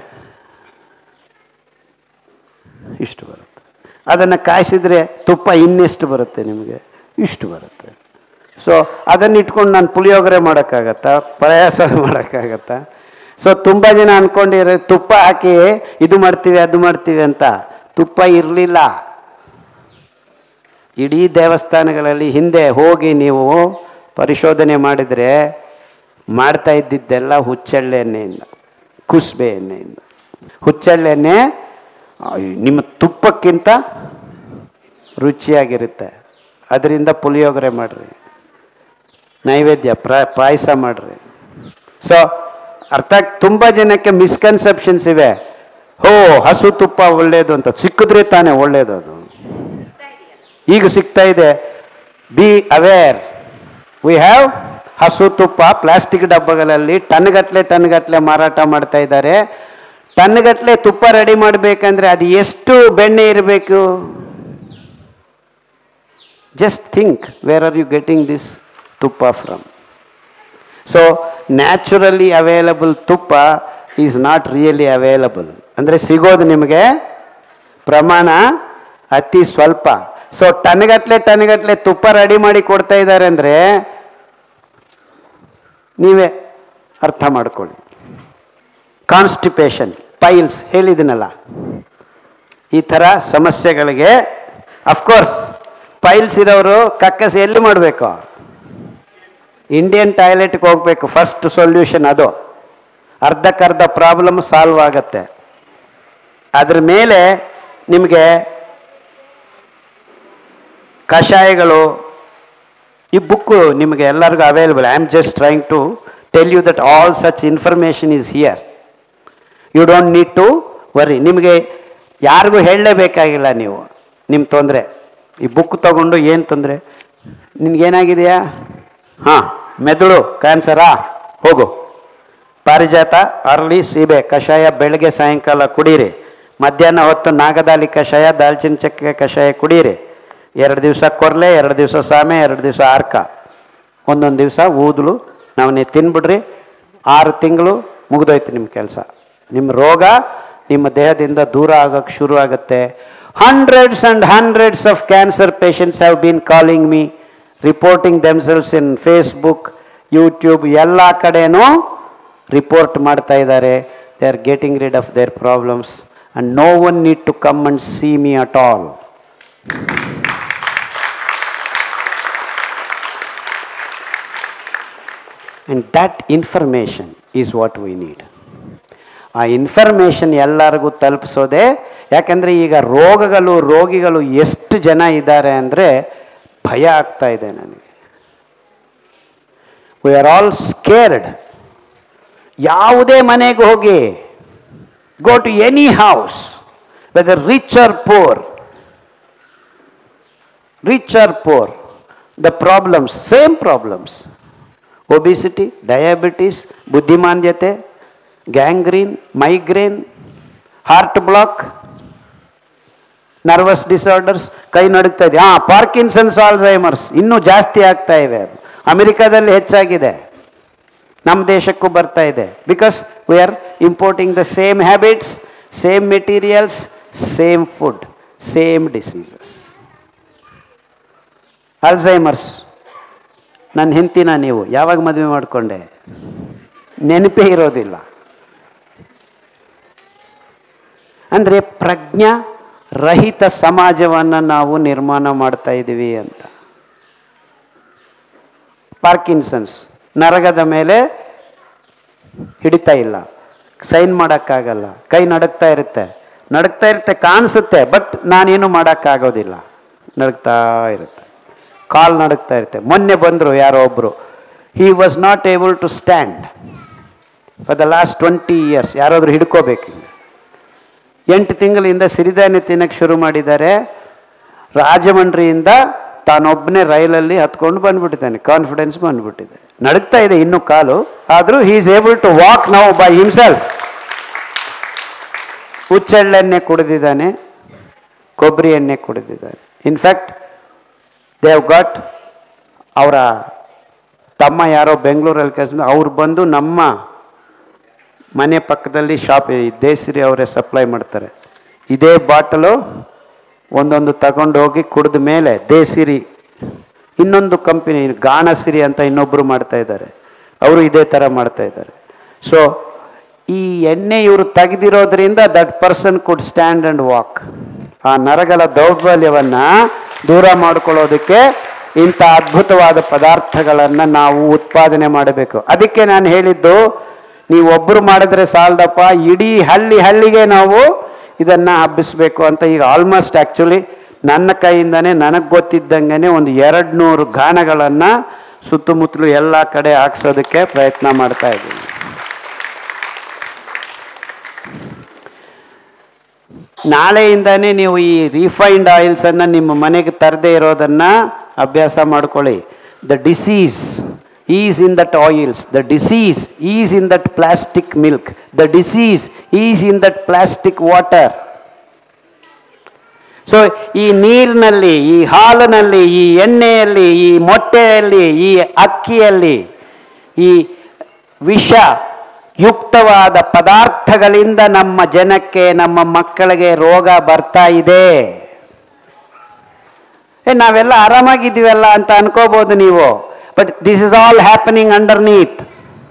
ಇಷ್ಟು ಬರುತ್ತೆ. ಅದನ್ನು ಕಾಯಿಸಿದರೆ ತುಪ್ಪ ಇನ್ನೆಷ್ಟು ಬರುತ್ತೆ ನಿಮಗೆ? ಇಷ್ಟು ಬರುತ್ತೆ. ಸೊ ಅದನ್ನು ಇಟ್ಕೊಂಡು ನಾನು ಪುಳಿಯೋಗರೆ ಮಾಡೋಕ್ಕಾಗತ್ತಾ? ಪ್ರಯಾಸ ಮಾಡೋಕ್ಕಾಗತ್ತಾ? ಸೊ ತುಂಬ ಜನ ಅಂದ್ಕೊಂಡಿರೋ ತುಪ್ಪ ಹಾಕಿ ಇದು ಮಾಡ್ತೀವಿ ಅದು ಮಾಡ್ತೀವಿ ಅಂತ. ತುಪ್ಪ ಇರಲಿಲ್ಲ. ಇಡೀ ದೇವಸ್ಥಾನಗಳಲ್ಲಿ ಹಿಂದೆ ಹೋಗಿ ನೀವು ಪರಿಶೋಧನೆ ಮಾಡಿದರೆ ಮಾಡ್ತಾ ಇದ್ದಿದ್ದೆಲ್ಲ ಹುಚ್ಚೆಳ್ಳೆ ಎಣ್ಣೆಯಿಂದ, ಕುಸುಬೆ ಎಣ್ಣೆಯಿಂದ. ಹುಚ್ಚೆಳ್ಳೆ ಎಣ್ಣೆ ನಿಮ್ಮ ತುಪ್ಪಕ್ಕಿಂತ ರುಚಿಯಾಗಿರುತ್ತೆ. ಅದರಿಂದ ಪುಳಿಯೋಗರೆ ಮಾಡಿರಿ, ನೈವೇದ್ಯ ಪ್ರ ಪಾಯಸ ಮಾಡಿರಿ. ಸೊ ಅರ್ಥ, ತುಂಬ ಜನಕ್ಕೆ ಮಿಸ್ಕನ್ಸೆಪ್ಷನ್ಸ್ ಇವೆ. ಹೋ ಹಸು ತುಪ್ಪ ಒಳ್ಳೆಯದು ಅಂತ. ಸಿಕ್ಕಿದ್ರೆ ತಾನೇ ಒಳ್ಳೆಯದು ಅದು. ಈಗ ಸಿಗ್ತಾ ಇದೆ. Be aware. ವಿ ಹ್ಯಾವ್ ಹಸು ತುಪ್ಪ ಪ್ಲಾಸ್ಟಿಕ್ ಡಬ್ಬಗಳಲ್ಲಿ ಟನ್ಗಟ್ಲೆ ಟನ್ಗಟ್ಲೆ ಮಾರಾಟ ಮಾಡ್ತಾ ಇದ್ದಾರೆ. ಟನ್ಗಟ್ಲೆ ತುಪ್ಪ ರೆಡಿ ಮಾಡಬೇಕಂದ್ರೆ ಅದು ಎಷ್ಟು ಬೆಣ್ಣೆ ಇರಬೇಕು? Just think, where are you getting this tuppa from? So naturally available tuppa is not really available. ಅಂದರೆ ಸಿಗೋದು ನಿಮಗೆ ಪ್ರಮಾಣ ಅತಿ ಸ್ವಲ್ಪ. ಸೊ ಟನ್ಗಟ್ಲೆ ಟನ್ಗಟ್ಲೆ ತುಪ್ಪ ರೆಡಿ ಮಾಡಿ ಕೊಡ್ತಾ ಇದ್ದಾರೆ ಅಂದರೆ ನೀವೇ ಅರ್ಥ ಮಾಡ್ಕೊಳ್ಳಿ. ಕಾನ್ಸ್ಟಿಪೇಷನ್, ಪೈಲ್ಸ್ ಹೇಳಿದ್ದೀನಲ್ಲ, ಈ ಥರ ಸಮಸ್ಯೆಗಳಿಗೆ ಅಫ್ಕೋರ್ಸ್ ಪೈಲ್ಸ್ ಇರೋರು ಕಕ್ಕಸ್ ಎಲ್ಲಿ ಮಾಡಬೇಕು? ಇಂಡಿಯನ್ ಟಾಯ್ಲೆಟ್ಗೆ ಹೋಗಬೇಕು. ಫಸ್ಟ್ ಸೊಲ್ಯೂಷನ್ ಅದು. ಅರ್ಧಕ್ಕರ್ಧ ಪ್ರಾಬ್ಲಮ್ ಸಾಲ್ವ್ ಆಗತ್ತೆ. ಅದ್ರ ಮೇಲೆ ನಿಮಗೆ ಕಷಾಯಗಳು, ಈ ಬುಕ್ಕು ನಿಮಗೆ ಎಲ್ಲರಿಗೂ available. I am just trying to tell you that all such information is here. You don't need to worry. ನಿಮಗೆ ಯಾರಿಗೂ ಹೇಳಲೇಬೇಕಾಗಿಲ್ಲ ನೀವು ನಿಮ್ಮ ತೊಂದರೆ. ಈ ಬುಕ್ ತಗೊಂಡು ಏನು ತೊಂದರೆ ನಿನಗೇನಾಗಿದೆಯಾ? ಹಾಂ, ಮೆದುಳು ಕ್ಯಾನ್ಸರಾ? ಹೋಗು. ಪಾರಿಜಾತ, ಅರಳಿ, ಸೀಬೆ ಕಷಾಯ ಬೆಳಗ್ಗೆ ಸಾಯಂಕಾಲ ಕುಡೀರಿ. ಮಧ್ಯಾಹ್ನ ಹೊತ್ತು ನಾಗದಾಲಿ ಕಷಾಯ, ದಾಲ್ಚಿನ್ನಿ ಚಕ್ಕೆ ಕಷಾಯ ಕುಡೀರಿ. ಎರಡು ದಿವಸ ಕೊರ್ಲೆ, ಎರಡು ದಿವಸ ಸಾಮೆ, ಎರಡು ದಿವಸ ಆರ್ಕ, ಒಂದೊಂದು ದಿವಸ ಊದಲು ನಾವನ್ನೇ ತಿನ್ಬಿಡ್ರಿ. ಆರು ತಿಂಗಳು ಮುಗಿದೋಯ್ತು ನಿಮ್ಮ ಕೆಲಸ. ನಿಮ್ಮ ರೋಗ ನಿಮ್ಮ ದೇಹದಿಂದ ದೂರ ಆಗೋಕ್ಕೆ ಶುರು ಆಗುತ್ತೆ. Hundreds and hundreds of cancer patients have been calling me, reporting themselves in Facebook, YouTube, ಎಲ್ಲ ಕಡೆನೂ ರಿಪೋರ್ಟ್ ಮಾಡ್ತಾ ಇದ್ದಾರೆ. They are getting rid of their problems and no one need to come and see me at all. And that information is what we need. ಆ ಇನ್ಫಾರ್ಮೇಷನ್ ಎಲ್ಲರಿಗೂ ತಲುಪಿಸೋದೆ. ಯಾಕೆಂದರೆ ಈಗ ರೋಗಗಳು ರೋಗಿಗಳು ಎಷ್ಟು ಜನ ಇದ್ದಾರೆ ಅಂದರೆ ಭಯ ಆಗ್ತಾ ಇದೆ ನನಗೆ. We are all scared. ಯಾವುದೇ ಮನೆಗೆ ಹೋಗಿ, go to any house, whether rich or poor, rich or poor, the problems, same problems. Obesity, diabetes, ಬುದ್ಧಿಮಾಂದ್ಯತೆ, gangrene, migraine, heart block, nervous disorders, ಕೈ ನಡುಗ್ತಾ ಇದೆ. ಹಾಂ, ಪಾರ್ಕಿನ್ಸನ್ಸ್, ಆಲ್ಝೈಮರ್ಸ್ ಇನ್ನೂ ಜಾಸ್ತಿ ಆಗ್ತಾ ಇವೆ. ಅಮೆರಿಕಾದಲ್ಲಿ ಹೆಚ್ಚಾಗಿದೆ, ನಮ್ಮ ದೇಶಕ್ಕೂ ಬರ್ತಾ ಇದೆ. Because we are importing the same habits, same materials, same food, same diseases. Alzheimer's, ನನ್ನ ಹೆಂಡ್ತಿನ ನೀವು ಯಾವಾಗ ಮದುವೆ ಮಾಡಿಕೊಂಡೆ? ನೆನಪೇ ಇರೋದಿಲ್ಲ. ಅಂದರೆ ಪ್ರಜ್ಞಾ ರಹಿತ ಸಮಾಜವನ್ನು ನಾವು ನಿರ್ಮಾಣ ಮಾಡ್ತಾ ಇದ್ದೀವಿ ಅಂತ. ಪಾರ್ಕಿನ್ಸನ್ಸ್, ನರಗದ ಮೇಲೆ ಹಿಡಿತಾ ಇಲ್ಲ, ಸೈನ್ ಮಾಡೋಕ್ಕಾಗಲ್ಲ, ಕೈ ನಡುಗ್ತಾ ಇರುತ್ತೆ, ನಡುಗ್ತಾ ಇರುತ್ತೆ ಕಾಣಿಸುತ್ತೆ, ಬಟ್ ನಾನೇನು ಮಾಡೋಕ್ಕಾಗೋದಿಲ್ಲ, ನಡುಗ್ತಾ ಇರುತ್ತೆ. ಕಾಲು ನಡುಗ್ತಾ ಇರುತ್ತೆ. ಮೊನ್ನೆ ಬಂದರು ಯಾರೋ ಒಬ್ಬರು, he was not able to stand for the last twenty years. ಯಾರಾದರೂ ಹಿಡ್ಕೋಬೇಕು. ಎಂಟು ತಿಂಗಳಿಂದ ಸಿರಿಧಾನ್ಯ ತಿನ್ನಕ್ಕೆ ಶುರು ಮಾಡಿದ್ದಾರೆ. ರಾಜಮಂಡ್ರಿಯಿಂದ ತಾನೊಬ್ಬನೇ ರೈಲಲ್ಲಿ ಹತ್ಕೊಂಡು ಬಂದುಬಿಟ್ಟಿದ್ದಾನೆ. ಕಾನ್ಫಿಡೆನ್ಸ್ ಬಂದುಬಿಟ್ಟಿದೆ. ನಡುಗ್ತಾ ಇದೆ ಇನ್ನೂ ಕಾಲು, ಆದರೂ he is able to walk now by himself. ಹುಚ್ಚೆಳ್ಳೆಣ್ಣೆ ಕುಡಿದಿದ್ದಾನೆ, ಕೊಬ್ಬರಿ ಎಣ್ಣೆ ಕುಡಿದಿದ್ದಾನೆ. ಇನ್ಫ್ಯಾಕ್ಟ್ ದೇ ಹ್ಯಾವ್ ಗಾಟ್, ಅವರ ತಮ್ಮ ಯಾರೋ ಬೆಂಗಳೂರಲ್ಲಿ ಕೆಲಸ, ಅವ್ರು ಬಂದು ನಮ್ಮ ಮನೆ ಪಕ್ಕದಲ್ಲಿ ಶಾಪ್ ದೇಸಿರಿ ಅವರೇ ಸಪ್ಲೈ ಮಾಡ್ತಾರೆ. ಇದೇ ಬಾಟಲು ಒಂದೊಂದು ತಗೊಂಡು ಹೋಗಿ ಕುಡಿದ ಮೇಲೆ ದೇಸಿರಿ, ಇನ್ನೊಂದು ಕಂಪನಿ ಗಾಣಸಿರಿ ಅಂತ ಇನ್ನೊಬ್ಬರು ಮಾಡ್ತಾ ಇದ್ದಾರೆ, ಅವರು ಇದೇ ಥರ ಮಾಡ್ತಾ ಇದ್ದಾರೆ. ಸೊ ಈ ಎಣ್ಣೆ ಇವರು ತೆಗೆದಿರೋದ್ರಿಂದ that person could stand and walk. ಆ ನರಗಳ ದೌರ್ಬಲ್ಯವನ್ನು ದೂರ ಮಾಡ್ಕೊಳ್ಳೋದಕ್ಕೆ ಇಂಥ ಅದ್ಭುತವಾದ ಪದಾರ್ಥಗಳನ್ನು ನಾವು ಉತ್ಪಾದನೆ ಮಾಡಬೇಕು. ಅದಕ್ಕೆ ನಾನು ಹೇಳಿದ್ದು, ನೀವು ಒಬ್ಬರು ಮಾಡಿದ್ರೆ ಸಾಲದಪ್ಪ, ಇಡೀ ಹಳ್ಳಿ ಹಳ್ಳಿಗೆ ನಾವು ಇದನ್ನು ಹಬ್ಬಿಸಬೇಕು ಅಂತ. ಈಗ ಆಲ್ಮೋಸ್ಟ್ ಆ್ಯಕ್ಚುಲಿ ನನ್ನ ಕೈಯಿಂದನೇ ನನಗೆ ಗೊತ್ತಿದ್ದಂಗೆ ಒಂದು ಎರಡು ನೂರು ಗಾಣಗಳನ್ನು ಸುತ್ತಮುತ್ತಲು ಎಲ್ಲ ಕಡೆ ಹಾಕ್ಸೋದಕ್ಕೆ ಪ್ರಯತ್ನ ಮಾಡ್ತಾ ಇದ್ದೀನಿ. ನಾಳೆಯಿಂದನೇ ನೀವು ಈ ರಿಫೈನ್ಡ್ ಆಯಿಲ್ಸನ್ನು ನಿಮ್ಮ ಮನೆಗೆ ತರದೇ ಇರೋದನ್ನು ಅಭ್ಯಾಸ ಮಾಡ್ಕೊಳ್ಳಿ. The disease is in that oils, the disease is in that plastic milk, the disease is in that plastic water. So ಈ ನೀರಿನಲ್ಲಿ, ಈ ಹಾಲಿನಲ್ಲಿ, ಈ ಎಣ್ಣೆಯಲ್ಲಿ, ಈ ಮೊಟ್ಟೆಯಲ್ಲಿ, ಈ ಅಕ್ಕಿಯಲ್ಲಿ ಈ ವಿಷ ಯುಕ್ತವಾದ ಪದಾರ್ಥಗಳಿಂದ ನಮ್ಮ ಜನಕ್ಕೆ, ನಮ್ಮ ಮಕ್ಕಳಿಗೆ ರೋಗ ಬರ್ತಾ ಇದೆ. ಏ ನಾವೆಲ್ಲ ಆರಾಮಾಗಿದ್ದೀವಲ್ಲ ಅಂತ ಅನ್ಕೋಬಹುದು ನೀವು, but this is all happening underneath.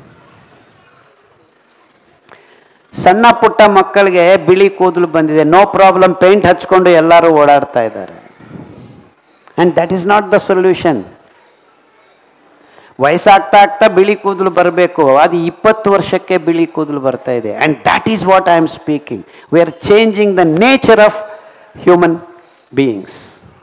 ಸಣ್ಣ ಪುಟ್ಟ ಮಕ್ಕಳಿಗೆ ಬಿಳಿ ಕೂದಲು ಬಂದಿದೆ, ನೋ ಪ್ರಾಬ್ಲಮ್, ಪೇಂಟ್ ಹಚ್ಕೊಂಡು ಎಲ್ಲರೂ ಓಡಾಡ್ತಾ ಇದ್ದಾರೆ. And that is not the solution. ವಯಸ್ಸಾಗ್ತಾ ಆಗ್ತಾ ಬಿಳಿ ಕೂದಲು ಬರಬೇಕು, ಅದು ಇಪ್ಪತ್ತು ವರ್ಷಕ್ಕೆ ಬಿಳಿ ಕೂದಲು ಬರ್ತಾ ಇದೆ. And that is what I am speaking. We are changing the nature of human beings.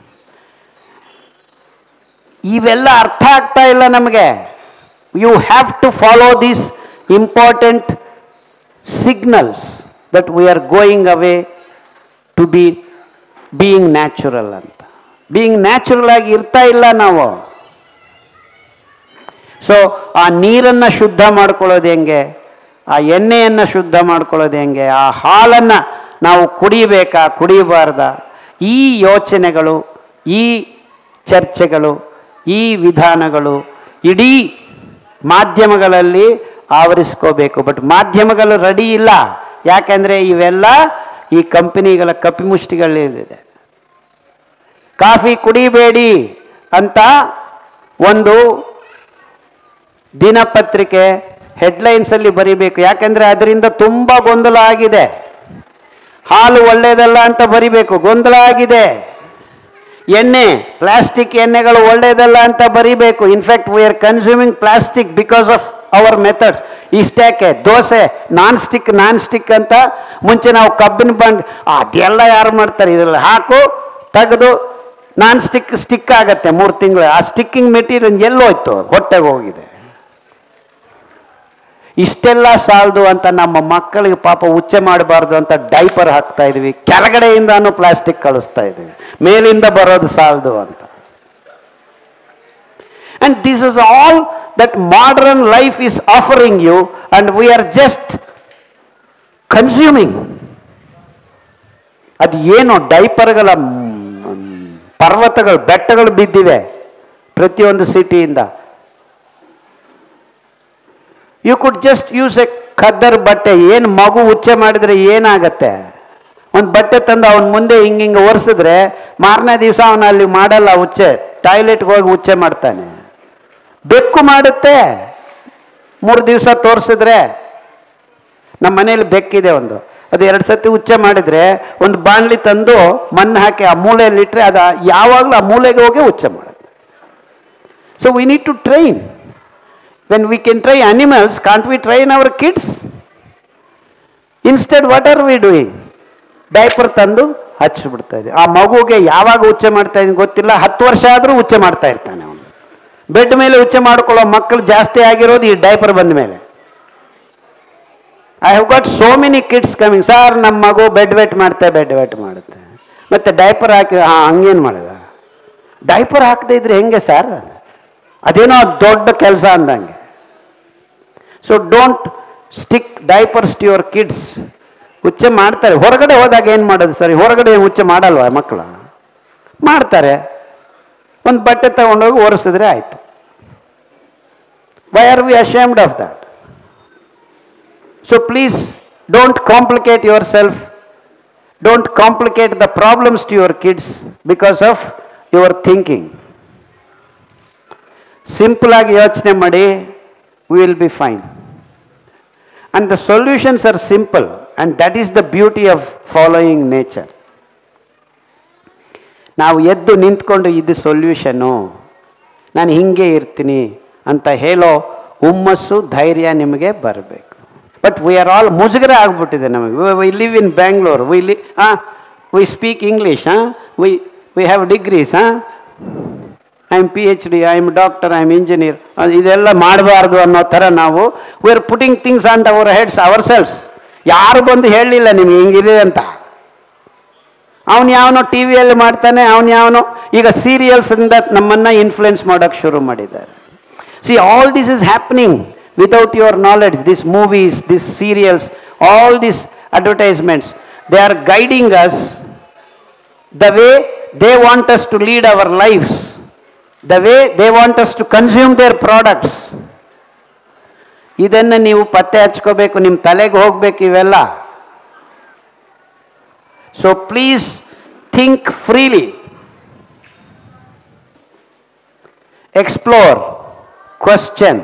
ಇವೆಲ್ಲ ಅರ್ಥ ಆಗ್ತಾ ಇಲ್ಲ ನಮಗೆ. You have to follow these important signals that we are going away to be being natural ಅಂತ. ಬೀಯಿಂಗ್ ನ್ಯಾಚುರಲ್ ಆಗಿ ಇರ್ತಾ ಇಲ್ಲ ನಾವು. ಸೊ ಆ ನೀರನ್ನು ಶುದ್ಧ ಮಾಡ್ಕೊಳ್ಳೋದು ಹೆಂಗೆ, ಆ ಎಣ್ಣೆಯನ್ನು ಶುದ್ಧ ಮಾಡ್ಕೊಳ್ಳೋದು ಹೆಂಗೆ, ಆ ಹಾಲನ್ನು ನಾವು ಕುಡಿಬೇಕಾ ಕುಡಿಯಬಾರ್ದ, ಈ ಯೋಚನೆಗಳು, ಈ ಚರ್ಚೆಗಳು, ಈ ವಿಧಾನಗಳು ಇಡೀ ಮಾಧ್ಯಮಗಳಲ್ಲಿ ಆವರಿಸ್ಕೋಬೇಕು. ಬಟ್ ಮಾಧ್ಯಮಗಳು ರೆಡಿ ಇಲ್ಲ. ಯಾಕೆಂದರೆ ಇವೆಲ್ಲ ಈ ಕಂಪನಿಗಳ ಕಪಿಮುಷ್ಟಿಗಳಿದೆ. ಕಾಫಿ ಕುಡಿಬೇಡಿ ಅಂತ ಒಂದು ದಿನಪತ್ರಿಕೆ ಹೆಡ್ಲೈನ್ಸಲ್ಲಿ ಬರಿಬೇಕು, ಯಾಕೆಂದರೆ ಅದರಿಂದ ತುಂಬ ಗೊಂದಲ ಆಗಿದೆ. ಹಾಲು ಒಳ್ಳೆಯದಲ್ಲ ಅಂತ ಬರಿಬೇಕು, ಗೊಂದಲ ಆಗಿದೆ. ಎಣ್ಣೆ, ಪ್ಲಾಸ್ಟಿಕ್ ಎಣ್ಣೆಗಳು ಒಳ್ಳೆಯದಲ್ಲ ಅಂತ ಬರಿಬೇಕು. In fact we are consuming plastic because of our methods. ಇಷ್ಟಕ್ಕೆ dosa non stick non stick ಅಂತ ಮುಂಚೆ ನಾವು ಕಬ್ಬಿನ ಬಂಡ್ ಅದೆಲ್ಲ ಯಾರು ಮಾಡ್ತಾರೆ, ಇದರಲ್ಲಿ ಹಾಕು ತೆಗೆದು ನಾನ್ ಸ್ಟಿಕ್ ಸ್ಟಿಕ್ ಆಗತ್ತೆ ಮೂರು ತಿಂಗಳು. ಆ ಸ್ಟಿಕ್ಕಿಂಗ್ ಮೆಟೀರಿಯಲ್ ಎಲ್ಲೋಯ್ತು, ಹೊಟ್ಟೆಗೆ ಹೋಗಿದೆ. ಇಷ್ಟೆಲ್ಲ ಸಾಲದು ಅಂತ ನಮ್ಮ ಮಕ್ಕಳಿಗೆ ಪಾಪ ಉಚ್ಚೆ ಮಾಡಬಾರ್ದು ಅಂತ ಡೈಪರ್ ಹಾಕ್ತಾ ಇದ್ವಿ, ಕೆಳಗಡೆಯಿಂದಾನು ಪ್ಲಾಸ್ಟಿಕ್ ಕಳಿಸ್ತಾ ಇದ್ವಿ, ಮೇಲಿಂದ ಬರೋದು ಸಾಲದು ಅಂತ. And this is all that modern life is offering you and we are just consuming. ಅದು ಏನು ಡೈಪರ್ಗಳ ಪರ್ವತಗಳು, ಬೆಟ್ಟಗಳು ಬಿದ್ದಿವೆ ಪ್ರತಿಯೊಂದು ಸಿಟಿಯಿಂದ. You could just use a khaddar ಬಟ್ಟೆ. ಏನು ಮಗು ಉಚ್ಚೆ ಮಾಡಿದರೆ ಏನಾಗತ್ತೆ? ಒಂದು ಬಟ್ಟೆ ತಂದು ಅವನ ಮುಂದೆ ಹಿಂಗೆ ಹಿಂಗೆ ಒರೆಸಿದ್ರೆ ಮಾರನೇ ದಿವಸ ಅವನ ಅಲ್ಲಿ ಮಾಡಲ್ಲ ಉಚ್ಚೆ, ಟಾಯ್ಲೆಟ್ಗೆ ಹೋಗಿ ಉಚ್ಚೆ ಮಾಡ್ತಾನೆ. ಬೆಕ್ಕು ಮಾಡುತ್ತೆ ಮೂರು ದಿವಸ ತೋರಿಸಿದ್ರೆ. ನಮ್ಮ ಮನೇಲಿ ಬೆಕ್ಕಿದೆ ಒಂದು, ಅದು ಎರಡು ಸತಿ ಉಚ್ಚೆ ಮಾಡಿದರೆ ಒಂದು ಬಾಣಲಿ ತಂದು ಮಣ್ಣು ಹಾಕಿ ಆ ಮೂಲೆಯಲ್ಲಿ ಇಟ್ಟರೆ ಅದು ಯಾವಾಗಲೂ ಆ ಮೂಲೆಗೆ ಹೋಗಿ ಉಚ್ಚೆ ಮಾಡುತ್ತೆ. So we need to train. When we can try animals, can't we train our kids? Instead, what are we doing? Diaper ತಂದು ಹಚ್ಚಿಬಿಡ್ತಾ ಇದ್ದೀವಿ. ಆ ಮಗುಗೆ ಯಾವಾಗ ಉಚ್ಚೆ ಮಾಡ್ತಾ ಇದ್ದೀನಿ ಗೊತ್ತಿಲ್ಲ, ಹತ್ತು ವರ್ಷ ಆದರೂ ಉಚ್ಚೆ ಮಾಡ್ತಾ ಇರ್ತಾನೆ ಅವನು. ಬೆಡ್ ಮೇಲೆ ಉಚ್ಚೆ ಮಾಡ್ಕೊಳ್ಳೋ ಮಕ್ಕಳು ಜಾಸ್ತಿ ಆಗಿರೋದು ಈ ಡೈಪರ್ ಬಂದ ಮೇಲೆ. I have got so many kids coming, sir ನಮ್ಮ ಮಗು ಬೆಡ್ ವೆಟ್ ಮಾಡ್ತಾ ಬೆಡ್ ವೆಟ್ ಮಾಡುತ್ತೆ, ಮತ್ತು ಡೈಪರ್ ಹಾಕಿ ಹಾಂ ಹಂಗೇನು ಮಾಡಿದ? ಡೈಪರ್ ಹಾಕದೇ ಇದ್ರೆ ಹೆಂಗೆ ಸರ್? ಅದೇನೋ ದೊಡ್ಡ ಕೆಲಸ ಅಂದಂಗೆ. So don't stick diapers to your kids. ಉಚ್ಚೆ ಮಾಡ್ತಾರೆ, ಹೊರಗಡೆ ಹೋದಾಗ ಏನು ಮಾಡೋದು ಸರಿ? ಹೊರಗಡೆ ಉಚ್ಚೆ ಮಾಡಲ್ವ ಮಕ್ಕಳು? ಮಾಡ್ತಾರೆ. ಒಂದು ಬಟ್ಟೆ ತಗೊಂಡೋಗಿ ಒರೆಸಿದ್ರೆ ಆಯಿತು. Why are we ashamed of that? So please don't complicate yourself. Don't complicate the problems to your kids because of your thinking. Simple agi yochne madi, we will be fine. And the solutions are simple, and that is the beauty of following nature. ನಾವು ಎದ್ದು ನಿಂತ್ಕೊಂಡು ಇದು ಸೊಲ್ಯೂಷನ್ನು, ನಾನು ಹಿಂಗೆ ಇರ್ತೀನಿ ಅಂತ ಹೇಳೋ ಹುಮ್ಮಸ್ಸು ಧೈರ್ಯ ನಿಮಗೆ ಬರಬೇಕು. ಬಟ್ ವಿ ಆರ್ ಆಲ್ ಮುಜುಗರ ಆಗ್ಬಿಟ್ಟಿದೆ ನಮಗೆ. We live in Bangalore, we ಲಿ ಹಾಂ ವಿ ಸ್ಪೀಕ್ ಇಂಗ್ಲೀಷ್, ಹಾಂ ವಿ ವಿ ಹ್ಯಾವ್ ಡಿಗ್ರೀಸ್, ಹಾಂ I am P H D, I am doctor, I am engineer, ಇದೆಲ್ಲ ಮಾಡಬಾರ್ದು ಅನ್ನೋ ಥರ ನಾವು we are putting things on our heads ourselves. ಯಾರು ಬಂದು ಹೇಳಲಿಲ್ಲ ನಿಮ್ಗೆ ಹಿಂಗಿದೆ ಅಂತ. ಅವನು ಯಾವನೋ ಟಿ ವಿಯಲ್ಲಿ ಮಾಡ್ತಾನೆ, ಅವನು ಯಾವನೋ ಈಗ ಸೀರಿಯಲ್ಸಿಂದ ನಮ್ಮನ್ನು ಇನ್ಫ್ಲುಯೆನ್ಸ್ ಮಾಡೋಕ್ಕೆ ಶುರು ಮಾಡಿದ್ದಾರೆ. See all this is happening without your knowledge. These movies, these serials, all these advertisements, they are guiding us the way they want us to lead our lives, the way they want us to consume their products. ಇದನ್ನು ನೀವು ಪತ್ತೆ ಹಚ್ಕೋಬೇಕು, ನಿಮ್ಮ ತಲೆಗೆ ಹೋಗಬೇಕು ಇವೆಲ್ಲ. So please think freely, explore, question,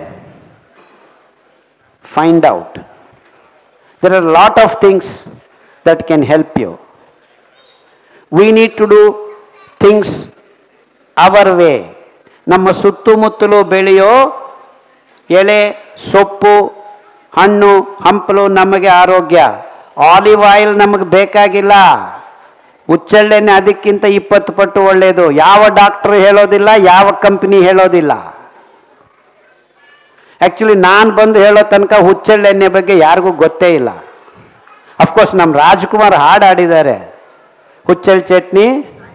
find out. There are a lot of things that can help you. We need to do things our way. ನಮ್ಮ ಸುತ್ತಮುತ್ತಲು ಬೆಳೆಯೋ ಎಲೆ, ಸೊಪ್ಪು, ಹಣ್ಣು, ಹಂಪಲು ನಮಗೆ ಆರೋಗ್ಯ. ಆಲಿವ್ ಆಯಿಲ್ ನಮಗೆ ಬೇಕಾಗಿಲ್ಲ. ಹುಚ್ಚೆಳ್ಳೆಣ್ಣೆ ಅದಕ್ಕಿಂತ ಇಪ್ಪತ್ತು ಪಟ್ಟು ಒಳ್ಳೆಯದು. ಯಾವ ಡಾಕ್ಟ್ರು ಹೇಳೋದಿಲ್ಲ, ಯಾವ ಕಂಪ್ನಿ ಹೇಳೋದಿಲ್ಲ. ಆ್ಯಕ್ಚುಲಿ ನಾನು ಬಂದು ಹೇಳೋ ತನಕ ಹುಚ್ಚೆಳ್ಳೆಣ್ಣೆ ಬಗ್ಗೆ ಯಾರಿಗೂ ಗೊತ್ತೇ ಇಲ್ಲ. ಅಫ್ಕೋರ್ಸ್ ನಮ್ಮ ರಾಜ್ಕುಮಾರ್ ಹಾಡು ಆಡಿದ್ದಾರೆ, ಹುಚ್ಚೆಳ್ಳು ಚಟ್ನಿ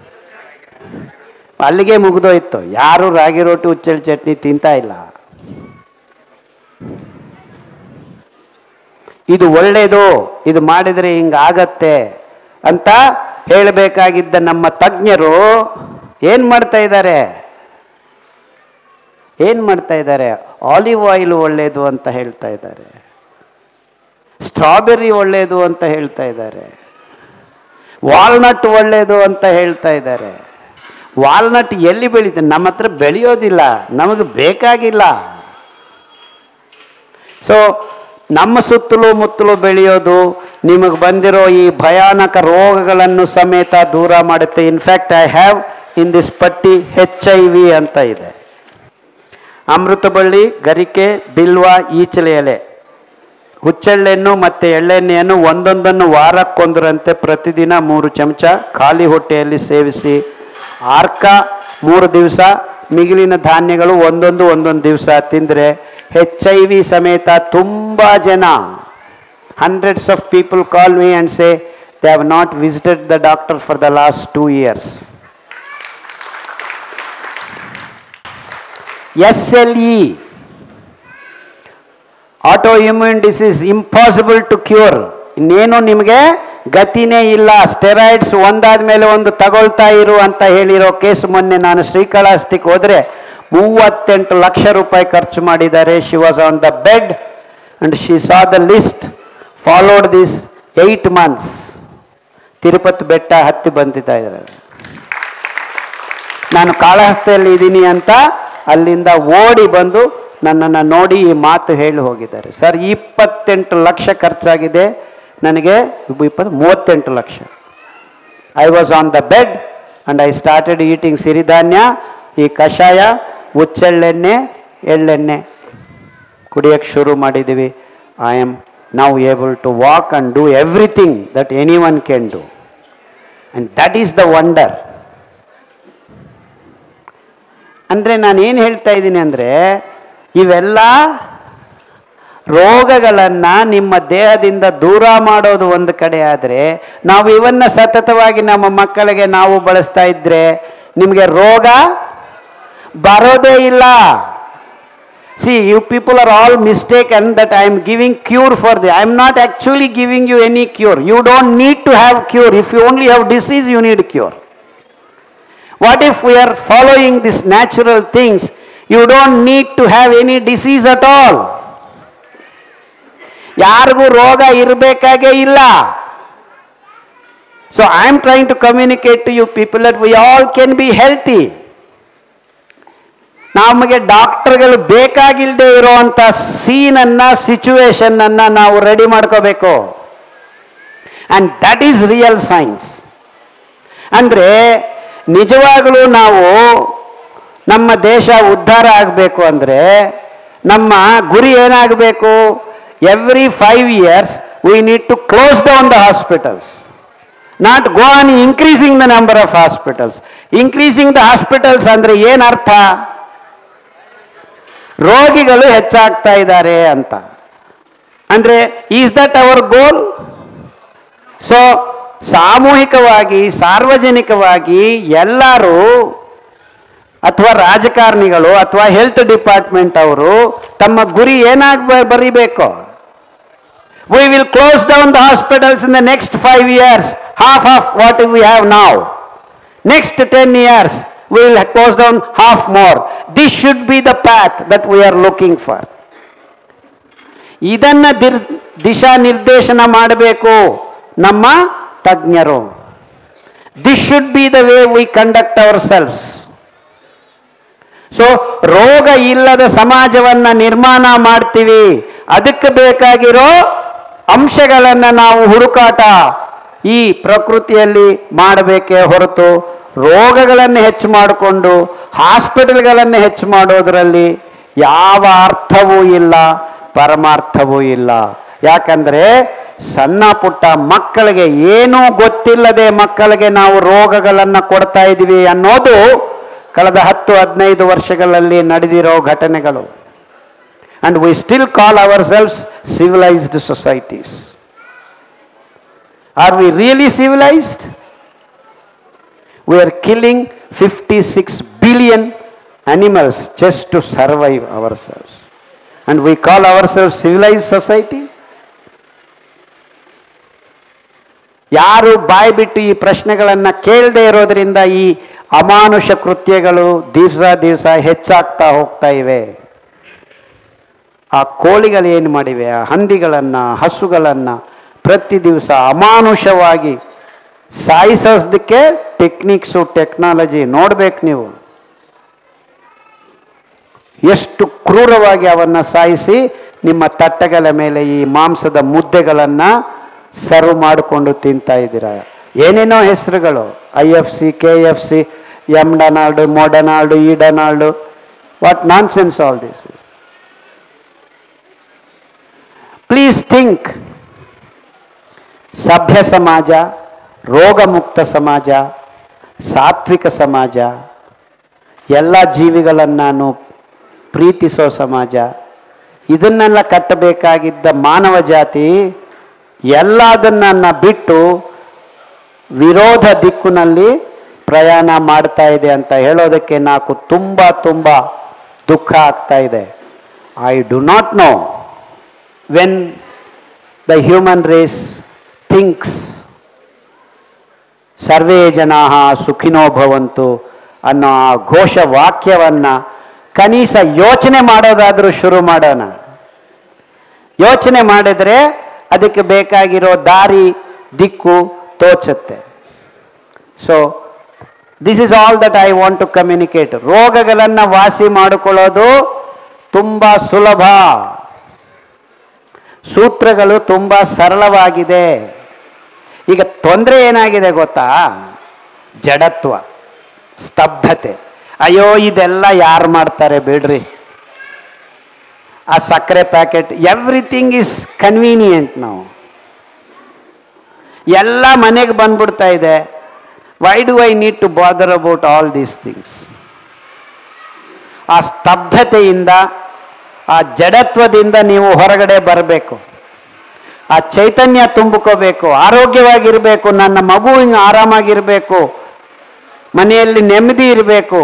ಅಲ್ಲಿಗೆ ಮುಗಿದೋಯ್ತು. ಯಾರು ರಾಗಿ ರೋಟಿ ಹುಚ್ಚೆಳ್ಳು ಚಟ್ನಿ ತಿಂತಾ ಇಲ್ಲ. ಇದು ಒಳ್ಳೆಯದು, ಇದು ಮಾಡಿದರೆ ಹಿಂಗಾಗತ್ತೆ ಅಂತ ಹೇಳಬೇಕಾಗಿದ್ದ ನಮ್ಮ ತಜ್ಞರು ಏನು ಮಾಡ್ತಾ ಇದ್ದಾರೆ ಏನು ಮಾಡ್ತಾ ಇದ್ದಾರೆ ಆಲಿವ್ ಆಯಿಲ್ ಒಳ್ಳೆಯದು ಅಂತ ಹೇಳ್ತಾ ಇದ್ದಾರೆ, ಸ್ಟ್ರಾಬೆರ್ರಿ ಒಳ್ಳೆಯದು ಅಂತ ಹೇಳ್ತಾ ಇದ್ದಾರೆ, ವಾಲ್ನಟ್ ಒಳ್ಳೆಯದು ಅಂತ ಹೇಳ್ತಾ ಇದ್ದಾರೆ. ವಾಲ್ನಟ್ ಎಲ್ಲಿ ಬೆಳೀತದೆ? ನಮ್ಮ ಹತ್ರ ಬೆಳೆಯೋದಿಲ್ಲ, ನಮಗೆ ಬೇಕಾಗಿಲ್ಲ. ಸೊ ನಮ್ಮ ಸುತ್ತಲೂ ಮುತ್ತಲೂ ಬೆಳೆಯೋದು ನಿಮಗೆ ಬಂದಿರೋ ಈ ಭಯಾನಕ ರೋಗಗಳನ್ನು ಸಮೇತ ದೂರ ಮಾಡುತ್ತೆ. In fact I have in this ಪಟ್ಟಿ ಹೆಚ್ ಐ ವಿ ಅಂತ ಇದೆ. ಅಮೃತಬಳ್ಳಿ, ಗರಿಕೆ, ಬಿಲ್ವ, ಈಚಲೆ ಎಲೆ, ಹುಚ್ಚೆಳ್ಳೆಣ್ಣು ಮತ್ತು ಎಳ್ಳೆಣ್ಣೆಯನ್ನು ಒಂದೊಂದನ್ನು ವಾರಕ್ಕೊಂದರಂತೆ ಪ್ರತಿದಿನ ಮೂರು ಚಮಚ ಖಾಲಿ ಹೊಟ್ಟೆಯಲ್ಲಿ ಸೇವಿಸಿ. ಆರ್ಕ ಮೂರು ದಿವಸ, ಮಿಗಿಲಿನ ಧಾನ್ಯಗಳು ಒಂದೊಂದು ಒಂದೊಂದು ದಿವಸ ತಿಂದರೆ ಹೆಚ್ ಐ ವಿ ಸಮೇತ ತುಂಬ ಜನ, hundreds of people call me and say they have not visited the doctor for the last two years. S L E, autoimmune disease, impossible to cure. ಇನ್ನೇನು ನಿಮಗೆ ಗತಿನೇ ಇಲ್ಲ. ಸ್ಟೆರಾಯ್ಡ್ಸ್ ಒಂದಾದ ಮೇಲೆ ಒಂದು ತಗೊಳ್ತಾ ಇರು ಅಂತ ಹೇಳಿರೋ ಕೇಸ್ ಮೊನ್ನೆ ನಾನು ಶ್ರೀಕಾಳಹಸ್ತಿಗೆ ಹೋದರೆ ಮೂವತ್ತೆಂಟು ಲಕ್ಷ ರೂಪಾಯಿ ಖರ್ಚು ಮಾಡಿದ್ದಾರೆ. She was on the bed and she saw the list, followed this eight months. Tirupati ಬೆಟ್ಟ ಹತ್ತಿ ಬಂದಿದ್ದ ಇದ್ದಾರೆ. ನಾನು ಕಾಳಹಸ್ತಿಯಲ್ಲಿ ಇದ್ದೀನಿ ಅಂತ ಅಲ್ಲಿಂದ ಓಡಿ ಬಂದು ನನ್ನನ್ನು ನೋಡಿ ಈ ಮಾತು ಹೇಳಿ ಹೋಗಿದ್ದಾರೆ. ಸರ್, ಇಪ್ಪತ್ತೆಂಟು ಲಕ್ಷ ಖರ್ಚಾಗಿದೆ ನನಗೆ, ಇಪ್ಪತ್ತು ಮೂವತ್ತೆಂಟು lakh. I was on the bed and I started eating siridhanya, ಈ ಕಷಾಯ, ಹುಚ್ಚೆಳ್ಳೆಣ್ಣೆ, ಎಳ್ಳೆಣ್ಣೆ ಕುಡಿಯೋಕ್ಕೆ ಶುರು ಮಾಡಿದ್ದೀವಿ. I am now able to walk and do everything that anyone can do, and that is the wonder. ಅಂದರೆ ನಾನು ಏನು ಹೇಳ್ತಾ ಇದ್ದೀನಿ ಅಂದರೆ, ಇವೆಲ್ಲ ರೋಗಗಳನ್ನು ನಿಮ್ಮ ದೇಹದಿಂದ ದೂರ ಮಾಡೋದು ಒಂದು ಕಡೆ ಆದರೆ, ನಾವು ಇವನ್ನು ಸತತವಾಗಿ ನಮ್ಮ ಮಕ್ಕಳಿಗೆ ನಾವು ಬಳಸ್ತಾ ಇದ್ದರೆ ನಿಮಗೆ ರೋಗ ಬರೋದೇ ಇಲ್ಲ. See, you people are all mistaken that I am giving cure for the. I am not actually giving you any cure. You don't need to have cure. If you only have disease, you need cure. What if we are following these natural things? You don't need to have any disease at all. ಯಾರಿಗೂ ರೋಗ ಇರಬೇಕಾಗೇ ಇಲ್ಲ. So I am trying to communicate to you people that we all can be healthy. ನಮಗೆ ಡಾಕ್ಟರ್ಗಳು ಬೇಕಾಗಿಲ್ಲದೆ ಇರುವಂಥ ಸೀನನ್ನು, ಸಿಚುವೇಶನ್ನನ್ನು ನಾವು ರೆಡಿ ಮಾಡ್ಕೋಬೇಕು. And that is real science. ಅಂದರೆ ನಿಜವಾಗಲೂ ನಾವು ನಮ್ಮ ದೇಶ ಉದ್ಧಾರ ಆಗಬೇಕು ಅಂದರೆ ನಮ್ಮ ಗುರಿ ಏನಾಗಬೇಕು? Every five years we need to close down the hospitals, not go on increasing the number of hospitals. Increasing the hospitals ಅಂದರೆ ಏನರ್ಥ? ರೋಗಿಗಳು ಹೆಚ್ಚಾಗ್ತಾ ಇದ್ದಾರೆ ಅಂತ. ಅಂದರೆ is that our goal? So ಸಾಮೂಹಿಕವಾಗಿ, ಸಾರ್ವಜನಿಕವಾಗಿ ಎಲ್ಲರೂ ಅಥವಾ ರಾಜಕಾರಣಿಗಳು ಅಥವಾ ಹೆಲ್ತ್ ಡಿಪಾರ್ಟ್ಮೆಂಟ್ ಅವರು ತಮ್ಮ ಗುರಿ ಏನಾಗ ಬರೀಬೇಕು? We will close down the hospitals in the next five years, half of what we have now. Next ten years we will close down half more. This should be the path that we are looking for. ಇದನ್ನು ದಿರ್ ದಿಶಾ ನಿರ್ದೇಶನ ಮಾಡಬೇಕು ನಮ್ಮ ತಜ್ಞರು. This should be the way we conduct ourselves. So ರೋಗ ಇಲ್ಲದ ಸಮಾಜವನ್ನು ನಿರ್ಮಾಣ ಮಾಡ್ತೀವಿ. ಅದಕ್ಕೆ ಬೇಕಾಗಿರೋ ಅಂಶಗಳನ್ನು ನಾವು ಹುಡುಕಾಟ ಈ ಪ್ರಕೃತಿಯಲ್ಲಿ ಮಾಡಬೇಕೇ ಹೊರತು ರೋಗಗಳನ್ನು ಹೆಚ್ಚು ಮಾಡಿಕೊಂಡು ಹಾಸ್ಪಿಟಲ್ಗಳನ್ನು ಹೆಚ್ಚು ಮಾಡೋದರಲ್ಲಿ ಯಾವ ಅರ್ಥವೂ ಇಲ್ಲ, ಪರಮಾರ್ಥವೂ ಇಲ್ಲ. ಯಾಕಂದರೆ ಸಣ್ಣ ಪುಟ್ಟ ಮಕ್ಕಳಿಗೆ ಏನೂ ಗೊತ್ತಿಲ್ಲದೆ ಮಕ್ಕಳಿಗೆ ನಾವು ರೋಗಗಳನ್ನು ಕೊಡ್ತಾ ಇದ್ದೀವಿ ಅನ್ನೋದು ಕಳೆದ ಹತ್ತು ಹದಿನೈದು ವರ್ಷಗಳಲ್ಲಿ ನಡೆದಿರೋ ಘಟನೆಗಳು. And we still call ourselves civilized societies. Are we really civilized? We are killing fifty-six billion animals just to survive ourselves. And we call ourselves civilized society? ಯಾರು ಬಾಯಿ ಬಿಟ್ಟು ಈ ಪ್ರಶ್ನೆಗಳನ್ನು ಕೇಳದೆ ಇರೋದರಿಂದ ಈ ಅಮಾನುಷ ಕೃತ್ಯಗಳು ದಿವಸ ದಿವಸ ಹೆಚ್ಚಾಗ್ತಾ ಹೋಗ್ತಾ ಇವೆ. ಆ ಕೋಳಿಗಳು ಏನು ಮಾಡಿವೆ? ಆ ಹಂದಿಗಳನ್ನು, ಹಸುಗಳನ್ನು ಪ್ರತಿ ದಿವಸ ಅಮಾನುಷವಾಗಿ ಸಾಯಿಸೋದಕ್ಕೆ ಟೆಕ್ನಿಕ್ಸು, ಟೆಕ್ನಾಲಜಿ ನೋಡ್ಬೇಕು ನೀವು. ಎಷ್ಟು ಕ್ರೂರವಾಗಿ ಅವನ್ನು ಸಾಯಿಸಿ ನಿಮ್ಮ ತಟ್ಟೆಗಳ ಮೇಲೆ ಈ ಮಾಂಸದ ಮುದ್ದೆಗಳನ್ನು ಸರ್ವ್ ಮಾಡಿಕೊಂಡು ತಿಂತಾ ಇದ್ದೀರಾ. ಏನೇನೋ ಹೆಸರುಗಳು, I F C, K F C, M Donald, McDonald, ಈ Donald. What nonsense all this is. Please think. ಸಭ್ಯ ಸಮಾಜ, ರೋಗಮುಕ್ತ ಸಮಾಜ, ಸಾತ್ವಿಕ ಸಮಾಜ, ಎಲ್ಲ ಜೀವಿಗಳನ್ನು ಪ್ರೀತಿಸೋ ಸಮಾಜ, ಇದನ್ನೆಲ್ಲ ಕಟ್ಟಬೇಕಾಗಿದ್ದ ಮಾನವ ಜಾತಿ ಎಲ್ಲದನ್ನು ಬಿಟ್ಟು ವಿರೋಧ ದಿಕ್ಕಿನಲ್ಲಿ ಪ್ರಯಾಣ ಮಾಡ್ತಾ ಇದೆ ಅಂತ ಹೇಳೋದಕ್ಕೆ నాకు ತುಂಬ ತುಂಬ ದುಃಖ ಆಗ್ತಾ ಇದೆ. I do not know when the human race thinks ಸರ್ವೇ ಜನಾಃ ಸುಖಿನೋ ಭವಂತು ಅನ್ನೋ ಆ ಘೋಷ ವಾಕ್ಯವನ್ನು ಕನೀಸ ಯೋಚನೆ ಮಾಡೋದಾದರೂ ಶುರು ಮಾಡೋಣ. ಯೋಚನೆ ಮಾಡಿದರೆ ಅದಕ್ಕೆ ಬೇಕಾಗಿರೋ ದಾರಿ, ದಿಕ್ಕು ತೋಚುತ್ತೆ. So this is all that I want to communicate. ರೋಗಗಳನ್ನು ವಾಸಿ ಮಾಡಿಕೊಳ್ಳೋದು ತುಂಬ ಸುಲಭ. ಸೂತ್ರಗಳು ತುಂಬ ಸರಳವಾಗಿದೆ. ಈಗ ತೊಂದರೆ ಏನಾಗಿದೆ ಗೊತ್ತಾ? ಜಡತ್ವ, ಸ್ತಬ್ಧತೆ. ಅಯ್ಯೋ ಇದೆಲ್ಲ ಯಾರು ಮಾಡ್ತಾರೆ ಬಿಡ್ರಿ, ಆ ಸಕ್ಕರೆ ಪ್ಯಾಕೆಟ್, ಎವ್ರಿಥಿಂಗ್ ಈಸ್ ಕನ್ವೀನಿಯೆಂಟ್. ನಾವು ಎಲ್ಲ ಮನೆಗೆ ಬಂದ್ಬಿಡ್ತಾ ಇದೆ. Why do I need to bother about all these things? ಆ ಸ್ತಬ್ಧತೆಯಿಂದ, ಆ ಜಡತ್ವದಿಂದ ನೀವು ಹೊರಗಡೆ ಬರಬೇಕು. ಆ ಚೈತನ್ಯ ತುಂಬಿಕೋಬೇಕು. ಆರೋಗ್ಯವಾಗಿರಬೇಕು. ನನ್ನ ಮಗು ಹಿಂಗೆ ಆರಾಮಾಗಿರಬೇಕು, ಮನೆಯಲ್ಲಿ ನೆಮ್ಮದಿ ಇರಬೇಕು.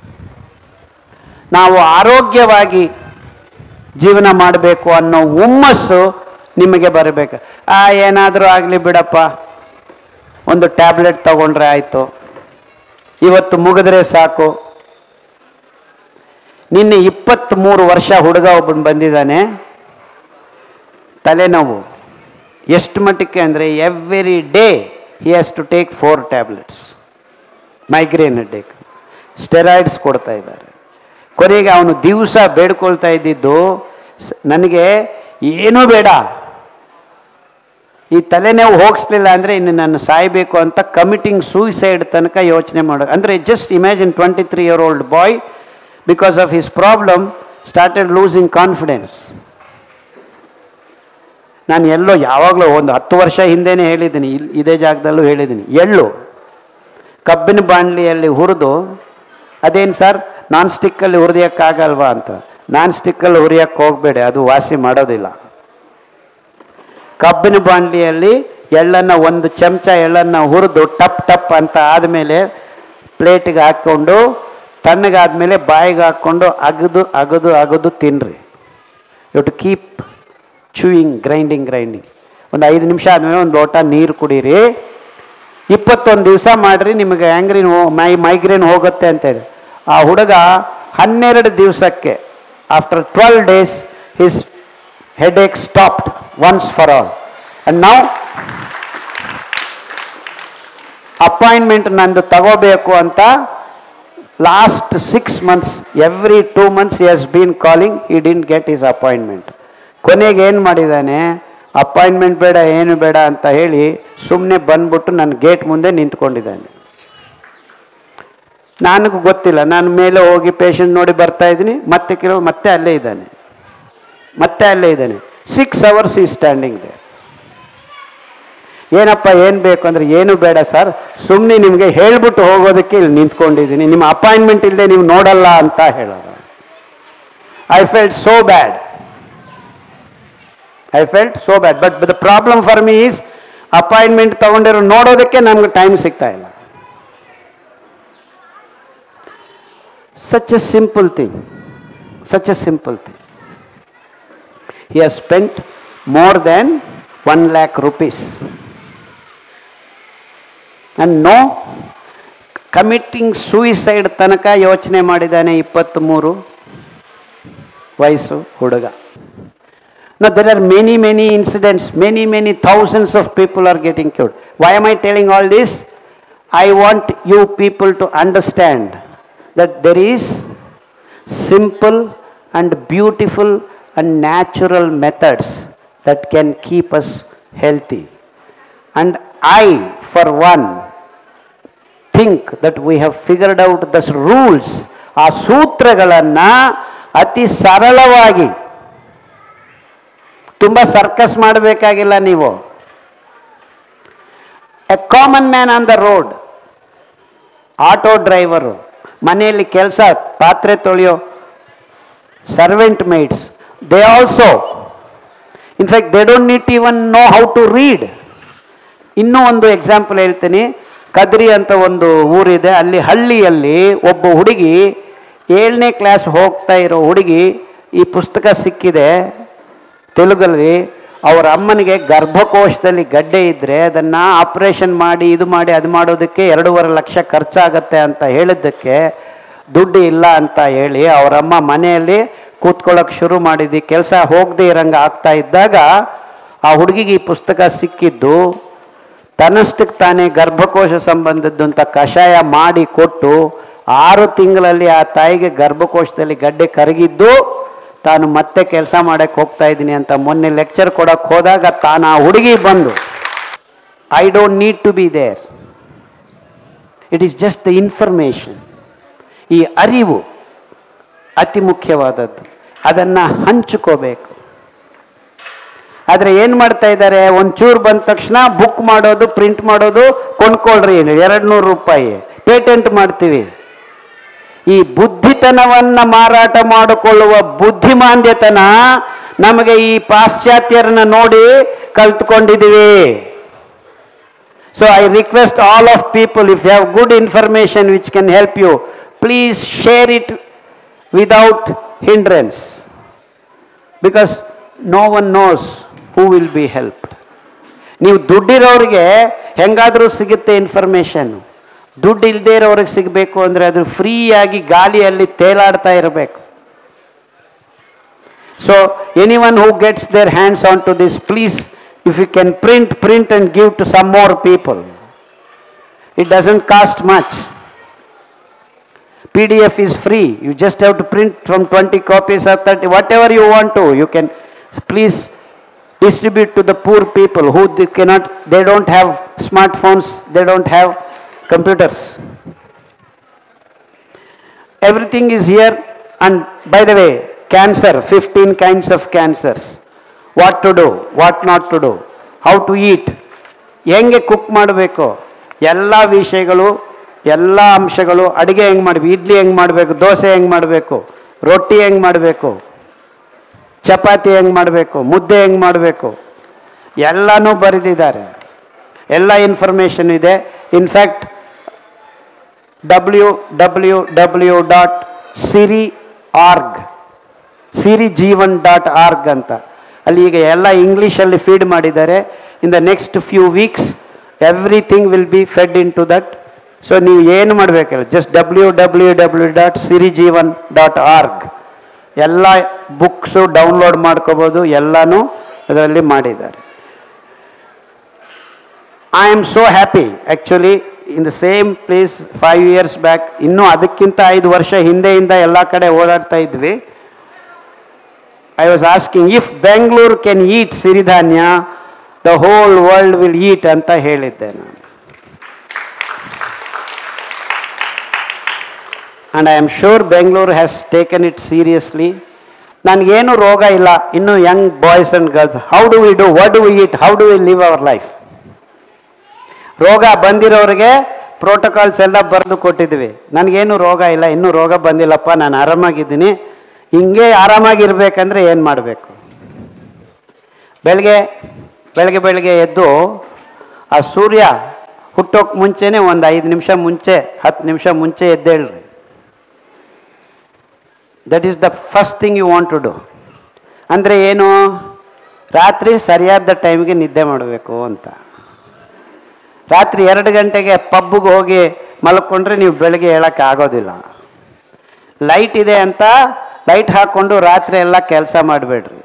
ನಾವು ಆರೋಗ್ಯವಾಗಿ ಜೀವನ ಮಾಡಬೇಕು ಅನ್ನೋ ಹುಮ್ಮಸ್ಸು ನಿಮಗೆ ಬರಬೇಕು. ಆ ಏನಾದರೂ ಆಗಲಿ ಬಿಡಪ್ಪ, ಒಂದು ಟ್ಯಾಬ್ಲೆಟ್ ತಗೊಂಡ್ರೆ ಆಯಿತು, ಇವತ್ತು ಮುಗಿದ್ರೆ ಸಾಕು. ನಿನ್ನೆ ಇಪ್ಪತ್ತ್ಮೂರು ವರ್ಷ ಹುಡುಗ ಒಬ್ಬನು ಬಂದಿದ್ದಾನೆ. ತಲೆನೋವು ಎಷ್ಟು ಮಟ್ಟಕ್ಕೆ ಅಂದರೆ every day he has to take four tablets migraine headache. Steroids ಕೊಡ್ತಾ ಇದ್ದಾರೆ. ಕೊನೆಗೆ ಅವನು ದಿವಸ ಬೇಡ್ಕೊಳ್ತಾ ಇದ್ದಿದ್ದು, ನನಗೆ ಏನೂ ಬೇಡ, ಈ ತಲೆನೋವು ಹೋಗಿಸ್ಲಿಲ್ಲ ಅಂದರೆ ಇನ್ನು ನಾನು ಸಾಯಬೇಕು ಅಂತ ಕಮಿಟಿಂಗ್ ಸೂಯಿಸೈಡ್ ತನಕ ಯೋಚನೆ ಮಾಡೋ. ಅಂದರೆ just imagine twenty three year old boy because of his problem started losing confidence. ನಾನು ಎಲ್ಲೋ ಯಾವಾಗಲೂ ಒಂದು ಹತ್ತು ವರ್ಷ ಹಿಂದೆನೇ ಹೇಳಿದ್ದೀನಿ, ಇಲ್ಲಿ ಇದೇ ಜಾಗದಲ್ಲೂ ಹೇಳಿದ್ದೀನಿ, ಎಳ್ಳು ಕಬ್ಬಿನ ಬಾಣಲಿಯಲ್ಲಿ ಹುರಿದು, ಅದೇನು ಸರ್ ನಾನ್ ಸ್ಟಿಕ್ಕಲ್ಲಿ ಹುರಿಯೋಕ್ಕಾಗಲ್ವಾ ಅಂತ. ನಾನ್ ಸ್ಟಿಕ್ಕಲ್ಲಿ ಹುರಿಯೋಕ್ಕೆ ಹೋಗಬೇಡಿ, ಅದು ವಾಸಿ ಮಾಡೋದಿಲ್ಲ. ಕಬ್ಬಿನ ಬಾಣಲಿಯಲ್ಲಿ ಎಳ್ಳನ್ನು ಒಂದು ಚಮಚ ಎಳ್ಳನ್ನು ಹುರಿದು ಟಪ್ ಟಪ್ ಅಂತ ಆದಮೇಲೆ ಪ್ಲೇಟಿಗೆ ಹಾಕ್ಕೊಂಡು ತಣ್ಣಗಾದ್ಮೇಲೆ ಬಾಯಿಗೆ ಹಾಕ್ಕೊಂಡು ಅಗದು ಅಗದು ಅಗದು ತಿನ್ನಿರಿ. You to keep chewing, grinding grinding ಒಂದು ಐದು ನಿಮಿಷ ಆದಮೇಲೆ ಒಂದು ಲೋಟ ನೀರು ಕುಡೀರಿ. ಇಪ್ಪತ್ತೊಂದು ದಿವಸ ಮಾಡಿರಿ, ನಿಮಗೆ ಆ್ಯಂಗ್ರಿನ್ ಮೈ ಮೈಗ್ರೇನ್ ಹೋಗುತ್ತೆ ಅಂತೇಳಿ. ಆ ಹುಡುಗ ಹನ್ನೆರಡು ದಿವಸಕ್ಕೆ after twelve days his headache stopped once for all. And ನಾವು ಅಪಾಯಿಂಟ್ಮೆಂಟ್ ನಂದು ತಗೋಬೇಕು ಅಂತ last six months every two months he has been calling, he didn't get his appointment. ಕೊನೆಗೆ ಏನು ಮಾಡಿದ್ದಾನೆ, ಅಪಾಯಿಂಟ್ಮೆಂಟ್ ಬೇಡ ಏನು ಬೇಡ ಅಂತ ಹೇಳಿ ಸುಮ್ಮನೆ ಬಂದ್ಬಿಟ್ಟು ನನ್ನ ಗೇಟ್ ಮುಂದೆ ನಿಂತ್ಕೊಂಡಿದ್ದಾನೆ. ನನಗೂ ಗೊತ್ತಿಲ್ಲ, ನಾನು ಮೇಲೆ ಹೋಗಿ ಪೇಷಂಟ್ ನೋಡಿ ಬರ್ತಾ ಇದ್ದೀನಿ, ಮತ್ತೆ ಕೆಲವು ಮತ್ತೆ ಅಲ್ಲೇ ಇದ್ದಾನೆ, ಮತ್ತೆ ಅಲ್ಲೇ ಇದ್ದಾನೆ. ಸಿಕ್ಸ್ ಅವರ್ಸ್ ಈ ಸ್ಟ್ಯಾಂಡಿಂಗ್ ದೇ. ಏನಪ್ಪ ಏನು ಬೇಕು ಅಂದರೆ, ಏನು ಬೇಡ ಸರ್, ಸುಮ್ಮನೆ ನಿಮಗೆ ಹೇಳ್ಬಿಟ್ಟು ಹೋಗೋದಕ್ಕೆ ಇಲ್ಲಿ ನಿಂತ್ಕೊಂಡಿದ್ದೀನಿ, ನಿಮ್ಮ ಅಪಾಯಿಂಟ್ಮೆಂಟ್ ಇಲ್ಲದೆ ನೀವು ನೋಡಲ್ಲ ಅಂತ ಹೇಳೋದು. I felt so bad, I felt so bad. But the problem for me is appointment ತೊಗೊಂಡಿರೋ ನೋಡೋದಕ್ಕೆ ನಮ್ಗೆ ಟೈಮ್ ಸಿಗ್ತಾ ಇಲ್ಲ. Such a simple thing, such a simple thing. He has spent more than one lakh rupees. And no committing suicide ತನಕ ಯೋಚನೆ ಮಾಡಿದ್ದಾನೆ. ಇಪ್ಪತ್ತ್ಮೂರು ವಯಸ್ಸು ಹುಡುಗ. Now there are many many incidents, many many thousands of people are getting cured. Why am I telling all this? I want you people to understand that there is simple and beautiful and natural methods that can keep us healthy. And I, for one, think that we have figured out those rules. ಆ ಸೂತ್ರಗಳನ್ನು ಅತಿ ಸರಳವಾಗಿ, ತುಂಬ ಸರ್ಕಸ್ ಮಾಡಬೇಕಾಗಿಲ್ಲ ನೀವು. A common man on the road, auto driver, ಮನೆಯಲ್ಲಿ ಕೆಲಸ ಪಾತ್ರೆ ತೊಳೆಯೋ servant maids, they also in fact they don't need even know how to read. ಇನ್ನೂ ಒಂದು ಎಕ್ಸಾಂಪಲ್ ಹೇಳ್ತೀನಿ. ಕದ್ರಿ ಅಂತ ಒಂದು ಊರಿದೆ, ಅಲ್ಲಿ ಹಳ್ಳಿಯಲ್ಲಿ ಒಬ್ಬ ಹುಡುಗಿ, ಏಳನೇ ಕ್ಲಾಸ್ ಹೋಗ್ತಾ ಇರೋ ಹುಡುಗಿ, ಈ ಪುಸ್ತಕ ಸಿಕ್ಕಿದೆ ತೆಲುಗಲ್ಲಿ. ಅವರ ಅಮ್ಮನಿಗೆ ಗರ್ಭಕೋಶದಲ್ಲಿ ಗಡ್ಡೆ ಇದ್ದರೆ ಅದನ್ನು ಆಪ್ರೇಷನ್ ಮಾಡಿ ಇದು ಮಾಡಿ ಅದು ಮಾಡೋದಕ್ಕೆ ಎರಡೂವರೆ ಲಕ್ಷ ಖರ್ಚಾಗತ್ತೆ ಅಂತ ಹೇಳಿದ್ದಕ್ಕೆ ದುಡ್ಡು ಇಲ್ಲ ಅಂತ ಹೇಳಿ ಅವರಮ್ಮ ಮನೆಯಲ್ಲಿ ಕೂತ್ಕೊಳ್ಳೋಕೆ ಶುರು ಮಾಡಿದ್ದು. ಕೆಲಸ ಹೋಗದೆ ಇರಂಗೆ ಆಗ್ತಾ ಇದ್ದಾಗ ಆ ಹುಡುಗಿಗೆ ಈ ಪುಸ್ತಕ ಸಿಕ್ಕಿದ್ದು. ತನ್ನಷ್ಟಕ್ಕೆ ತಾನೇ ಗರ್ಭಕೋಶ ಸಂಬಂಧದ್ದು ಅಂತ ಕಷಾಯ ಮಾಡಿ ಕೊಟ್ಟು ಆರು ತಿಂಗಳಲ್ಲಿ ಆ ತಾಯಿಗೆ ಗರ್ಭಕೋಶದಲ್ಲಿ ಗಡ್ಡೆ ಕರಗಿದ್ದು. ತಾನು ಮತ್ತೆ ಕೆಲಸ ಮಾಡೋಕ್ಕೆ ಹೋಗ್ತಾ ಇದ್ದೀನಿ ಅಂತ ಮೊನ್ನೆ ಲೆಕ್ಚರ್ ಕೊಡೋಕ್ಕೆ ಹೋದಾಗ ತಾನು ಆ ಹುಡುಗಿ ಬಂದು, I don't need to be there, it is just the information. ಈ ಅರಿವು ಅತಿ ಮುಖ್ಯವಾದದ್ದು, ಅದನ್ನು ಹಂಚ್ಕೋಬೇಕು. ಆದರೆ ಏನು ಮಾಡ್ತಾ ಇದ್ದಾರೆ, ಒಂಚೂರು ಬಂದ ತಕ್ಷಣ ಬುಕ್ ಮಾಡೋದು, ಪ್ರಿಂಟ್ ಮಾಡೋದು, ಕೊಂಡ್ಕೊಳ್ರಿ ಎರಡು ನೂರು ರೂಪಾಯಿ ಪೇಟೆಂಟ್ ಮಾಡ್ತೀವಿ. ಈ ಬುದ್ಧಿತನವನ್ನು ಮಾರಾಟ ಮಾಡಿಕೊಳ್ಳುವ ಬುದ್ಧಿಮಾಂದ್ಯತನ ನಮಗೆ ಈ ಪಾಶ್ಚಾತ್ಯರನ್ನ ನೋಡಿ ಕಲ್ತ್ಕೊಂಡಿದ್ದೀವಿ. So I request all of people, if you have good information which can help you, please share it without hindrance, because no one knows who will be helped. ನೀವು ದುಡ್ಡಿರೋರಿಗೆ ಹೆಂಗಾದರೂ ಸಿಗುತ್ತೆ ಇನ್ಫಾರ್ಮೇಷನ್ನು. ದುಡ್ಡು ಇಲ್ಲದೇ ಇರೋರಿಗೆ ಸಿಗಬೇಕು ಅಂದರೆ ಅದು ಫ್ರೀಯಾಗಿ ಗಾಳಿಯಲ್ಲಿ ತೇಲಾಡ್ತಾ ಇರಬೇಕು. So anyone who gets their hands onto this, please, if you can print, print and give to some more people. It doesn't cost much. P D F is free. You just have to print from twenty copies or thirty, whatever you want to. You can please distribute to the poor people who they cannot, they don't have smartphones, they don't have computers. Everything is here. And by the way, cancer, fifteen kinds of cancers. What to do, what not to do, how to eat, ಹೆಂಗೆ ಕುಕ್ ಮಾಡಬೇಕು, ಎಲ್ಲ ವಿಷಯಗಳು, ಎಲ್ಲ ಅಂಶಗಳು, ಅಡುಗೆ ಹೆಂಗೆ ಮಾಡಬೇಕು, ಇಡ್ಲಿ ಹೆಂಗೆ ಮಾಡಬೇಕು, ದೋಸೆ ಹೆಂಗೆ ಮಾಡಬೇಕು, ರೊಟ್ಟಿ ಹೆಂಗೆ ಮಾಡಬೇಕು, ಚಪಾತಿ ಹೆಂಗೆ ಮಾಡಬೇಕು, ಮುದ್ದೆ ಹೆಂಗೆ ಮಾಡಬೇಕು, ಎಲ್ಲನೂ ಬರೆದಿದ್ದಾರೆ. ಎಲ್ಲ ಇನ್ಫಾರ್ಮೇಷನ್ ಇದೆ. In fact W W W dot Siri org Siri Jeevan dot org ಅಂತ ಅಲ್ಲಿ ಈಗ ಎಲ್ಲ ಇಂಗ್ಲೀಷಲ್ಲಿ ಫೀಡ್ ಮಾಡಿದ್ದಾರೆ. In the next few weeks everything will be fed into that. ಸೊ ನೀವು ಏನು ಮಾಡಬೇಕಲ್ಲ, just W W W dot Siri Jeevan dot org ಎಲ್ಲ ಬುಕ್ಸು ಡೌನ್ಲೋಡ್ ಮಾಡ್ಕೋಬೋದು, ಎಲ್ಲನೂ ಅದರಲ್ಲಿ ಮಾಡಿದ್ದಾರೆ. I am so happy actually. In the same place five years back, ಇನ್ನೂ ಅದಕ್ಕಿಂತ ಐದು ವರ್ಷ ಹಿಂದೆಯಿಂದ ಎಲ್ಲ ಕಡೆ ಓಡಾಡ್ತಾ ಇದ್ವಿ. I was asking, if Bengaluru can eat siridhanya, the whole world will eat ಅಂತ ಹೇಳಿದ್ದೆ ನಾನು. And I am sure Bengaluru has taken it seriously. ನನಗೇನು ರೋಗ ಇಲ್ಲ, ಇನ್ನೂ young boys and girls, how do we do, what do we eat, how do we live our life. ರೋಗ ಬಂದಿರೋರಿಗೆ ಪ್ರೋಟೋಕಾಲ್ಸ್ ಎಲ್ಲ ಬರೆದು ಕೊಟ್ಟಿದ್ವಿ. ನನಗೇನು ರೋಗ ಇಲ್ಲ, ಇನ್ನೂ ರೋಗ ಬಂದಿಲ್ಲಪ್ಪ, ನಾನು ಆರಾಮಾಗಿದ್ದೀನಿ. ಹಿಂಗೆ ಆರಾಮಾಗಿರ್ಬೇಕಂದ್ರೆ ಏನು ಮಾಡಬೇಕು? ಬೆಳಗ್ಗೆ ಬೆಳಗ್ಗೆ ಬೆಳಗ್ಗೆ ಎದ್ದು ಆ ಸೂರ್ಯ ಹುಟ್ಟೋಕೆ ಮುಂಚೆನೇ ಒಂದು ಐದು ನಿಮಿಷ ಮುಂಚೆ, ಹತ್ತು ನಿಮಿಷ ಮುಂಚೆ ಎದ್ದೇಳ್ರಿ. That is the first thing you want to do. ಅಂದರೆ ಏನು? ರಾತ್ರಿ ಸರಿಯಾದ ಟೈಮ್ಗೆ ನಿದ್ದೆ ಮಾಡಬೇಕು ಅಂತ. ರಾತ್ರಿ ಎರಡು ಗಂಟೆಗೆ ಪಬ್ಗೆ ಹೋಗಿ ಮಲ್ಕೊಂಡ್ರೆ ನೀವು ಬೆಳಗ್ಗೆ ಹೇಳೋಕ್ಕೆ ಆಗೋದಿಲ್ಲ. ಲೈಟ್ ಇದೆ ಅಂತ ಲೈಟ್ ಹಾಕ್ಕೊಂಡು ರಾತ್ರಿ ಎಲ್ಲ ಕೆಲಸ ಮಾಡಬೇಡ್ರಿ.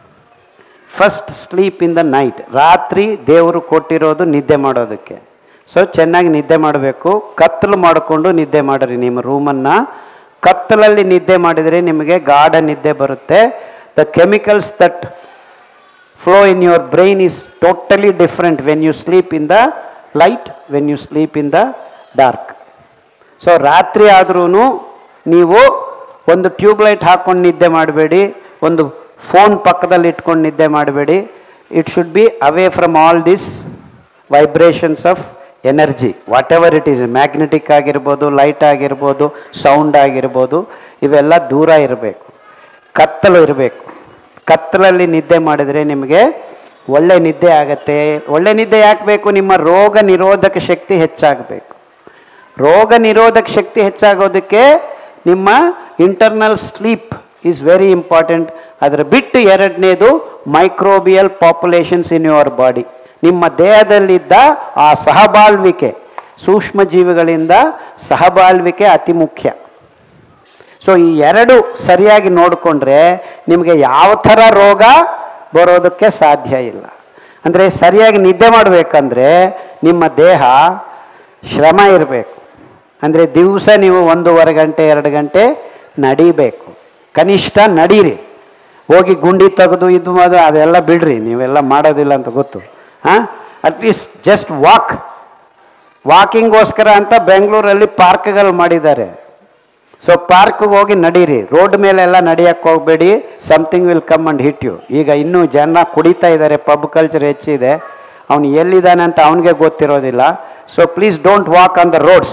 First sleep in the night. ರಾತ್ರಿ ದೇವರು ಕೊಟ್ಟಿರೋದು ನಿದ್ದೆ ಮಾಡೋದಕ್ಕೆ. ಸೊ ಚೆನ್ನಾಗಿ ನಿದ್ದೆ ಮಾಡಬೇಕು. ಕತ್ತಲು ಮಾಡಿಕೊಂಡು ನಿದ್ದೆ ಮಾಡಿರಿ ನಿಮ್ಮ ರೂಮನ್ನು. ಕತ್ತಲಲ್ಲಿ ನಿದ್ದೆ ಮಾಡಿದರೆ ನಿಮಗೆ ಗಾಢ ನಿದ್ದೆ ಬರುತ್ತೆ. The chemicals that flow in your brain is totally different when you sleep in the light, when you sleep in the dark. So ರಾತ್ರಿ ಆದ್ರೂ ನೀವು ಒಂದು ಟ್ಯೂಬ್ಲೈಟ್ ಹಾಕ್ಕೊಂಡು ನಿದ್ದೆ ಮಾಡಬೇಡಿ, ಒಂದು ಫೋನ್ ಪಕ್ಕದಲ್ಲಿ ಇಟ್ಕೊಂಡು ನಿದ್ದೆ ಮಾಡಬೇಡಿ. It should be away from all this vibrations of energy, whatever it is, magnetic ಆಗಿರ್ಬೋದು, ಲೈಟ್ ಆಗಿರ್ಬೋದು, ಸೌಂಡ್ ಆಗಿರ್ಬೋದು, ಇವೆಲ್ಲ ದೂರ ಇರಬೇಕು. ಕತ್ತಲು ಇರಬೇಕು. ಕತ್ತಲಲ್ಲಿ ನಿದ್ದೆ ಮಾಡಿದರೆ ನಿಮಗೆ ಒಳ್ಳೆ ನಿದ್ದೆ ಆಗತ್ತೆ. ಒಳ್ಳೆ ನಿದ್ದೆ ಯಾಕೆ ಬೇಕು? ನಿಮ್ಮ ರೋಗ ನಿರೋಧಕ ಶಕ್ತಿ ಹೆಚ್ಚಾಗಬೇಕು. ರೋಗ ನಿರೋಧಕ ಶಕ್ತಿ ಹೆಚ್ಚಾಗೋದಕ್ಕೆ ನಿಮ್ಮ internal sleep is very important. ಅದರ ಬಿಟ್ಟು ಎರಡನೇದು microbial populations in your body. ನಿಮ್ಮ ದೇಹದಲ್ಲಿದ್ದ ಆ ಸಹಬಾಳ್ವಿಕೆ, ಸೂಕ್ಷ್ಮ ಜೀವಿಗಳಿಂದ ಸಹಬಾಳ್ವಿಕೆ ಅತಿ ಮುಖ್ಯ. ಸೊ ಈ ಎರಡು ಸರಿಯಾಗಿ ನೋಡಿಕೊಂಡ್ರೆ ನಿಮಗೆ ಯಾವ ಥರ ರೋಗ ಬರೋದಕ್ಕೆ ಸಾಧ್ಯ ಇಲ್ಲ. ಅಂದರೆ ಸರಿಯಾಗಿ ನಿದ್ದೆ ಮಾಡಬೇಕಂದ್ರೆ ನಿಮ್ಮ ದೇಹ ಶ್ರಮ ಇರಬೇಕು. ಅಂದರೆ ದಿವಸ ನೀವು ಒಂದೂವರೆ ಗಂಟೆ ಎರಡು ಗಂಟೆ ನಡಿಬೇಕು, ಕನಿಷ್ಠ ನಡೀರಿ. ಹೋಗಿ ಗುಂಡಿ ತೆಗೆದು ಇದು ಅದು ಅದೆಲ್ಲ ಬಿಡ್ರಿ, ನೀವೆಲ್ಲ ಮಾಡೋದಿಲ್ಲ ಅಂತ ಗೊತ್ತು. ಹಾಂ, ಅಟ್ಲೀಸ್ಟ್ ಜಸ್ಟ್ ವಾಕ್. ವಾಕಿಂಗೋಸ್ಕರ ಅಂತ ಬೆಂಗಳೂರಲ್ಲಿ ಪಾರ್ಕ್ಗಳು ಮಾಡಿದ್ದಾರೆ. ಸೊ ಪಾರ್ಕ್ಗೆ ಹೋಗಿ ನಡೀರಿ, ರೋಡ್ ಮೇಲೆಲ್ಲ ನಡಿಯಕ್ಕೆ ಹೋಗಬೇಡಿ. Something will come and hit you. ಈಗ ಇನ್ನೂ ಜನ ಕುಡಿತಾ ಇದ್ದಾರೆ, ಪಬ್ ಕಲ್ಚರ್ ಹೆಚ್ಚಿದೆ. ಅವನು ಎಲ್ಲಿದ್ದಾನೆ ಅಂತ ಅವನಿಗೆ ಗೊತ್ತಿರೋದಿಲ್ಲ. So please don't walk on the roads,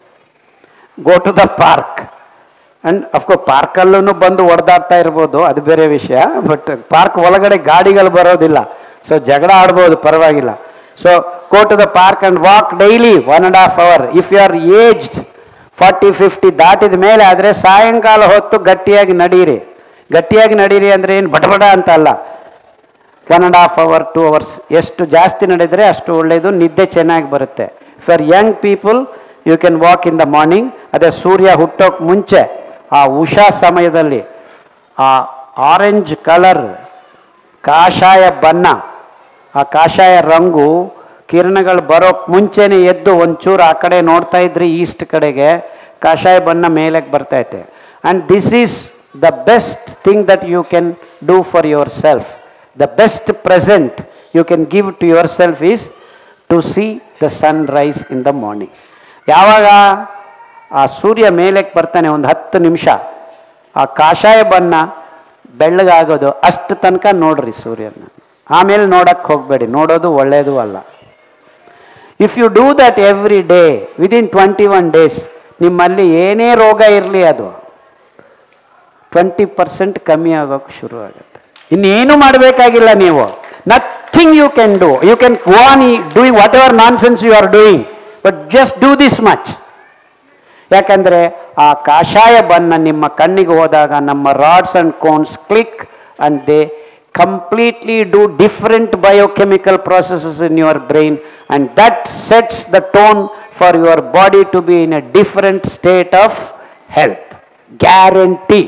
go to the park. And of course ಪಾರ್ಕಲ್ಲೂ ಬಂದು ಹೊಡೆದಾಡ್ತಾ ಇರ್ಬೋದು, ಅದು ಬೇರೆ ವಿಷಯ. ಬಟ್ ಪಾರ್ಕ್ ಒಳಗಡೆ ಗಾಡಿಗಳು ಬರೋದಿಲ್ಲ, ಸೊ ಜಗಳ ಆಡ್ಬೋದು, ಪರವಾಗಿಲ್ಲ. So go to the park and walk daily one and half hour. If you are aged forty fifty ದಾಟಿದ ಮೇಲೆ ಆದರೆ ಸಾಯಂಕಾಲ ಹೊತ್ತು ಗಟ್ಟಿಯಾಗಿ ನಡೀರಿ. ಗಟ್ಟಿಯಾಗಿ ನಡೀರಿ ಅಂದರೆ ಏನು ಬಡಬಡ ಅಂತ ಅಲ್ಲ, one and half hour two hours. ಎಷ್ಟು ಜಾಸ್ತಿ ನಡೆದರೆ ಅಷ್ಟು ಒಳ್ಳೆಯದು, ನಿದ್ದೆ ಚೆನ್ನಾಗಿ ಬರುತ್ತೆ. For young people you can walk in the morning. ಅದೇ ಸೂರ್ಯ ಹುಟ್ಟೋಕೆ ಮುಂಚೆ ಆ ಉಷಾ ಸಮಯದಲ್ಲಿ ಆ ಆರೆಂಜ್ ಕಲರ್, ಕಾಷಾಯ ಬಣ್ಣ, ಆ ಕಾಷಾಯ ರಂಗು ಕಿರಣಗಳು ಬರೋಕ್ಕೆ ಮುಂಚೆನೇ ಎದ್ದು ಒಂಚೂರು ಆ ಕಡೆ ನೋಡ್ತಾ ಇದ್ರಿ ಈಸ್ಟ್ ಕಡೆಗೆ, ಕಾಷಾಯ ಬಣ್ಣ ಮೇಲಕ್ಕೆ ಬರ್ತೈತೆ. And this is the best thing that you can do for yourself. The best present you can give to yourself is to see the sunrise in the morning. ಯಾವಾಗ ಆ ಸೂರ್ಯ ಮೇಲಕ್ಕೆ ಬರ್ತಾನೆ ಒಂದು ಹತ್ತು ನಿಮಿಷ, ಆ ಕಾಷಾಯ ಬಣ್ಣ ಬೆಳ್ಳಗಾಗೋದು ಅಷ್ಟು ತನಕ ನೋಡ್ರಿ ಸೂರ್ಯನ. ಆಮೇಲೆ ನೋಡಕ್ಕೆ ಹೋಗಬೇಡಿ, ನೋಡೋದು ಒಳ್ಳೆಯದು ಅಲ್ಲ. If you do that every day within twenty one days ನಿಮ್ಮಲ್ಲಿ ಏನೇ ರೋಗ ಇರಲಿ ಅದು ಟ್ವೆಂಟಿ ಪರ್ಸೆಂಟ್ ಕಮ್ಮಿ ಆಗೋಕ್ಕೆ ಶುರು ಆಗುತ್ತೆ. ಇನ್ನೇನು ಮಾಡಬೇಕಾಗಿಲ್ಲ ನೀವು. Nothing you can do. You can go on doing whatever nonsense you are doing, but just do this much. ಯಾಕಂದರೆ ಆ ಕಾಷಾಯ ಬಣ್ಣ ನಿಮ್ಮ ಕಣ್ಣಿಗೆ ಹೋದಾಗ ನಮ್ಮ rods and cones click and they completely do different biochemical processes in your brain, and that sets the tone for your body to be in a different state of health. Guarantee.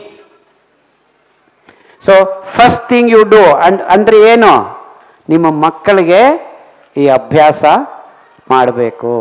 So first thing you do, and andre ಏನು, ನಿಮ್ಮ ಮಕ್ಕಳಿಗೆ ಈ ಅಭ್ಯಾಸ ಮಾಡಬೇಕು.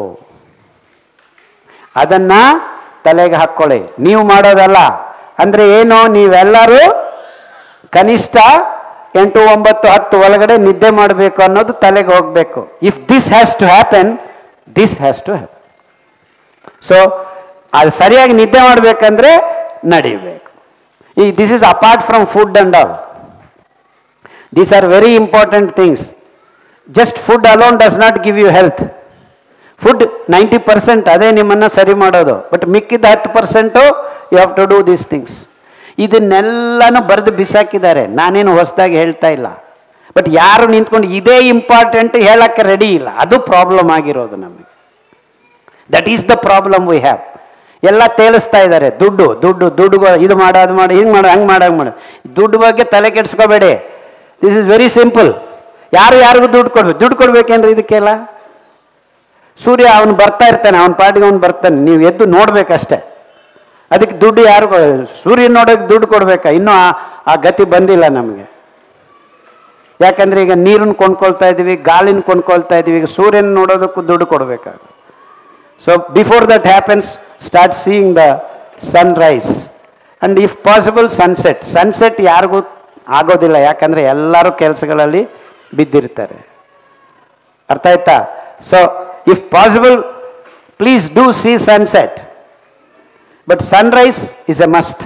ಅದನ್ನು ತಲೆಗೆ ಹಾಕ್ಕೊಳ್ಳಿ, ನೀವು ಮಾಡೋದಲ್ಲ. ಅಂದರೆ ಏನು, ನೀವೆಲ್ಲರೂ ಕನಿಷ್ಠ ಎಂಟು ಒಂಬತ್ತು ಹತ್ತು ಒಳಗಡೆ ನಿದ್ದೆ ಮಾಡಬೇಕು ಅನ್ನೋದು ತಲೆಗೆ ಹೋಗಬೇಕು. If this has to happen, this has to happen. So ಅದು ಸರಿಯಾಗಿ ನಿದ್ದೆ ಮಾಡಬೇಕಂದ್ರೆ ನಡಿಬೇಕು. ಈ this is apart from food and all. These are very important things. Just food alone does not give you health. Food ninety percent ಅದೇ ನಿಮ್ಮನ್ನು ಸರಿ ಮಾಡೋದು, ಬಟ್ ಮಿಕ್ಕಿದ ಹತ್ತು percent you have to do these things. ಇದನ್ನೆಲ್ಲನೂ ಬರೆದು ಬಿಸಾಕಿದ್ದಾರೆ, ನಾನೇನು ಹೊಸದಾಗಿ ಹೇಳ್ತಾ ಇಲ್ಲ. ಬಟ್ ಯಾರು ನಿಂತ್ಕೊಂಡು ಇದೇ ಇಂಪಾರ್ಟೆಂಟ್ ಹೇಳಕ್ಕೆ ರೆಡಿ ಇಲ್ಲ, ಅದು ಪ್ರಾಬ್ಲಮ್ ಆಗಿರೋದು ನಮಗೆ. That is the problem we have. ಎಲ್ಲ ತೇಲಿಸ್ತಾ ಇದ್ದಾರೆ, ದುಡ್ಡು ದುಡ್ಡು ದುಡ್ಡು ಇದು ಮಾಡು ಅದು ಮಾಡಿ ಹಿಂಗೆ ಮಾಡು ಹಂಗೆ ಮಾಡಂಗೆ ಮಾಡು. ದುಡ್ಡು ಬಗ್ಗೆ ತಲೆ ಕೆಡಿಸ್ಕೋಬೇಡಿ. This is very simple. ಯಾರು ಯಾರಿಗೂ ದುಡ್ಡು ಕೊಡ್ಬೇಕು. ದುಡ್ಡು ಕೊಡ್ಬೇಕೇನ್ರಿ ಇದಕ್ಕೆಲ್ಲ? ಸೂರ್ಯ ಅವನು ಬರ್ತಾ ಇರ್ತಾನೆ, ಅವನ ಪಾಟಿಗೆ ಅವನು ಬರ್ತಾನೆ, ನೀವು ಎದ್ದು ನೋಡ್ಬೇಕಷ್ಟೆ. ಅದಕ್ಕೆ ದುಡ್ಡು ಯಾರು, ಸೂರ್ಯನ ನೋಡೋಕ್ಕೆ ದುಡ್ಡು ಕೊಡಬೇಕಾ? ಇನ್ನೂ ಆ ಆ ಗತಿ ಬಂದಿಲ್ಲ ನಮಗೆ. ಯಾಕಂದರೆ ಈಗ ನೀರನ್ನು ಕೊಂಡ್ಕೊಳ್ತಾ ಇದ್ದೀವಿ, ಗಾಳಿನ ಕೊಂಡ್ಕೊಳ್ತಾ ಇದ್ದೀವಿ, ಈಗ ಸೂರ್ಯನ ನೋಡೋದಕ್ಕೂ ದುಡ್ಡು ಕೊಡಬೇಕಾಗ. So before that happens, start seeing the sunrise and if possible sunset. Sunset ಯಾರಿಗೂ ಆಗೋದಿಲ್ಲ, ಯಾಕಂದರೆ ಎಲ್ಲರೂ ಕೆಲಸಗಳಲ್ಲಿ ಬಿದ್ದಿರ್ತಾರೆ. ಅರ್ಥ ಆಯ್ತಾ? So if possible please do see sunset, but sunrise is a must.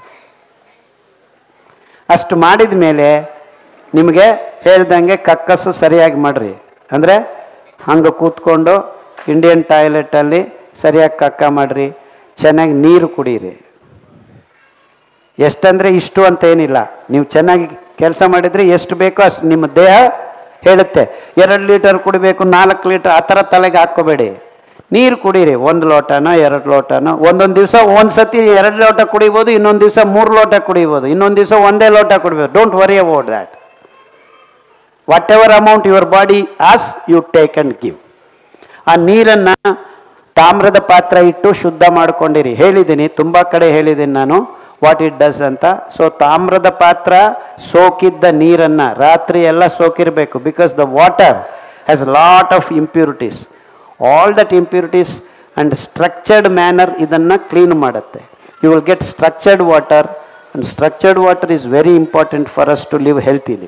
ಅಷ್ಟು ಮಾಡಿದ ಮೇಲೆ ನಿಮಗೆ ಹೇಳ್ದಂಗೆ ಕಕ್ಕಸ್ಸು ಸರಿಯಾಗಿ ಮಾಡಿರಿ. ಅಂದರೆ ಹಂಗೆ ಕೂತ್ಕೊಂಡು ಇಂಡಿಯನ್ ಟಾಯ್ಲೆಟಲ್ಲಿ ಸರಿಯಾಗಿ ಕಕ್ಕ ಮಾಡಿರಿ. ಚೆನ್ನಾಗಿ ನೀರು ಕುಡೀರಿ. ಎಷ್ಟಂದರೆ ಇಷ್ಟು ಅಂತ ಏನಿಲ್ಲ, ನೀವು ಚೆನ್ನಾಗಿ ಕೆಲಸ ಮಾಡಿದರೆ ಎಷ್ಟು ಬೇಕೋ ಅಷ್ಟು ನಿಮ್ಮ ದೇಹ ಹೇಳುತ್ತೆ. ಎರಡು ಲೀಟರ್ ಕುಡಿಬೇಕು, ನಾಲ್ಕು ಲೀಟರ್ ಆ ಥರ ತಲೆಗೆ ಹಾಕ್ಕೋಬೇಡಿ. ನೀರು ಕುಡೀರಿ, ಒಂದು ಲೋಟನೋ ಎರಡು ಲೋಟನೋ. ಒಂದೊಂದು ದಿವಸ ಒಂದು ಸತಿ ಎರಡು ಲೋಟ ಕುಡಿಬೋದು, ಇನ್ನೊಂದು ದಿವಸ ಮೂರು ಲೋಟ ಕುಡಿಬೋದು, ಇನ್ನೊಂದು ದಿವಸ ಒಂದೇ ಲೋಟ ಕುಡಿಬೋದು. Don't worry about that. Whatever amount your body as you take and give. ಆ ನೀರನ್ನು ತಾಮ್ರದ ಪಾತ್ರ ಇಟ್ಟು ಶುದ್ಧ ಮಾಡ್ಕೊಂಡಿರಿ. ಹೇಳಿದ್ದೀನಿ, ತುಂಬ ಕಡೆ ಹೇಳಿದ್ದೀನಿ ನಾನು ವಾಟ್ ಇಟ್ ಡಸ್ ಅಂತ. ಸೊ ತಾಮ್ರದ ಪಾತ್ರ ಸೋಕಿದ್ದ ನೀರನ್ನು ರಾತ್ರಿ ಎಲ್ಲ ಸೋಕಿರಬೇಕು. Because the water has lot of impurities. All that impurities and structured manner ಇದನ್ನು ಕ್ಲೀನ್ ಮಾಡುತ್ತೆ. You will get structured water, and structured water is very important for us to live healthily.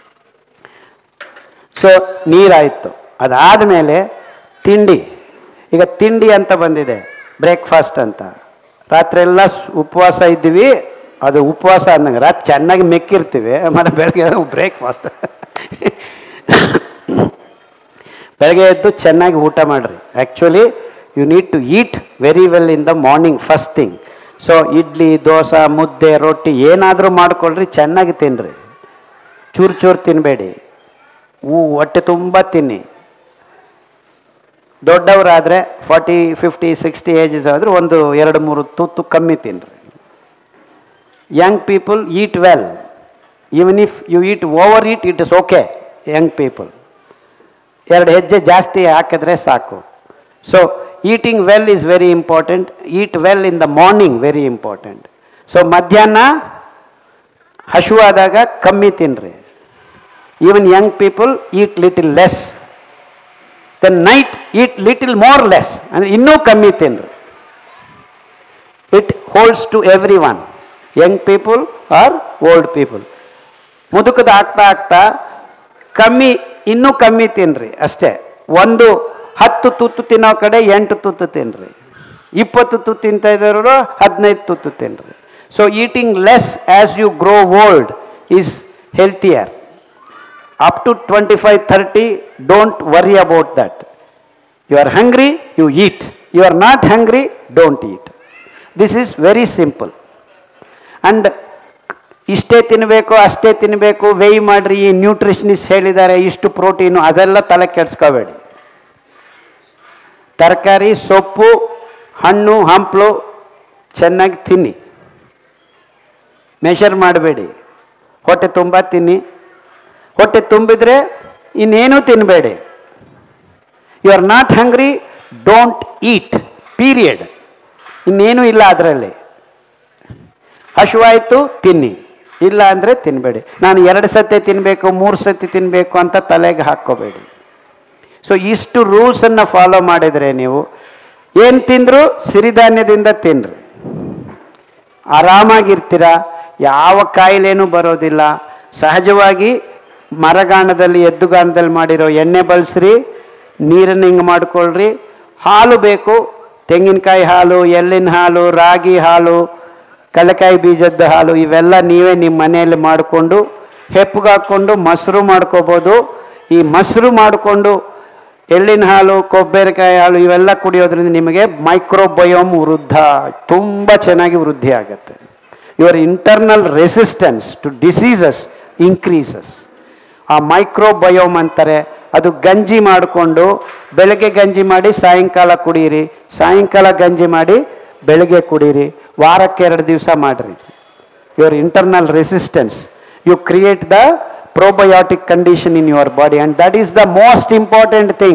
So ನೀರಾಯಿತು. ಅದಾದಮೇಲೆ ತಿಂಡಿ. ಈಗ ತಿಂಡಿ ಅಂತ ಬಂದಿದೆ, ಬ್ರೇಕ್ಫಾಸ್ಟ್ ಅಂತ. ರಾತ್ರಿ ಎಲ್ಲ ಉಪವಾಸ ಇದ್ದೀವಿ, ಅದು ಉಪವಾಸ ಅಂದಂಗೆ ರಾತ್ರಿ ಚೆನ್ನಾಗಿ ಮೆಕ್ಕಿರ್ತೀವಿ, ಮತ್ತು ಬೆಳಗ್ಗೆ ಬ್ರೇಕ್ಫಾಸ್ಟ್. ಬೆಳಗ್ಗೆ ಎದ್ದು ಚೆನ್ನಾಗಿ ಊಟ ಮಾಡಿರಿ. Actually you need to eat very well in the morning first thing. So idli, dosa, ಮುದ್ದೆ, ರೊಟ್ಟಿ ಏನಾದರೂ ಮಾಡಿಕೊಳ್ರಿ, ಚೆನ್ನಾಗಿ ತಿನ್ನಿರಿ. ಚೂರು ಚೂರು ತಿನ್ನಬೇಡಿ, ಹೂ ಹೊಟ್ಟೆ ತುಂಬ ತಿನ್ನಿ. ದೊಡ್ಡವರಾದರೆ ಫಾರ್ಟಿ ಫಿಫ್ಟಿ ಸಿಕ್ಸ್ಟಿ ಏಜಸ್ ಆದರೆ ಒಂದು ಎರಡು ಮೂರು ತುತ್ತು ಕಮ್ಮಿ ತಿನ್ನಿರಿ. Young people eat well. Even if you eat overeat it is okay. Young people ಎರಡು ಹೆಜ್ಜೆ ಜಾಸ್ತಿ ಹಾಕಿದ್ರೆ ಸಾಕು. So eating well is very important. Eat well in the morning, very important. So ಮಧ್ಯಾಹ್ನ ಹಸಿವಾದಾಗ ಕಮ್ಮಿ ತಿನ್ನಿರಿ. Even young people eat little less. Then night eat little more less, ಅಂದರೆ ಇನ್ನೂ ಕಮ್ಮಿ ತಿನ್ನಿರಿ. It holds to everyone, young people or old people. ಮುದುಕದ ಆಗ್ತಾ ಆಗ್ತಾ ಕಮ್ಮಿ, ಇನ್ನೂ ಕಮ್ಮಿ ತಿನ್ನಿರಿ ಅಷ್ಟೇ. ಒಂದು ಹತ್ತು ತುತ್ತು ತಿನ್ನೋ ಕಡೆ ಎಂಟು ತುತ್ತು ತಿನ್ನಿರಿ. ಇಪ್ಪತ್ತು ತುತ್ತು ತಿಂತ ಇದ್ದವರು ಹದಿನೈದು ತುತ್ತು ತಿನ್ನಿರಿ. So eating less as you grow old is healthier. Up to twenty five thirty don't worry about that. You are hungry, you eat. You are not hungry, don't eat. This is very simple. And ಇಷ್ಟೇ ತಿನ್ನಬೇಕು, ಅಷ್ಟೇ ತಿನ್ನಬೇಕು, ವೇಯ್ ಮಾಡಿರಿ, ಈ ನ್ಯೂಟ್ರಿಷನಿಸ್ಟ್ ಹೇಳಿದ್ದಾರೆ ಇಷ್ಟು ಪ್ರೋಟೀನು, ಅದೆಲ್ಲ ತಲೆ ಕೆಡಿಸ್ಕೋಬೇಡಿ. ತರಕಾರಿ, ಸೊಪ್ಪು, ಹಣ್ಣು ಹಂಪಲು ಚೆನ್ನಾಗಿ ತಿನ್ನಿ. ಮೆಷರ್ ಮಾಡಬೇಡಿ. ಹೊಟ್ಟೆ ತುಂಬ ತಿನ್ನಿ. ಹೊಟ್ಟೆ ತುಂಬಿದರೆ ಇನ್ನೇನೂ ತಿನ್ನಬೇಡಿ. You are not hungry, don't eat, period. ಇನ್ನೇನೂ ಇಲ್ಲ ಅದರಲ್ಲಿ. ಹಸಿವಾಯಿತು ತಿನ್ನಿ, ಇಲ್ಲ ಅಂದರೆ ತಿನ್ನಬೇಡಿ. ನಾನು ಎರಡು ಸತಿ ತಿನ್ನಬೇಕು, ಮೂರು ಸತಿ ತಿನ್ನಬೇಕು ಅಂತ ತಲೆಗೆ ಹಾಕ್ಕೋಬೇಡಿ. ಸೊ ಇಷ್ಟು ರೂಲ್ಸನ್ನು ಫಾಲೋ ಮಾಡಿದರೆ ನೀವು ಏನು ತಿಂದರೂ ಸಿರಿಧಾನ್ಯದಿಂದ ತಿನ್ನಿರಿ, ಆರಾಮಾಗಿರ್ತೀರ. ಯಾವ ಕಾಯಿಲೆನೂ ಬರೋದಿಲ್ಲ. ಸಹಜವಾಗಿ ಮರಗಾಣದಲ್ಲಿ ಎದ್ದುಗಾಣದಲ್ಲಿ ಮಾಡಿರೋ ಎಣ್ಣೆ ಬಳಸ್ರಿ, ನೀರನ್ನು ಹಿಂಗೆ ಮಾಡ್ಕೊಳ್ರಿ. ಹಾಲು ಬೇಕು, ತೆಂಗಿನಕಾಯಿ ಹಾಲು, ಎಳ್ಳಿನ ಹಾಲು, ರಾಗಿ ಹಾಲು, ಕಡಲೆಕಾಯಿ ಬೀಜದ ಹಾಲು, ಇವೆಲ್ಲ ನೀವೇ ನಿಮ್ಮ ಮನೆಯಲ್ಲಿ ಮಾಡಿಕೊಂಡು ಹೆಪ್ಪಗಾಕ್ಕೊಂಡು ಮೊಸರು ಮಾಡ್ಕೋಬೋದು. ಈ ಮೊಸರು ಮಾಡಿಕೊಂಡು ಎಳ್ಳಿನ ಹಾಲು, ಕೊಬ್ಬರಿಕಾಯಿ ಹಾಲು ಇವೆಲ್ಲ ಕುಡಿಯೋದ್ರಿಂದ ನಿಮಗೆ ಮೈಕ್ರೋಬಯೋಮ್ ವೃದ್ಧ ತುಂಬ ಚೆನ್ನಾಗಿ ವೃದ್ಧಿ ಆಗುತ್ತೆ. Your internal resistance to diseases increases. ಆ ಮೈಕ್ರೋಬಯೋಮ್ ಅಂತಾರೆ. ಅದು ಗಂಜಿ ಮಾಡಿಕೊಂಡು ಬೆಳಗ್ಗೆ ಗಂಜಿ ಮಾಡಿ ಸಾಯಂಕಾಲ ಕುಡೀರಿ, ಸಾಯಂಕಾಲ ಗಂಜಿ ಮಾಡಿ ಬೆಳಗ್ಗೆ ಕುಡೀರಿ. ವಾರಕ್ಕೆ ಎರಡು ದಿವಸ ಮಾಡಿರಿ. Your internal resistance, you create the probiotic condition in your body, and that is the most important thing.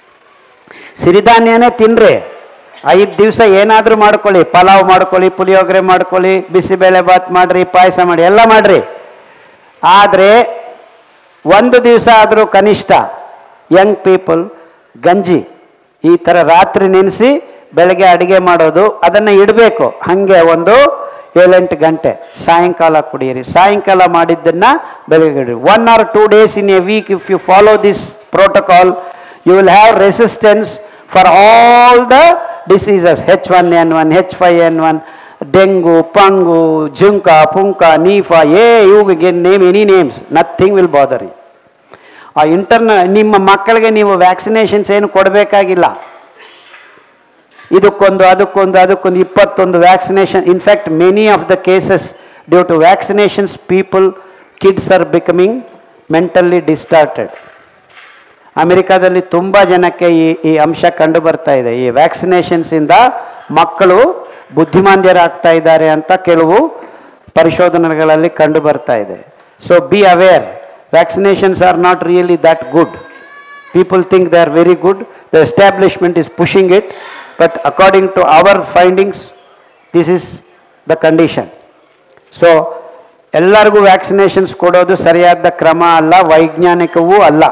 ಸಿರಿಧಾನ್ಯನೇ ತಿನ್ರಿ. ಐದು ದಿವಸ ಏನಾದರೂ ಮಾಡ್ಕೊಳ್ಳಿ, ಪಲಾವ್ ಮಾಡ್ಕೊಳ್ಳಿ, ಪುಳಿಯೋಗರೆ ಮಾಡ್ಕೊಳ್ಳಿ, ಬಿಸಿಬೇಳೆ ಬಾತ್ ಮಾಡಿರಿ, ಪಾಯಸ ಮಾಡಿ, ಎಲ್ಲ ಮಾಡಿರಿ. ಆದರೆ ಒಂದು ದಿವಸ ಆದರೂ ಕನಿಷ್ಠ ಯಂಗ್ ಪೀಪಲ್ ಗಂಜಿ ಈ ಥರ ರಾತ್ರಿ ನೆನೆಸಿ ಬೆಳಗ್ಗೆ ಅಡುಗೆ ಮಾಡೋದು, ಅದನ್ನು ಇಡಬೇಕು ಹಾಗೆ ಒಂದು ಏಳೆಂಟು ಗಂಟೆ. ಸಾಯಂಕಾಲ ಕುಡಿಯಿರಿ. ಸಾಯಂಕಾಲ ಮಾಡಿದ್ದನ್ನು ಬೆಳಗ್ಗೆ ಇಡಿ. One or two days in a week if you follow this protocol, you will have resistance for all the diseases. H one N one, H five N one, dengue, ಪಂಗು, ಜುಂಕ, ಪುಂಕ, ನೀಫಾ, ಏ you can name any names, nothing will bother you. ಆ ಇಂಟರ್ನ ನಿಮ್ಮ ಮಕ್ಕಳಿಗೆ ನೀವು ವ್ಯಾಕ್ಸಿನೇಷನ್ಸ್ ಏನು ಕೊಡಬೇಕಾಗಿಲ್ಲ. ಇದಕ್ಕೊಂದು ಅದಕ್ಕೊಂದು ಅದಕ್ಕೊಂದು ಇಪ್ಪತ್ತೊಂದು vaccination. In fact many of the cases due to vaccinations people kids are becoming mentally distorted. ಅಮೆರಿಕಾದಲ್ಲಿ ತುಂಬ ಜನಕ್ಕೆ ಈ ಈ ಅಂಶ ಕಂಡು ಬರ್ತಾ ಇದೆ. ಈ ವ್ಯಾಕ್ಸಿನೇಷನ್ಸಿಂದ ಮಕ್ಕಳು ಬುದ್ಧಿಮಾಂದ್ಯರಾಗ್ತಾ ಇದ್ದಾರೆ ಅಂತ ಕೆಲವು ಪರಿಶೋಧನೆಗಳಲ್ಲಿ ಕಂಡು ಬರ್ತಾ ಇದೆ. So be aware, vaccinations are not really that good. People think they are very good. The establishment is pushing it. But according to our findings, this is the condition. So, ಎಲ್ಲರಿಗೂ ವ್ಯಾಕ್ಸಿನೇಷನ್ಸ್ ಕೊಡೋದು ಸರಿಯಾದ ಕ್ರಮ ಅಲ್ಲ, ವೈಜ್ಞಾನಿಕವೂ ಅಲ್ಲ.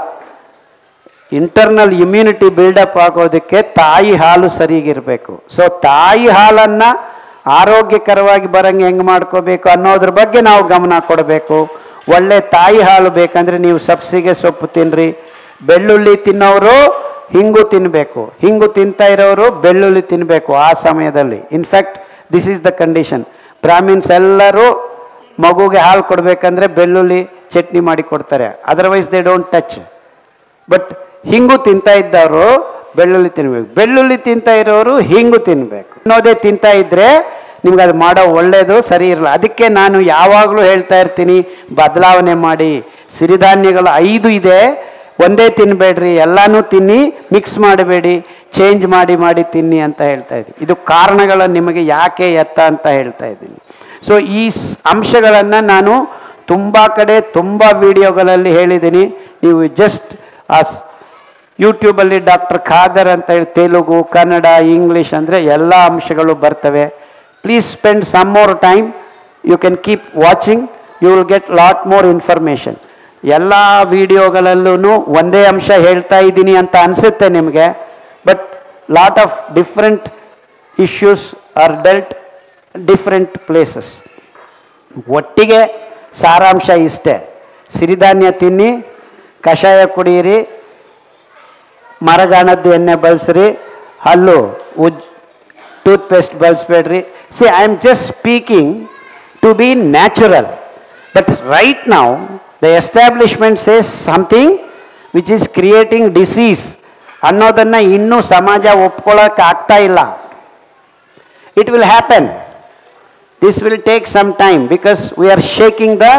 ಇಂಟರ್ನಲ್ ಇಮ್ಯುನಿಟಿ ಬಿಲ್ಡಪ್ ಆಗೋದಕ್ಕೆ ತಾಯಿ ಹಾಲು ಸರಿಗಿರಬೇಕು. ಸೊ ತಾಯಿ ಹಾಲನ್ನು ಆರೋಗ್ಯಕರವಾಗಿ ಬರಂಗೆ ಹೆಂಗೆ ಮಾಡ್ಕೋಬೇಕು ಅನ್ನೋದ್ರ ಬಗ್ಗೆ ನಾವು ಗಮನ ಕೊಡಬೇಕು. ಒಳ್ಳೆ ತಾಯಿ ಹಾಲು ಬೇಕಂದರೆ ನೀವು ಸಬ್ಸಿಗೆ ಸೊಪ್ಪು ತಿನ್ನಿರಿ. ಬೆಳ್ಳುಳ್ಳಿ ತಿನ್ನೋರು ಹಿಂಗು ತಿನ್ನಬೇಕು, ಹಿಂಗು ತಿಂತಾ ಇರೋರು ಬೆಳ್ಳುಳ್ಳಿ ತಿನ್ನಬೇಕು ಆ ಸಮಯದಲ್ಲಿ. In fact this is the condition. Brahmins ಎಲ್ಲರೂ ಮಗುಗೆ ಹಾಲು ಕೊಡಬೇಕಂದ್ರೆ ಬೆಳ್ಳುಳ್ಳಿ ಚಟ್ನಿ ಮಾಡಿ ಕೊಡ್ತಾರೆ, otherwise they don't touch. But ಹಿಂಗು ತಿಂತಾ ಇದ್ದವರು ಬೆಳ್ಳುಳ್ಳಿ ತಿನ್ನಬೇಕು, ಬೆಳ್ಳುಳ್ಳಿ ತಿಂತಾ ಇರೋರು ಹಿಂಗು ತಿನ್ನಬೇಕು ಅನ್ನೋದೇ ತಿಂತಾ ಇದ್ದರೆ ನಿಮ್ಗೆ ಅದು ಮಾಡೋ ಒಳ್ಳೆಯದು ಸರಿ ಇರಲ್ಲ. ಅದಕ್ಕೆ ನಾನು ಯಾವಾಗಲೂ ಹೇಳ್ತಾ ಇರ್ತೀನಿ, ಬದಲಾವಣೆ ಮಾಡಿ. ಸಿರಿಧಾನ್ಯಗಳು ಐದು ಇದೆ, ಒಂದೇ ತಿನ್ನಬೇಡ್ರಿ, ಎಲ್ಲನೂ ತಿನ್ನಿ, ಮಿಕ್ಸ್ ಮಾಡಬೇಡಿ, ಚೇಂಜ್ ಮಾಡಿ ಮಾಡಿ ತಿನ್ನಿ ಅಂತ ಹೇಳ್ತಾ ಇದ್ದೀನಿ. ಇದು ಕಾರಣಗಳ ನಿಮಗೆ ಯಾಕೆ ಎತ್ತ ಅಂತ ಹೇಳ್ತಾ ಇದ್ದೀನಿ. ಸೊ ಈ ಅಂಶಗಳನ್ನು ನಾನು ತುಂಬ ಕಡೆ ತುಂಬ ವಿಡಿಯೋಗಳಲ್ಲಿ ಹೇಳಿದ್ದೀನಿ. ನೀವು ಜಸ್ಟ್ ಆ ಯೂಟ್ಯೂಬಲ್ಲಿ ಡಾಕ್ಟರ್ ಖಾದರ್ ಅಂತ ಹೇಳಿ ತೆಲುಗು, ಕನ್ನಡ, ಇಂಗ್ಲೀಷ್ ಅಂದರೆ ಎಲ್ಲ ಅಂಶಗಳು ಬರ್ತವೆ. Please spend some more time. You can keep watching. You will get lot more information. ಎಲ್ಲ ವಿಡಿಯೋಗಳಲ್ಲೂ ಒಂದೇ ಅಂಶ ಹೇಳ್ತಾ ಇದ್ದೀನಿ ಅಂತ ಅನಿಸುತ್ತೆ ನಿಮಗೆ, but lot of different issues are dealt different places. ಒಟ್ಟಿಗೆ ಸಾರಾಂಶ ಇಷ್ಟೇ: ಸಿರಿಧಾನ್ಯ ತಿನ್ನಿ, ಕಷಾಯ ಕುಡಿಯಿರಿ, ಮರಗಾಣದ್ದು ಎಣ್ಣೆ ಬಳಸ್ರಿ, ಹಲ್ಲು ಉಜ್ ಟೂತ್ಪೇಸ್ಟ್ ಬಳಸಬೇಡ್ರಿ. See, I am just speaking to be natural. But right now the establishment says something which is creating disease ಅನ್ನೋದನ್ನು ಇನ್ನೂ ಸಮಾಜ ಒಪ್ಕೊಳ್ಳೋಕೆ ಆಗ್ತಾ ಇಲ್ಲ. It will happen. This will take some time because we are shaking the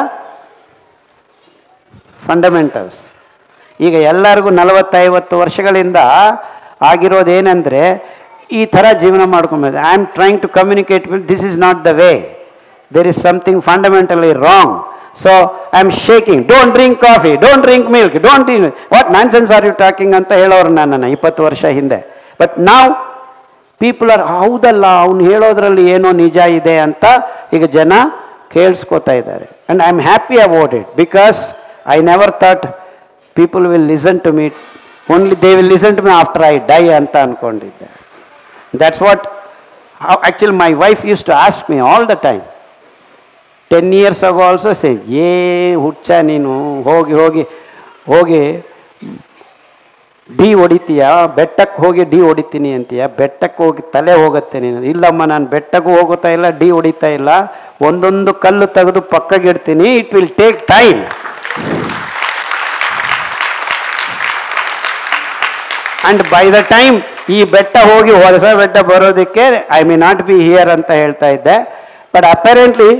fundamentals. ಈಗ ಎಲ್ಲರಿಗೂ ನಲವತ್ತೈವತ್ತು ವರ್ಷಗಳಿಂದ ಆಗಿರೋದೇನೆಂದರೆ ಈ ಥರ ಜೀವನ ಮಾಡ್ಕೊಬೋದು. I am trying to communicate with this is not the way, there is something fundamentally wrong. So I am shaking, don't drink coffee, don't drink milk, don't drink, what nonsense are you talking ಅಂತ ಹೇಳೋರು ನನ್ನನ್ನು ಇಪ್ಪತ್ತು ವರ್ಷ ಹಿಂದೆ. ಬಟ್ ನಾವ್ ಪೀಪಲ್ ಆರ್, ಹೌದಲ್ಲ ಅವ್ನು ಹೇಳೋದ್ರಲ್ಲಿ ಏನೋ ನಿಜ ಇದೆ ಅಂತ ಈಗ ಜನ ಕೇಳಿಸ್ಕೋತಾ ಇದ್ದಾರೆ. And I am happy about it because I never thought people will listen to me, only they will listen to me after I die ಅಂತ ಅಂದ್ಕೊಂಡಿದ್ದೆ. That's what, how actually my wife used to ask me all the time. ten years ago also say, ಏ ಹುಚ್ಚ ನೀನು, ಹೋಗಿ ಹೋಗಿ ಹೋಗಿ ಡಿ ಹೊಡಿತೀಯ, ಬೆಟ್ಟಕ್ಕೆ ಹೋಗಿ ಡಿ ಹೊಡಿತೀನಿ ಅಂತೀಯ, ಬೆಟ್ಟಕ್ಕೆ ಹೋಗಿ ತಲೆ ಹೋಗುತ್ತೆ ನೀನು. ಇಲ್ಲಮ್ಮ, ನಾನು ಬೆಟ್ಟಕ್ಕೂ ಹೋಗುತ್ತಾ ಇಲ್ಲ, ಡಿ ಹೊಡಿತಾ ಇಲ್ಲ, ಒಂದೊಂದು ಕಲ್ಲು ತೆಗೆದು ಪಕ್ಕಗೆ ಇಡ್ತೀನಿ, it will take time. And by the time ಈ ಬೆಟ್ಟ ಹೋಗಿ ಹೊಸ ಬೆಟ್ಟ ಬರೋದಕ್ಕೆ I may not be here ಅಂತ ಹೇಳ್ತಾ ಇದ್ದೆ. But apparently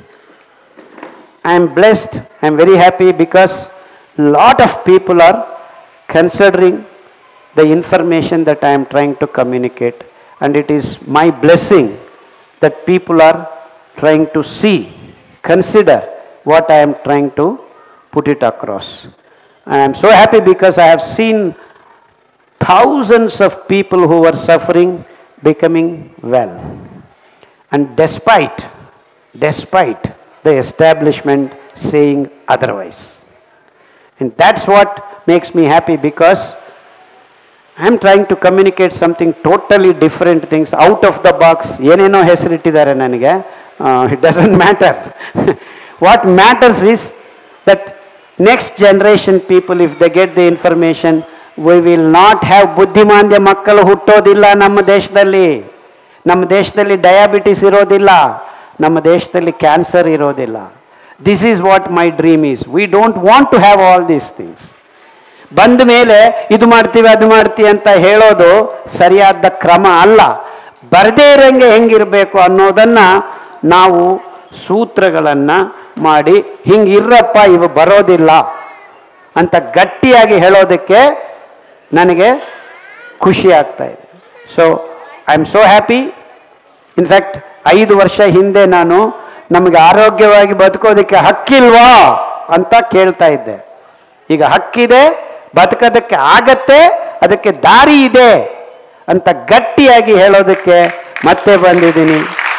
I am blessed, I am very happy because lot of people are considering the information that I am trying to communicate. And it is my blessing that people are trying to see, consider what I am trying to put it across. I am so happy because I have seen thousands of people who were suffering becoming well. And despite, despite the establishment saying otherwise. And that's what makes me happy because I am trying to communicate something totally different things, out of the box. Yeneno hesirittidare nanige, it doesn't matter. What matters is that next generation people, if they get the information, we will not have ಬುದ್ಧಿಮಾಂದ್ಯ ಮಕ್ಕಳು ಹುಟ್ಟೋದಿಲ್ಲ ನಮ್ಮ ದೇಶದಲ್ಲಿ. ನಮ್ಮ ದೇಶದಲ್ಲಿ ಡಯಾಬಿಟಿಸ್ ಇರೋದಿಲ್ಲ, ನಮ್ಮ ದೇಶದಲ್ಲಿ ಕ್ಯಾನ್ಸರ್ ಇರೋದಿಲ್ಲ. This is what my dream is. We don't want to have all these things. ಬಂದ ಮೇಲೆ ಇದು ಮಾಡ್ತೀವಿ ಅದು ಮಾಡ್ತೀವಿ ಅಂತ ಹೇಳೋದು ಸರಿಯಾದ ಕ್ರಮ ಅಲ್ಲ. ಬರದೇ ಇರೋಂಗೆ ಹೆಂಗಿರಬೇಕು ಅನ್ನೋದನ್ನು ನಾವು ಸೂತ್ರಗಳನ್ನು ಮಾಡಿ ಹಿಂಗಿರ್ರಪ್ಪ ಇವು ಬರೋದಿಲ್ಲ ಅಂತ ಗಟ್ಟಿಯಾಗಿ ಹೇಳೋದಕ್ಕೆ ನನಗೆ ಖುಷಿ ಆಗ್ತಾ ಇದೆ. So I am so happy. In fact ಐದು ವರ್ಷ ಹಿಂದೆ ನಾನು ನಮಗೆ ಆರೋಗ್ಯವಾಗಿ ಬದುಕೋದಕ್ಕೆ ಹಕ್ಕಿಲ್ವಾ ಅಂತ ಕೇಳ್ತಾ ಇದ್ದೆ. ಈಗ ಹಕ್ಕಿದೆ, ಬದುಕೋದಕ್ಕೆ ಆಗತ್ತೆ, ಅದಕ್ಕೆ ದಾರಿ ಇದೆ ಅಂತ ಗಟ್ಟಿಯಾಗಿ ಹೇಳೋದಕ್ಕೆ ಮತ್ತೆ ಬಂದಿದ್ದೀನಿ.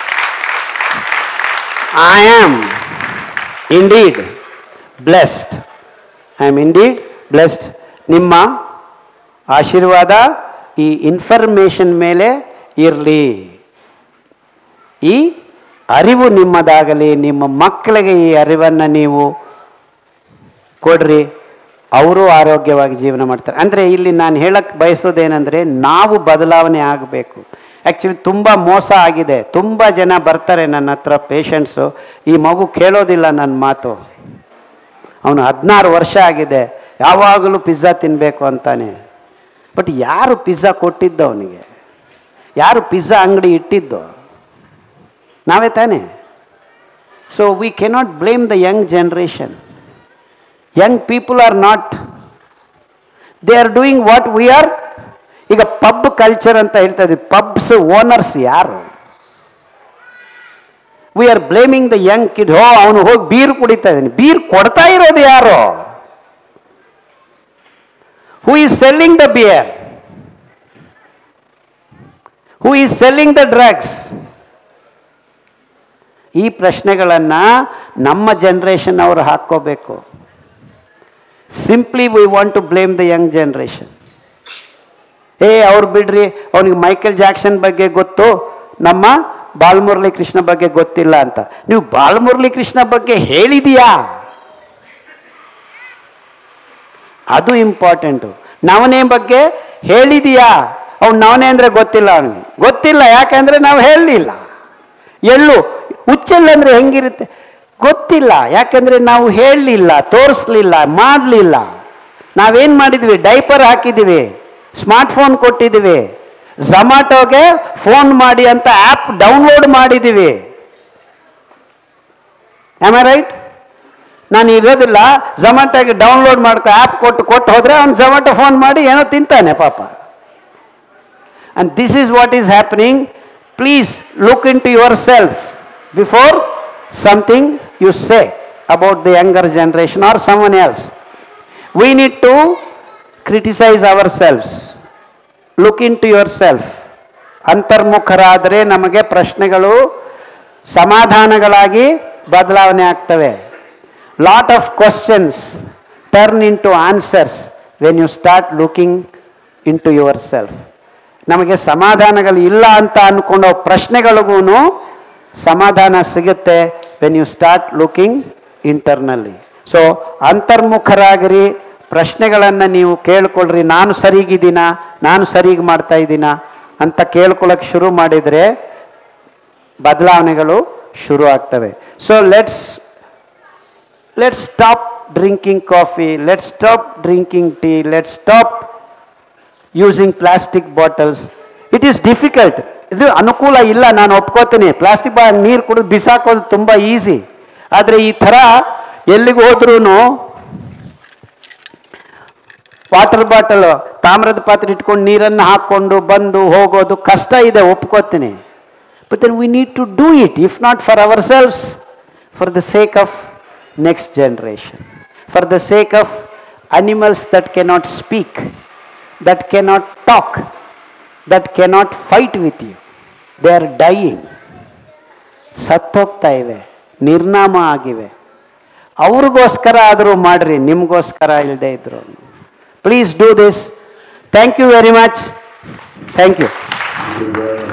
I am indeed blessed. I am indeed blessed. ನಿಮ್ಮ ಆಶೀರ್ವಾದ ಈ ಇನ್ಫಾರ್ಮೇಷನ್ ಮೇಲೆ ಇರಲಿ. ಈ ಅರಿವು ನಿಮ್ಮದಾಗಲಿ. ನಿಮ್ಮ ಮಕ್ಕಳಿಗೆ ಈ ಅರಿವನ್ನು ನೀವು ಕೊಡ್ರಿ, ಅವರು ಆರೋಗ್ಯವಾಗಿ ಜೀವನ ಮಾಡ್ತಾರೆ. ಅಂದರೆ ಇಲ್ಲಿ ನಾನು ಹೇಳಕ್ಕೆ ಬಯಸೋದೇನೆಂದರೆ, ನಾವು ಬದಲಾವಣೆ ಆಗಬೇಕು. ಆ್ಯಕ್ಚುಲಿ ತುಂಬ ಮೋಸ ಆಗಿದೆ. ತುಂಬ ಜನ ಬರ್ತಾರೆ ನನ್ನ ಹತ್ರ ಪೇಷಂಟ್ಸು, ಈ ಮಗು ಕೇಳೋದಿಲ್ಲ ನನ್ನ ಮಾತು, ಅವನು ಹದಿನಾರು ವರ್ಷ ಆಗಿದೆ, ಯಾವಾಗಲೂ ಪಿಜ್ಜಾ ತಿನ್ನಬೇಕು ಅಂತಾನೆ. ಬಟ್ ಯಾರು ಪಿಜ್ಜಾ ಕೊಟ್ಟಿದ್ದು ಅವನಿಗೆ? ಯಾರು ಪಿಜ್ಜಾ ಅಂಗಡಿ ಇಟ್ಟಿದ್ದು? ನಾವೇ ತಾನೇ. So we cannot blame the young generation. Young people are not, they are doing what we are. ಈಗ ಪಬ್ ಕಲ್ಚರ್ ಅಂತ ಹೇಳ್ತಾ ಇದ್ವಿ. ಪಬ್ಸ್ ಓನರ್ಸ್ ಯಾರು? We are blaming the young kid. ಹೋ ಅವನು ಹೋಗಿ ಬೀರ್ ಕುಡಿತಾ ಇದ್ದಾನೆ. ಬೀರ್ ಕೊಡ್ತಾ ಇರೋದು ಯಾರು? Who is selling the beer? Who is selling the drugs? ಈ ಪ್ರಶ್ನೆಗಳನ್ನು ನಮ್ಮ ಜನ್ರೇಷನ್ ಅವರು ಹಾಕ್ಕೋಬೇಕು. Simply we want to blame the young generation. ಏ ಅವ್ರು ಬಿಡ್ರಿ, ಅವನಿಗೆ ಮೈಕಲ್ ಜಾಕ್ಸನ್ ಬಗ್ಗೆ ಗೊತ್ತು, ನಮ್ಮ ಬಾಲಮುರಳಿ ಕೃಷ್ಣ ಬಗ್ಗೆ ಗೊತ್ತಿಲ್ಲ ಅಂತ. ನೀವು ಬಾಲಮುರಳಿ ಕೃಷ್ಣ ಬಗ್ಗೆ ಹೇಳಿದೀಯಾ? ಅದು ಇಂಪಾರ್ಟೆಂಟು. ನವನೇ ಬಗ್ಗೆ ಹೇಳಿದೀಯಾ? ಅವ್ನು ನವನೇ ಅಂದರೆ ಗೊತ್ತಿಲ್ಲ, ಅವನಿಗೆ ಗೊತ್ತಿಲ್ಲ. ಯಾಕಂದರೆ ನಾವು ಹೇಳಲಿಲ್ಲ. ಎಳ್ಳು ಹುಚ್ಚೆಳ್ಳು ಅಂದರೆ ಹೆಂಗಿರುತ್ತೆ ಗೊತ್ತಿಲ್ಲ, ಯಾಕಂದರೆ ನಾವು ಹೇಳಲಿಲ್ಲ, ತೋರಿಸ್ಲಿಲ್ಲ, ಮಾಡಲಿಲ್ಲ. ನಾವೇನು ಮಾಡಿದ್ವಿ? ಡೈಪರ್ ಹಾಕಿದ್ದೀವಿ, ಸ್ಮಾರ್ಟ್ಫೋನ್ ಕೊಟ್ಟಿದ್ದೀವಿ, ಝೊಮ್ಯಾಟೋಗೆ ಫೋನ್ ಮಾಡಿ ಅಂತ ಆ್ಯಪ್ ಡೌನ್ಲೋಡ್ ಮಾಡಿದ್ದೀವಿ. Am I right? ನಾನು ಇರೋದಿಲ್ಲ, ಝೊಮ್ಯಾಟೋಗೆ ಡೌನ್ಲೋಡ್ ಮಾಡ್ಕೊ ಆ್ಯಪ್ ಕೊಟ್ಟು ಕೊಟ್ಟು ಹೋದರೆ ಅವ್ನು ಝೊಮ್ಯಾಟೋ ಫೋನ್ ಮಾಡಿ ಏನೋ ತಿಂತಾನೆ ಪಾಪ. And this is what is happening. Please look into yourself before something you say about the younger generation or someone else. We need to criticize ourselves. Look into yourself. ಅಂತರ್ಮುಖರಾದರೆ ನಮಗೆ ಪ್ರಶ್ನೆಗಳು ಸಮಾಧಾನಗಳಾಗಿ ಬದಲಾವಣೆ ಆಗ್ತವೆ. Lot of questions turn into answers when you start looking into yourself. ನಮಗೆ ಸಮಾಧಾನಗಳು ಇಲ್ಲ ಅಂತ ಅಂದ್ಕೊಂಡೋ ಪ್ರಶ್ನೆಗಳಿಗೂ ಸಮಾಧಾನ ಸಿಗುತ್ತೆ when you start looking internally. ಸೊ ಅಂತರ್ಮುಖರಾಗಿರಿ, ಪ್ರಶ್ನೆಗಳನ್ನು ನೀವು ಕೇಳ್ಕೊಳ್ರಿ. ನಾನು ಸರಿಗಿದ್ದೀನ, ನಾನು ಸರಿಗೆ ಮಾಡ್ತಾ ಇದ್ದೀನ ಅಂತ ಕೇಳ್ಕೊಳ್ಳೋಕೆ ಶುರು ಮಾಡಿದರೆ ಬದಲಾವಣೆಗಳು ಶುರು ಆಗ್ತವೆ. So let's let's stop drinking coffee, let's stop drinking tea, let's stop using plastic bottles. It is difficult. ಇದು ಅನುಕೂಲ ಇಲ್ಲ, ನಾನು ಒಪ್ಕೋತೀನಿ. ಪ್ಲಾಸ್ಟಿಕ್ ಬಾ ನೀರು ಕುಡಿದು ಬಿಸಾಕೋದು ತುಂಬ ಈಸಿ. ಆದರೆ ಈ ಥರ ಎಲ್ಲಿಗೆ ಹೋದ್ರೂ ವಾಟರ್ ಬಾಟಲ್, ತಾಮ್ರದ ಪಾತ್ರೆ ಇಟ್ಕೊಂಡು ನೀರನ್ನು ಹಾಕ್ಕೊಂಡು ಬಂದು ಹೋಗೋದು ಕಷ್ಟ ಇದೆ, ಒಪ್ಕೋತೀನಿ. But then we need to do it, if not for ourselves, for the sake of next generation, for the sake of animals that cannot speak, that cannot talk, that cannot fight with you. They are dying. ಸತ್ತೋಗ್ತಾ ಇವೆ, ನಿರ್ನಾಮ ಆಗಿವೆ. ಅವ್ರಿಗೋಸ್ಕರ ಆದರೂ ಮಾಡಿರಿ, ನಿಮಗೋಸ್ಕರ ಇಲ್ಲದೆ ಇದ್ರು. Please do this. Thank you very much. Thank you.